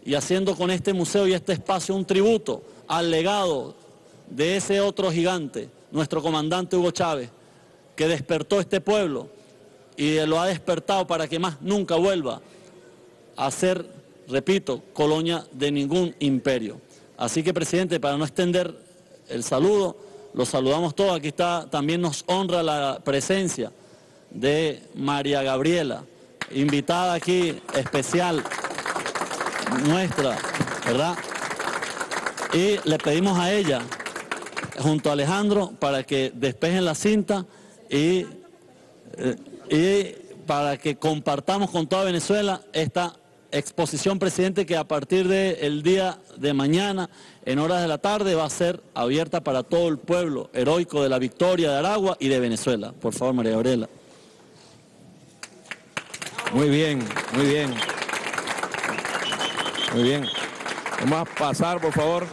y haciendo con este museo y este espacio un tributo al legado de ese otro gigante, nuestro comandante Hugo Chávez, que despertó este pueblo y lo ha despertado para que más nunca vuelva a ser, repito, colonia de ningún imperio. Así que, presidente, para no extender el saludo, los saludamos todos. Aquí está, también nos honra la presencia de María Gabriela, invitada aquí especial nuestra, ¿verdad? Y le pedimos a ella, junto a Alejandro, para que despejen la cinta y, eh, y para que compartamos con toda Venezuela esta exposición, presidente, que a partir del día de mañana, en horas de la tarde, va a ser abierta para todo el pueblo heroico de la Victoria, de Aragua y de Venezuela. Por favor, María Gabriela. Muy bien, muy bien. Muy bien. Vamos a pasar, por favor.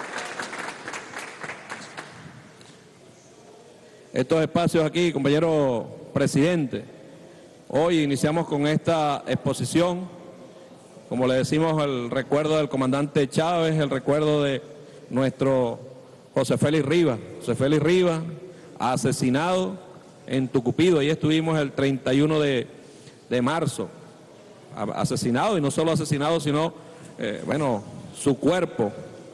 Estos espacios aquí, compañero presidente. Hoy iniciamos con esta exposición, como le decimos, el recuerdo del comandante Chávez, el recuerdo de nuestro José Félix Rivas. José Félix Rivas, asesinado en Tucupido. Ahí estuvimos el treinta y uno de marzo. Asesinado, y no solo asesinado, sino, eh, bueno, su cuerpo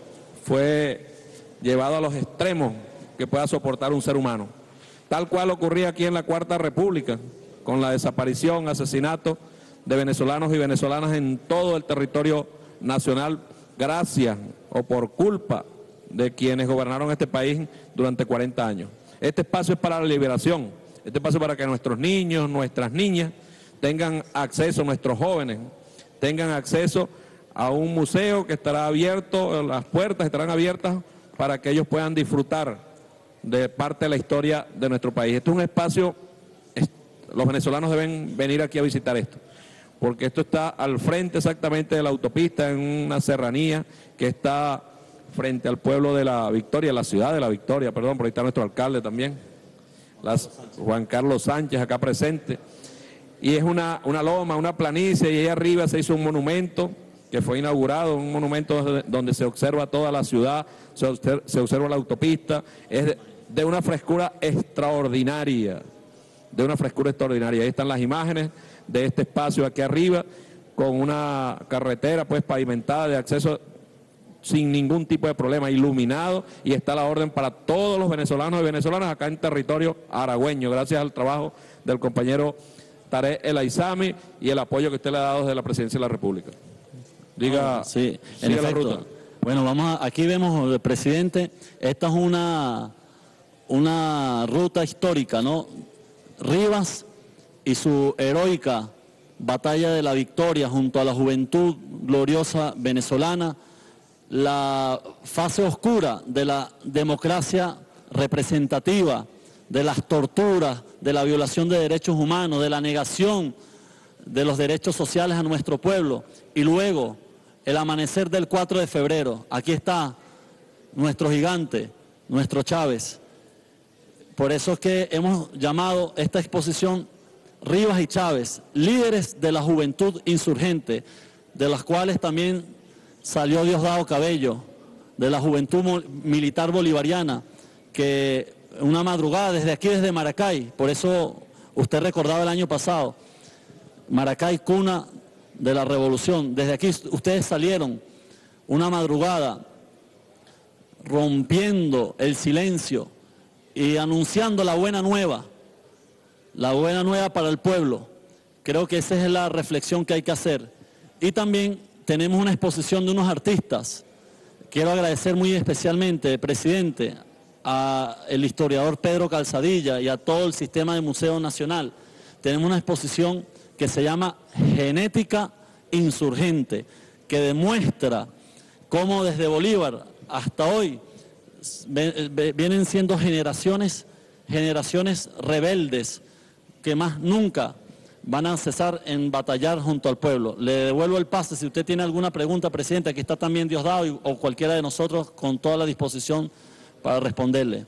fue llevado a los extremos que pueda soportar un ser humano. Tal cual ocurría aquí en la Cuarta República, con la desaparición, asesinato de venezolanos y venezolanas en todo el territorio nacional, gracias o por culpa de quienes gobernaron este país durante cuarenta años. Este espacio es para la liberación, este espacio es para que nuestros niños, nuestras niñas tengan acceso, nuestros jóvenes tengan acceso a un museo que estará abierto, las puertas estarán abiertas para que ellos puedan disfrutar de parte de la historia de nuestro país. Este es un espacio, los venezolanos deben venir aquí a visitar esto, porque esto está al frente exactamente de la autopista, en una serranía que está frente al pueblo de la Victoria, la ciudad de la Victoria, perdón, por ahí está nuestro alcalde también, las, Juan Carlos Sánchez, acá presente. Y es una, una loma, una planicie, y ahí arriba se hizo un monumento que fue inaugurado, un monumento donde se observa toda la ciudad, se observa, se observa la autopista, es de, de una frescura extraordinaria, de una frescura extraordinaria. Ahí están las imágenes de este espacio aquí arriba, con una carretera pues pavimentada de acceso sin ningún tipo de problema, iluminado, y está la orden para todos los venezolanos y venezolanas acá en territorio aragüeño, gracias al trabajo del compañero Tarek El Aizami y el apoyo que usted le ha dado desde la Presidencia de la República. Diga, ah, sí, en siga la efecto. ruta. Bueno, vamos a, aquí vemos, el presidente, esta es una, una ruta histórica, ¿no? Rivas y su heroica batalla de la Victoria junto a la juventud gloriosa venezolana, la fase oscura de la democracia representativa, de las torturas, de la violación de derechos humanos, de la negación de los derechos sociales a nuestro pueblo, y luego el amanecer del cuatro de febrero. Aquí está nuestro gigante, nuestro Chávez. Por eso es que hemos llamado esta exposición Rivas y Chávez, líderes de la juventud insurgente, de las cuales también salió Diosdado Cabello, de la juventud militar bolivariana, que una madrugada desde aquí, desde Maracay, por eso usted recordaba el año pasado, Maracay, cuna de la revolución, desde aquí ustedes salieron una madrugada rompiendo el silencio y anunciando la buena nueva, la buena nueva para el pueblo. Creo que esa es la reflexión que hay que hacer. Y también tenemos una exposición de unos artistas. Quiero agradecer muy especialmente, presidente, al historiador Pedro Calzadilla y a todo el sistema de Museo Nacional. Tenemos una exposición que se llama Genética Insurgente, que demuestra cómo desde Bolívar hasta hoy vienen siendo generaciones, generaciones rebeldes que más nunca van a cesar en batallar junto al pueblo. Le devuelvo el pase, si usted tiene alguna pregunta, presidente, aquí está también Diosdado o cualquiera de nosotros con toda la disposición para responderle.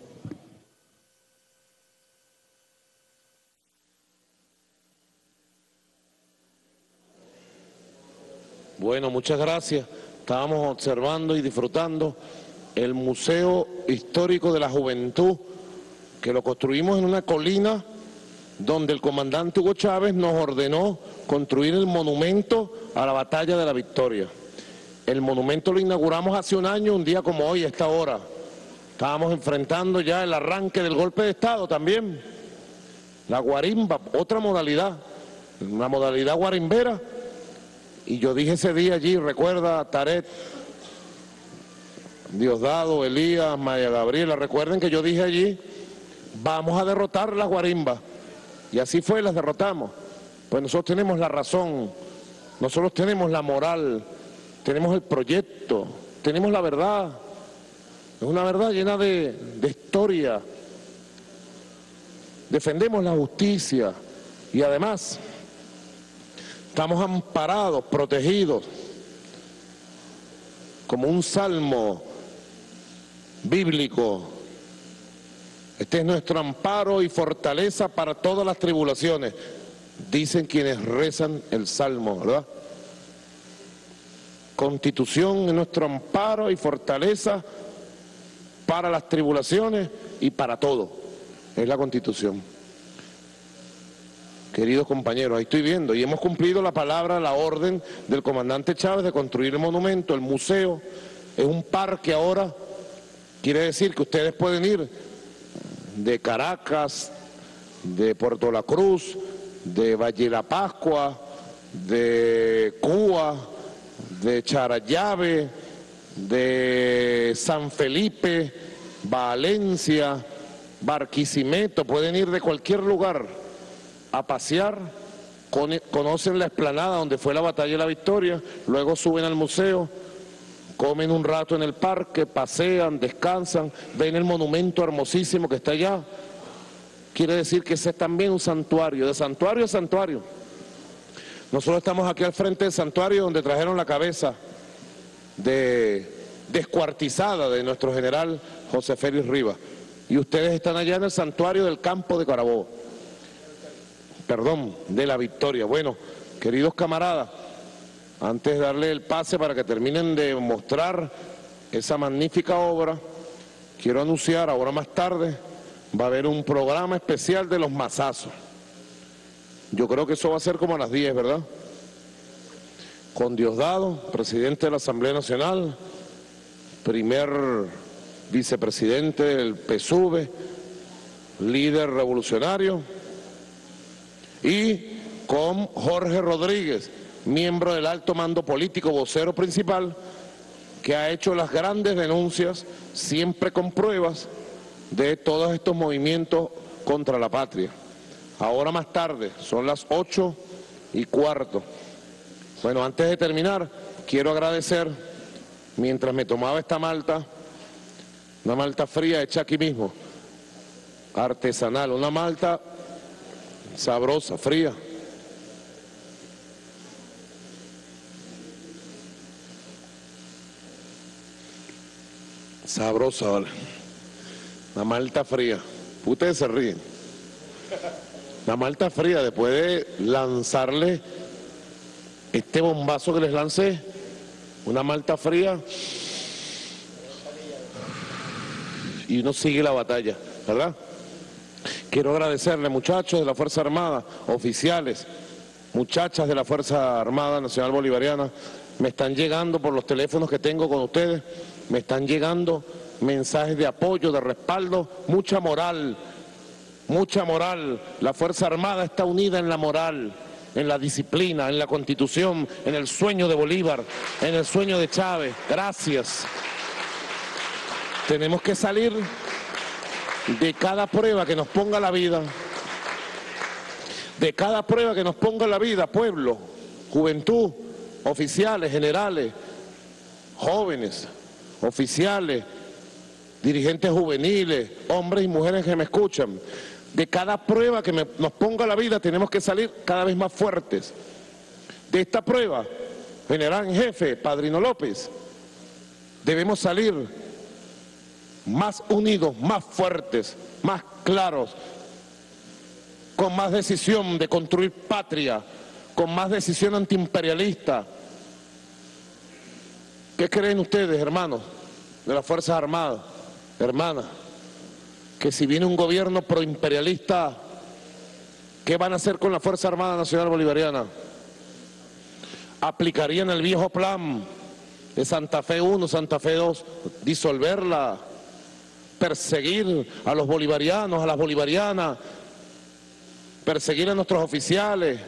Bueno. Bueno, muchas gracias. Estábamos observando y disfrutando el Museo Histórico de la Juventud, que lo construimos en una colina donde el comandante Hugo Chávez nos ordenó construir el monumento a la Batalla de la Victoria. El monumento lo inauguramos hace un año, un día como hoy, a esta hora. Estábamos enfrentando ya el arranque del golpe de Estado también. La guarimba, otra modalidad, una modalidad guarimbera. Y yo dije ese día allí, recuerda, Taret, Diosdado, Elías, Maya Gabriela, recuerden que yo dije allí, vamos a derrotar las guarimbas. Y así fue, las derrotamos. Pues nosotros tenemos la razón, nosotros tenemos la moral, tenemos el proyecto, tenemos la verdad. Es una verdad llena de, de historia. Defendemos la justicia y además estamos amparados, protegidos, como un salmo bíblico. Este es nuestro amparo y fortaleza para todas las tribulaciones, dicen quienes rezan el salmo, ¿verdad? Constitución es nuestro amparo y fortaleza para las tribulaciones y para todo. Es la Constitución. Queridos compañeros, ahí estoy viendo, y hemos cumplido la palabra, la orden del comandante Chávez de construir el monumento, el museo. Es un parque ahora, quiere decir que ustedes pueden ir de Caracas, de Puerto La Cruz, de Valle La Pascua, de Cuba, de Charallave, de San Felipe, Valencia, Barquisimeto, pueden ir de cualquier lugar a pasear, conocen la explanada donde fue la Batalla de la Victoria, luego suben al museo, comen un rato en el parque, pasean, descansan, ven el monumento hermosísimo que está allá. Quiere decir que ese es también un santuario, de santuario a santuario. Nosotros estamos aquí al frente del santuario donde trajeron la cabeza de descuartizada de nuestro general José Félix Rivas. Y ustedes están allá en el santuario del campo de Carabobo. Perdón, de la Victoria. Bueno, queridos camaradas, antes de darle el pase para que terminen de mostrar esa magnífica obra, quiero anunciar, ahora más tarde, va a haber un programa especial de los mazazos. Yo creo que eso va a ser como a las diez, ¿verdad? Con Diosdado, presidente de la Asamblea Nacional, primer vicepresidente del P S U V, líder revolucionario, y con Jorge Rodríguez, miembro del alto mando político, vocero principal, que ha hecho las grandes denuncias, siempre con pruebas, de todos estos movimientos contra la patria. Ahora más tarde, son las ocho y cuarto. Bueno, antes de terminar, quiero agradecer, mientras me tomaba esta malta, una malta fría hecha aquí mismo, artesanal, una malta sabrosa, fría. Sabrosa, vale. La malta fría. Ustedes se ríen. La malta fría, después de lanzarle este bombazo que les lancé, una malta fría, y uno sigue la batalla, ¿verdad? Quiero agradecerle, muchachos de la Fuerza Armada, oficiales, muchachas de la Fuerza Armada Nacional Bolivariana, me están llegando por los teléfonos que tengo con ustedes, me están llegando mensajes de apoyo, de respaldo, mucha moral, mucha moral. La Fuerza Armada está unida en la moral, en la disciplina, en la Constitución, en el sueño de Bolívar, en el sueño de Chávez. Gracias. Tenemos que salir de cada prueba que nos ponga la vida, de cada prueba que nos ponga la vida, pueblo, juventud, oficiales, generales, jóvenes, oficiales, dirigentes juveniles, hombres y mujeres que me escuchan. De cada prueba que me, nos ponga la vida tenemos que salir cada vez más fuertes. De esta prueba, general en jefe, Padrino López, debemos salir más unidos, más fuertes, más claros, con más decisión de construir patria, con más decisión antiimperialista, ¿Qué creen ustedes, hermanos, de las Fuerzas Armadas, hermanas? Que si viene un gobierno proimperialista, ¿qué van a hacer con la Fuerza Armada Nacional Bolivariana? Aplicarían el viejo plan de Santa Fe uno, Santa Fe dos, disolverla, perseguir a los bolivarianos, a las bolivarianas, perseguir a nuestros oficiales.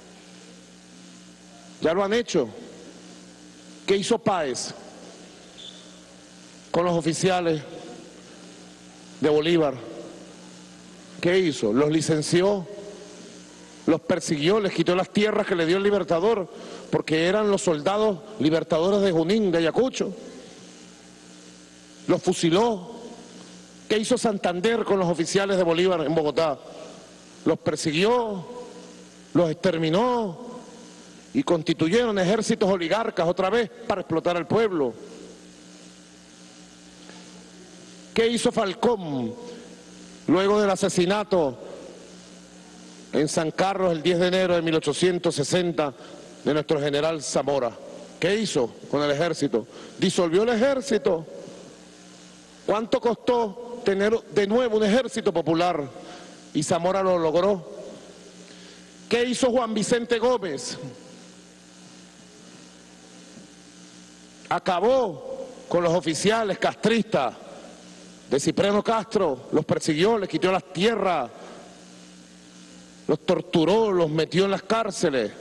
Ya lo han hecho. ¿Qué hizo Páez con los oficiales de Bolívar? ¿Qué hizo? Los licenció, los persiguió, les quitó las tierras que le dio el Libertador, porque eran los soldados libertadores de Junín, de Ayacucho. Los fusiló. ¿Qué hizo Santander con los oficiales de Bolívar en Bogotá? Los persiguió, los exterminó y constituyeron ejércitos oligarcas otra vez para explotar al pueblo. ¿Qué hizo Falcón luego del asesinato en San Carlos el diez de enero de mil ochocientos sesenta de nuestro general Zamora? ¿Qué hizo con el ejército? Disolvió el ejército. ¿Cuánto costó tener de nuevo un ejército popular? Y Zamora lo logró. ¿Qué hizo Juan Vicente Gómez? Acabó con los oficiales castristas de Cipriano Castro, los persiguió, les quitó las tierras, los torturó, los metió en las cárceles.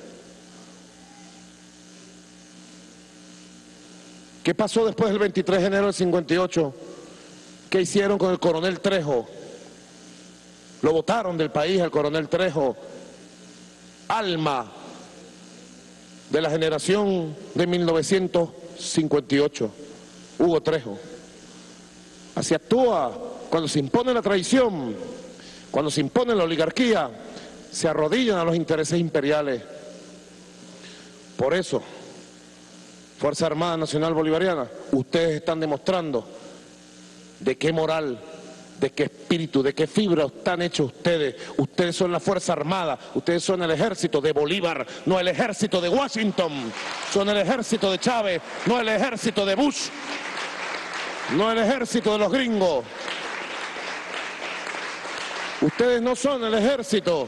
¿Qué pasó después del veintitrés de enero del cincuenta y ocho? ¿Qué hicieron con el coronel Trejo? Lo botaron del país al coronel Trejo, alma de la generación de mil novecientos cincuenta y ocho, Hugo Trejo. Así actúa cuando se impone la traición, cuando se impone la oligarquía, se arrodillan a los intereses imperiales. Por eso, Fuerza Armada Nacional Bolivariana, ustedes están demostrando de qué moral, de qué espíritu, de qué fibra están hechos ustedes. Ustedes son la Fuerza Armada, ustedes son el ejército de Bolívar, no el ejército de Washington. Son el ejército de Chávez, no el ejército de Bush, no el ejército de los gringos. Ustedes no son el ejército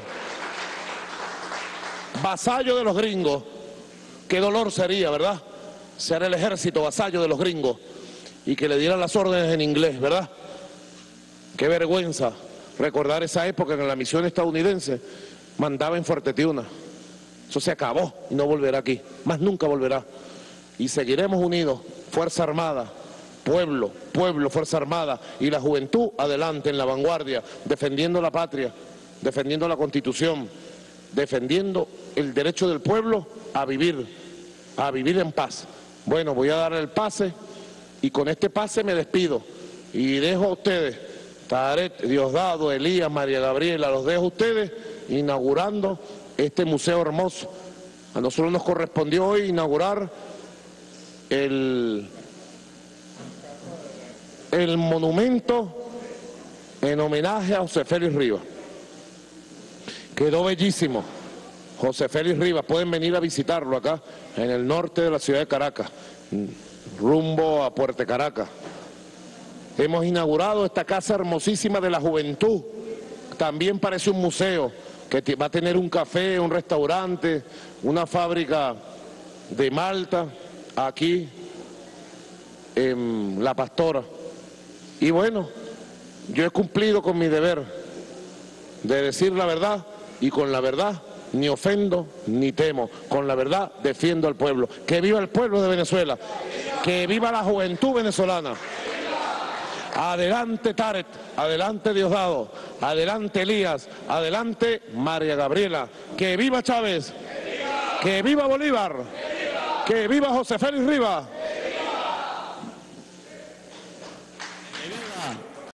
vasallo de los gringos. Qué dolor sería, ¿verdad? Ser el ejército vasallo de los gringos y que le dieran las órdenes en inglés, ¿verdad? Qué vergüenza recordar esa época en que la misión estadounidense mandaba en Fuerte Tiuna. Eso se acabó y no volverá aquí, más nunca volverá. Y seguiremos unidos, Fuerza Armada, pueblo, pueblo, Fuerza Armada y la juventud adelante en la vanguardia, defendiendo la patria, defendiendo la Constitución, defendiendo el derecho del pueblo a vivir, a vivir en paz. Bueno, voy a dar el pase y con este pase me despido y dejo a ustedes, Taret, Diosdado, Elías, María Gabriela, los dejo a ustedes inaugurando este museo hermoso. A nosotros nos correspondió hoy inaugurar el, el monumento en homenaje a José Félix Rivas. Quedó bellísimo. José Félix Rivas, pueden venir a visitarlo acá, en el norte de la ciudad de Caracas, rumbo a Puerto Caracas. Hemos inaugurado esta casa hermosísima de la juventud, también parece un museo, que va a tener un café, un restaurante, una fábrica de malta, aquí en La Pastora. Y bueno, yo he cumplido con mi deber de decir la verdad, y con la verdad ni ofendo ni temo, con la verdad defiendo al pueblo. Que viva el pueblo de Venezuela, que viva la juventud venezolana. Adelante Taret, adelante Diosdado, adelante Elías, adelante María Gabriela. Que viva Chávez, que viva Bolívar, que viva José Félix Rivas.